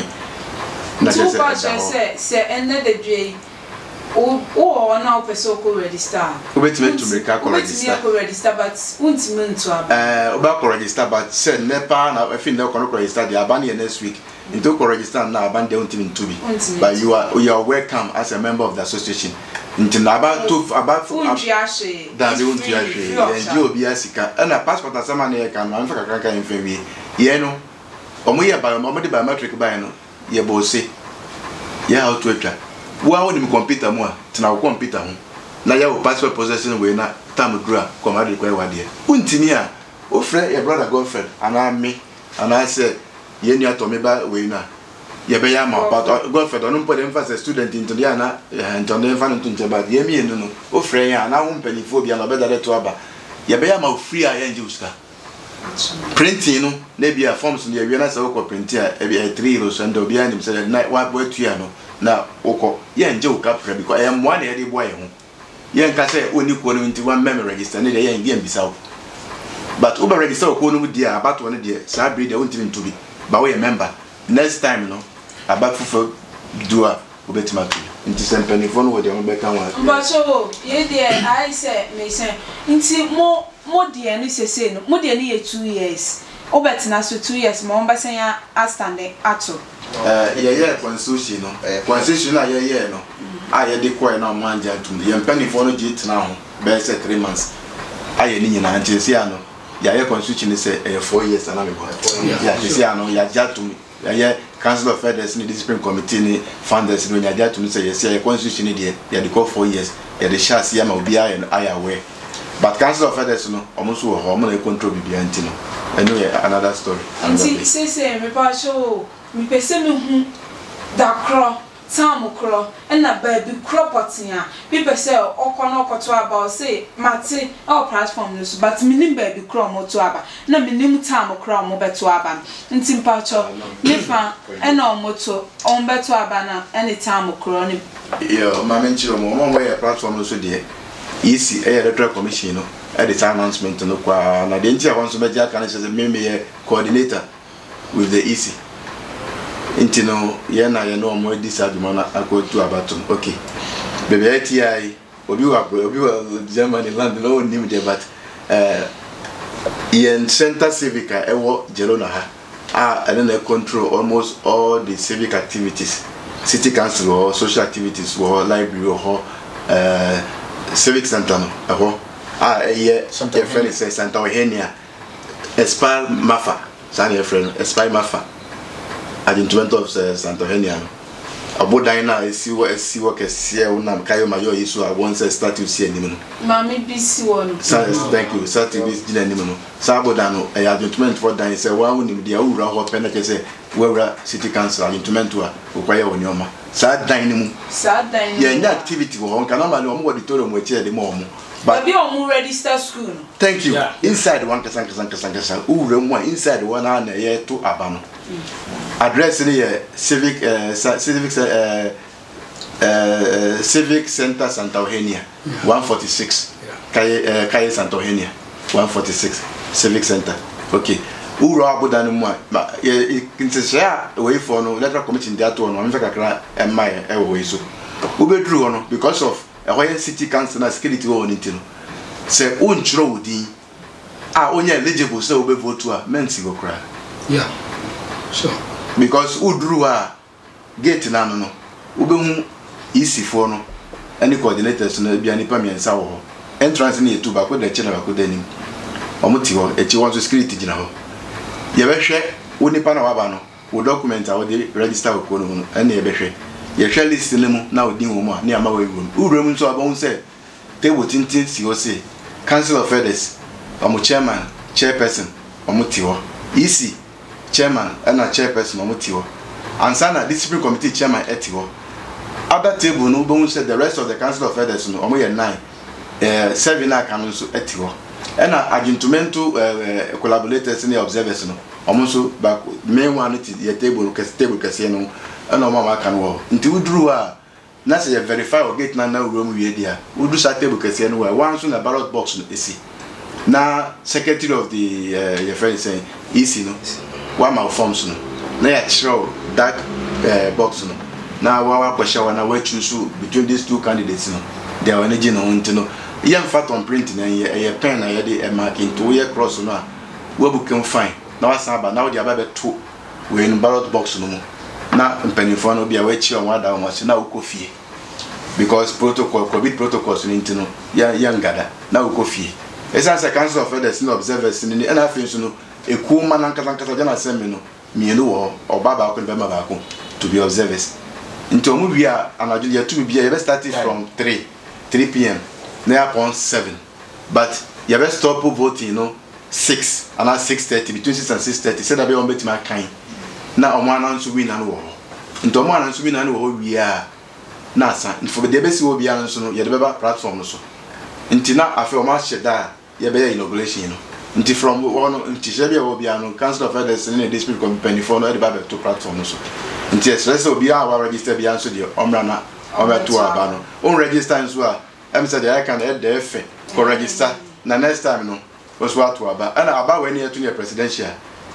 Two passion say say ended the J. Oh, oh, now person ko register. Obetime to make a register. Obetime ko register, but untime to aba. Eh, oba ko register, but say nepa na I feel na ko register the abani next week. Into ko register na abani de untime to be. But you are you are welcome as a member of the association. Into na about to about unji ahwe. That the unji ahwe. Enji obi asika. E na passport asama na e kan na mfa kakra kan mfa wi. Ye no. Omo ye ba omo de biometric ba no. Ye bo se. Ye how to etwa. Wa woni mi computer mu a tina wo computer ho na ya wo passport possession we na tam dura come out require wade untimi a o frɛ your brother girlfriend ana me ana say ye nua to me ba we na ye be ya ma but girlfriend onu pode emphasize student into dia na into na emfa ntu nche ba ye mi enu no o frɛ ya na wo mpanifo bia na be da to aba ye be ya ma free a ye nje uska printing no na bia forms no ye wi na say wo printing a e bia three euros and obi anim say na wa wa tua no na oko ye nje o kapra because I am one e dey boy ho ye nka say oni ko no nti one mem register ne dey ye nge mbisa but uber register ko no dia about one dey sa breed dey won't to be but we a member next time no about fufu dua obetima to nti sempani phone wo dey on be kan wa but so ye dey I say me say nti mo mo dey no say say no mo dey no ye two years obetina so two years mo mba say ya standing ato eh ye ye constitution no constitution na ye ye no a ye de koy na mo anja tum ye mpani fo no git na ho be say three months a ye ni nyina nche sia no ya ye constitution say eh four years na me go ya sia no ya jatum ya ye council of elders ni discipline committee ni founders no ya jatum say ye sia ye constitution ni de ya de call four years ya de sha sia ma obi aye no aye aware but council of elders no omuso wo ho omo na control bibia nti no anyway another story nti say say me pa show mi pese me hu da kro tam kro na baby kro potia bi pese okono okoto aba say mate our platform no so but minim baby kro mo to aba na minim tam kro mo beto aba nti mpa cho nefa na omoto on beto aba na any tam kro ni yo mama nchiro mo mo we platform no so de easy e electoral commission no at the announcement no kwa na de ntia won so be ja kan say me me coordinator with the E C intino ye na ye no mo disaduma na akotu abatum okay bebe ati ai obi wa obi wa Germany land no nim de but eh yen center civic e wo Jelona ha ah and then control almost all the civic activities, city council or social activities or library or uh civic center no e ah eh your friend is Santa Eugenia Espal Mafa sani your friend Espal Mafa adjutant of Santa Eugenia abodan na esi wo esi wo kese una kayo mayo yiso a won say start to see anim no mami bisi won thank you start to be gina anim no sa abodan no e adjutant for dan say wa wonim dia wura ho pe na kese wura city council adjutant wa okwaye wonyoma sa dan ni mu sa dan ni ye nya activity wo on kana mali o mo auditorium we tie de mo mo but be o register school no thank you yeah. Inside one kasan kasan kasan kasan wura mu inside one na ye to abano address the civic uh, civic uh, uh, civic center Santa Eugenia yeah. one forty-six yeah. Kaye uh, Kaye Santa Eugenia one forty-six civic center okay uro abudan mu ma ye kintisha we for no electoral committee dey ato no am feka kra e mai e wo iso wo bedru no because of e hoye city council na security wo ni tino se unchiro wudin a onye eligible se wo be vote a menti go kra yeah sure because udru a gate na no no ubehu isi fo no any coordinators no bia ni pa miensa wo entrance ni etu ba ko de chena ba ko de ni omuti ho echi won so security gina ho ye behwe wo ni pa na wa ba no wo document a wo de register ko no no ene ye behwe ye hwe list ni mu na odin wo mu a ni ama wa ewu urem nso abon se table tintin si o se council of elders omu chairman chairperson omuti ho isi chairman and a chairperson omutiwo ansana discipline committee chairman etiwo other table no bon said the rest of the council of elders no omo ye nine eh seven na kan so etiwo and adjuntumento uh, collaborators and observers no omo so back main one the table ke table kase no and omo ma kan wo nti udru a na say verify or get na na room wie dia udu sa table kase no wa one so na ballot box no esi na secretary of the uh, your friend saying easy no one malforms no na ya show that uh, box no na wa wa kwasha na wa choose between these two candidates no they are energy no ntino yam fat on print na ye pen na ye dey mark into ye cross no a we bukem fine na wa san ba na we dey aba beto we in ballot box no mu na mpanifo no bia wa chi on wa da on na ukofie because protocol covid protocols no ntino ya yangada na ukofie esa se council of elders no observers ni na afin so no eku man nkata nkata jana semi no mienu wo obaba ko be ma ba ko to be observers nti omu bia anaju ya to bia you start from three p m na upon seven but you best stop voting no six and six thirty between six and six thirty said that be on betima kan na omu ananso win na wo nti omu ananso win na wo wi a na asa nti for the best wo bia nso no ye de beba platform no so nti na afi omu asheda ye be inauguration no nti from one nti shebia wo bia no council of elders in the district company for no edeba to platform so nti express obi a wa register bia so de omra na oba to aba no on register nso a em say I can head the F ko register na next time no was what to aba and aba when you to the presidential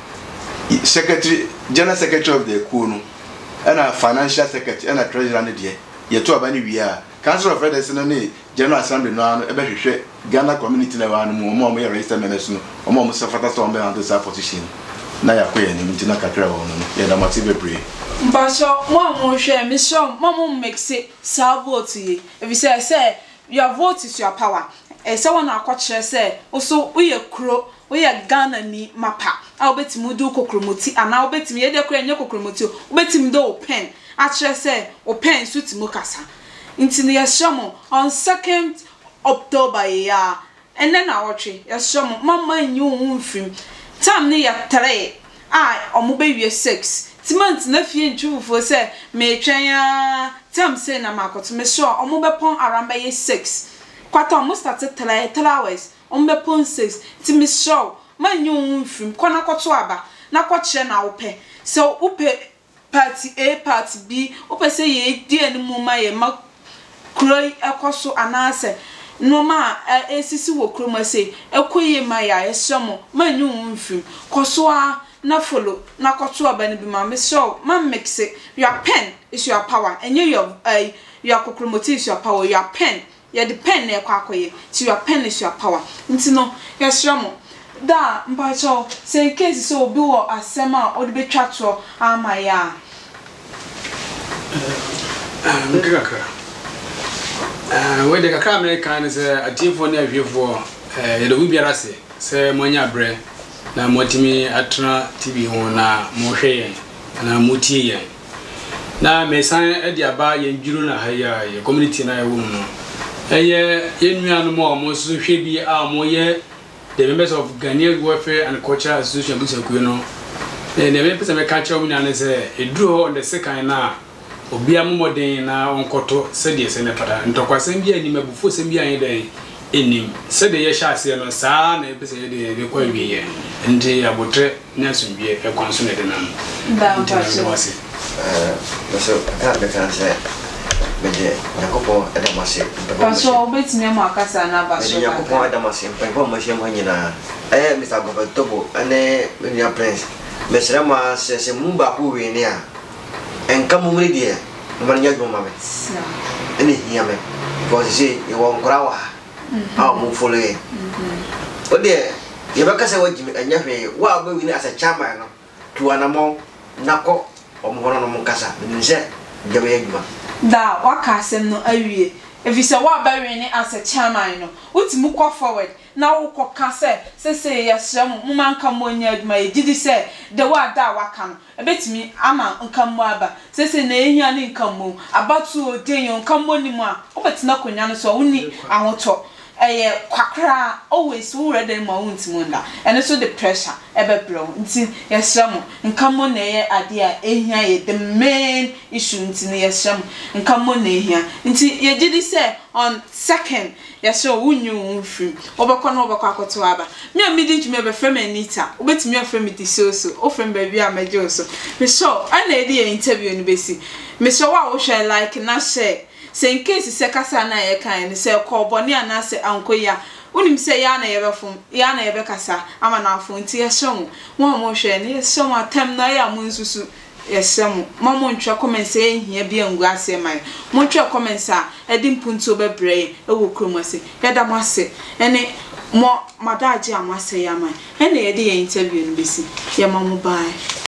secretary general secretary of the Ekuo no and a financial secretary and a treasurer ne de ye to aba ni wi a council of elders no ne general assembly no ebe hwehwe Ghana community na wa no mo mo register members no o mo so fata so mbe handle that position na ya ko ye ni ntina kakra wo no ye na mati bebre mpacho mo mo hwe mi so mo mo mix sa vote ye if you say say your vote is your power e say wona akọkire say oso uye kuro uye Ghana ni mapa a obetimi du kokromoti ana obetimi ye de kro enye kokromoti obetimi do pen a kire say o pen suit mo kasa ntini ye shomo on second October ya and then I watch it yes some mama nyu mfim time ne ya three ah omo be wie six timant na fie ntwufo say me twen ya time say na makoto me sure omo be pon aramba ye six kwata omo start three three hours omo be pon six ti me sure man nyu mfim kwana koto aba na kwakire na wo pe so upe party A party B upe say ye di animu ma ye ma kroi akoso anase no ma esisi wo kroma say ekoye ma ya esomo manyu mfim koso a na follow na koto aba ne bi ma me so ma mix it your pen is your power and you your uh, your kokromoti is your power your pen your the pen na ekwa akoye so your pen is your power nti no yesomo da mpacho say case so obi wo asem a odi betwa to ama ya eh nkaka eh we de kakra American say atifo na ahwefo eh ye do biara se say monya bre na motimi atena T V ho na mo hwe yen na motie yen na mesan e dia ba yen juru na haya ye community na ye wo no eye yenuanu mo mo so hwe bi a mo ye the members of Ghanaian Welfare and Cultural Association Busakuyo no eh the members me catch up na say eduro on the second na obi amomoden na onkoto se de se ne pada ntokwasem bi ani mabufo sem bi an den enim se de ye sha ase no saa na epese ye de be kwa wie ye ndi abotre na asombi e kwanso ne de nam da mpacho eh so ka be kan se beje yakopo edamase paso obetimi am akasa na baso yakopo edamase mpempo machine ho nyina eh Mister Gobetobo ane Menia Prince mesra ma se se mumba ku we ne a enka mumri die manya joma me ene hiya me ko se e won krawa ah mu fole o de ye baka se wajimi anya hwe wa ba wi ni asa chama no tu anamo nako o mo hono no kasa nse jabe yajuma da waka asem no awie efise wa ba wi ni asa chairman no utimu kwa forward na wo koka se se se ya hram mu manka mo nya aduma ye gidi se de wa da waka no ebetimi ama nka mo aba se se na ehia ni nka mo abatu odin yo nka mo ni mo a obetina konya no so woni ahoto eye kwakra always wo ready ma wontimu nda ene so the pressure ebe bro nti ya hram nka mo na ye ade a ehia ye the main issue nti na ya hram nka mo na ehia nti ye gidi se on second ya so wunyu mfim obekọ na obekọ akoto aba me amidi ntumi be frame Anita obetumi aframe di so so o frame ba bi amaje so me so ana edi ye interview ni besi me so wa wo share like na share say in case se kasa na ye kan ni se ko boni ana se ankoya unim se ya na ye be fun ya na ye be kasa ama na afun ti ye so mo mo hwe ni ye so atem na ya mo nsusu yesem mamo ntwa comments e hia bia ngu ase man mo ntwa comments a edi mpunto bebre e wo kromase yeda mo ase ene mo madaje amase ya man ene ye de interview no besi ye mamo bye.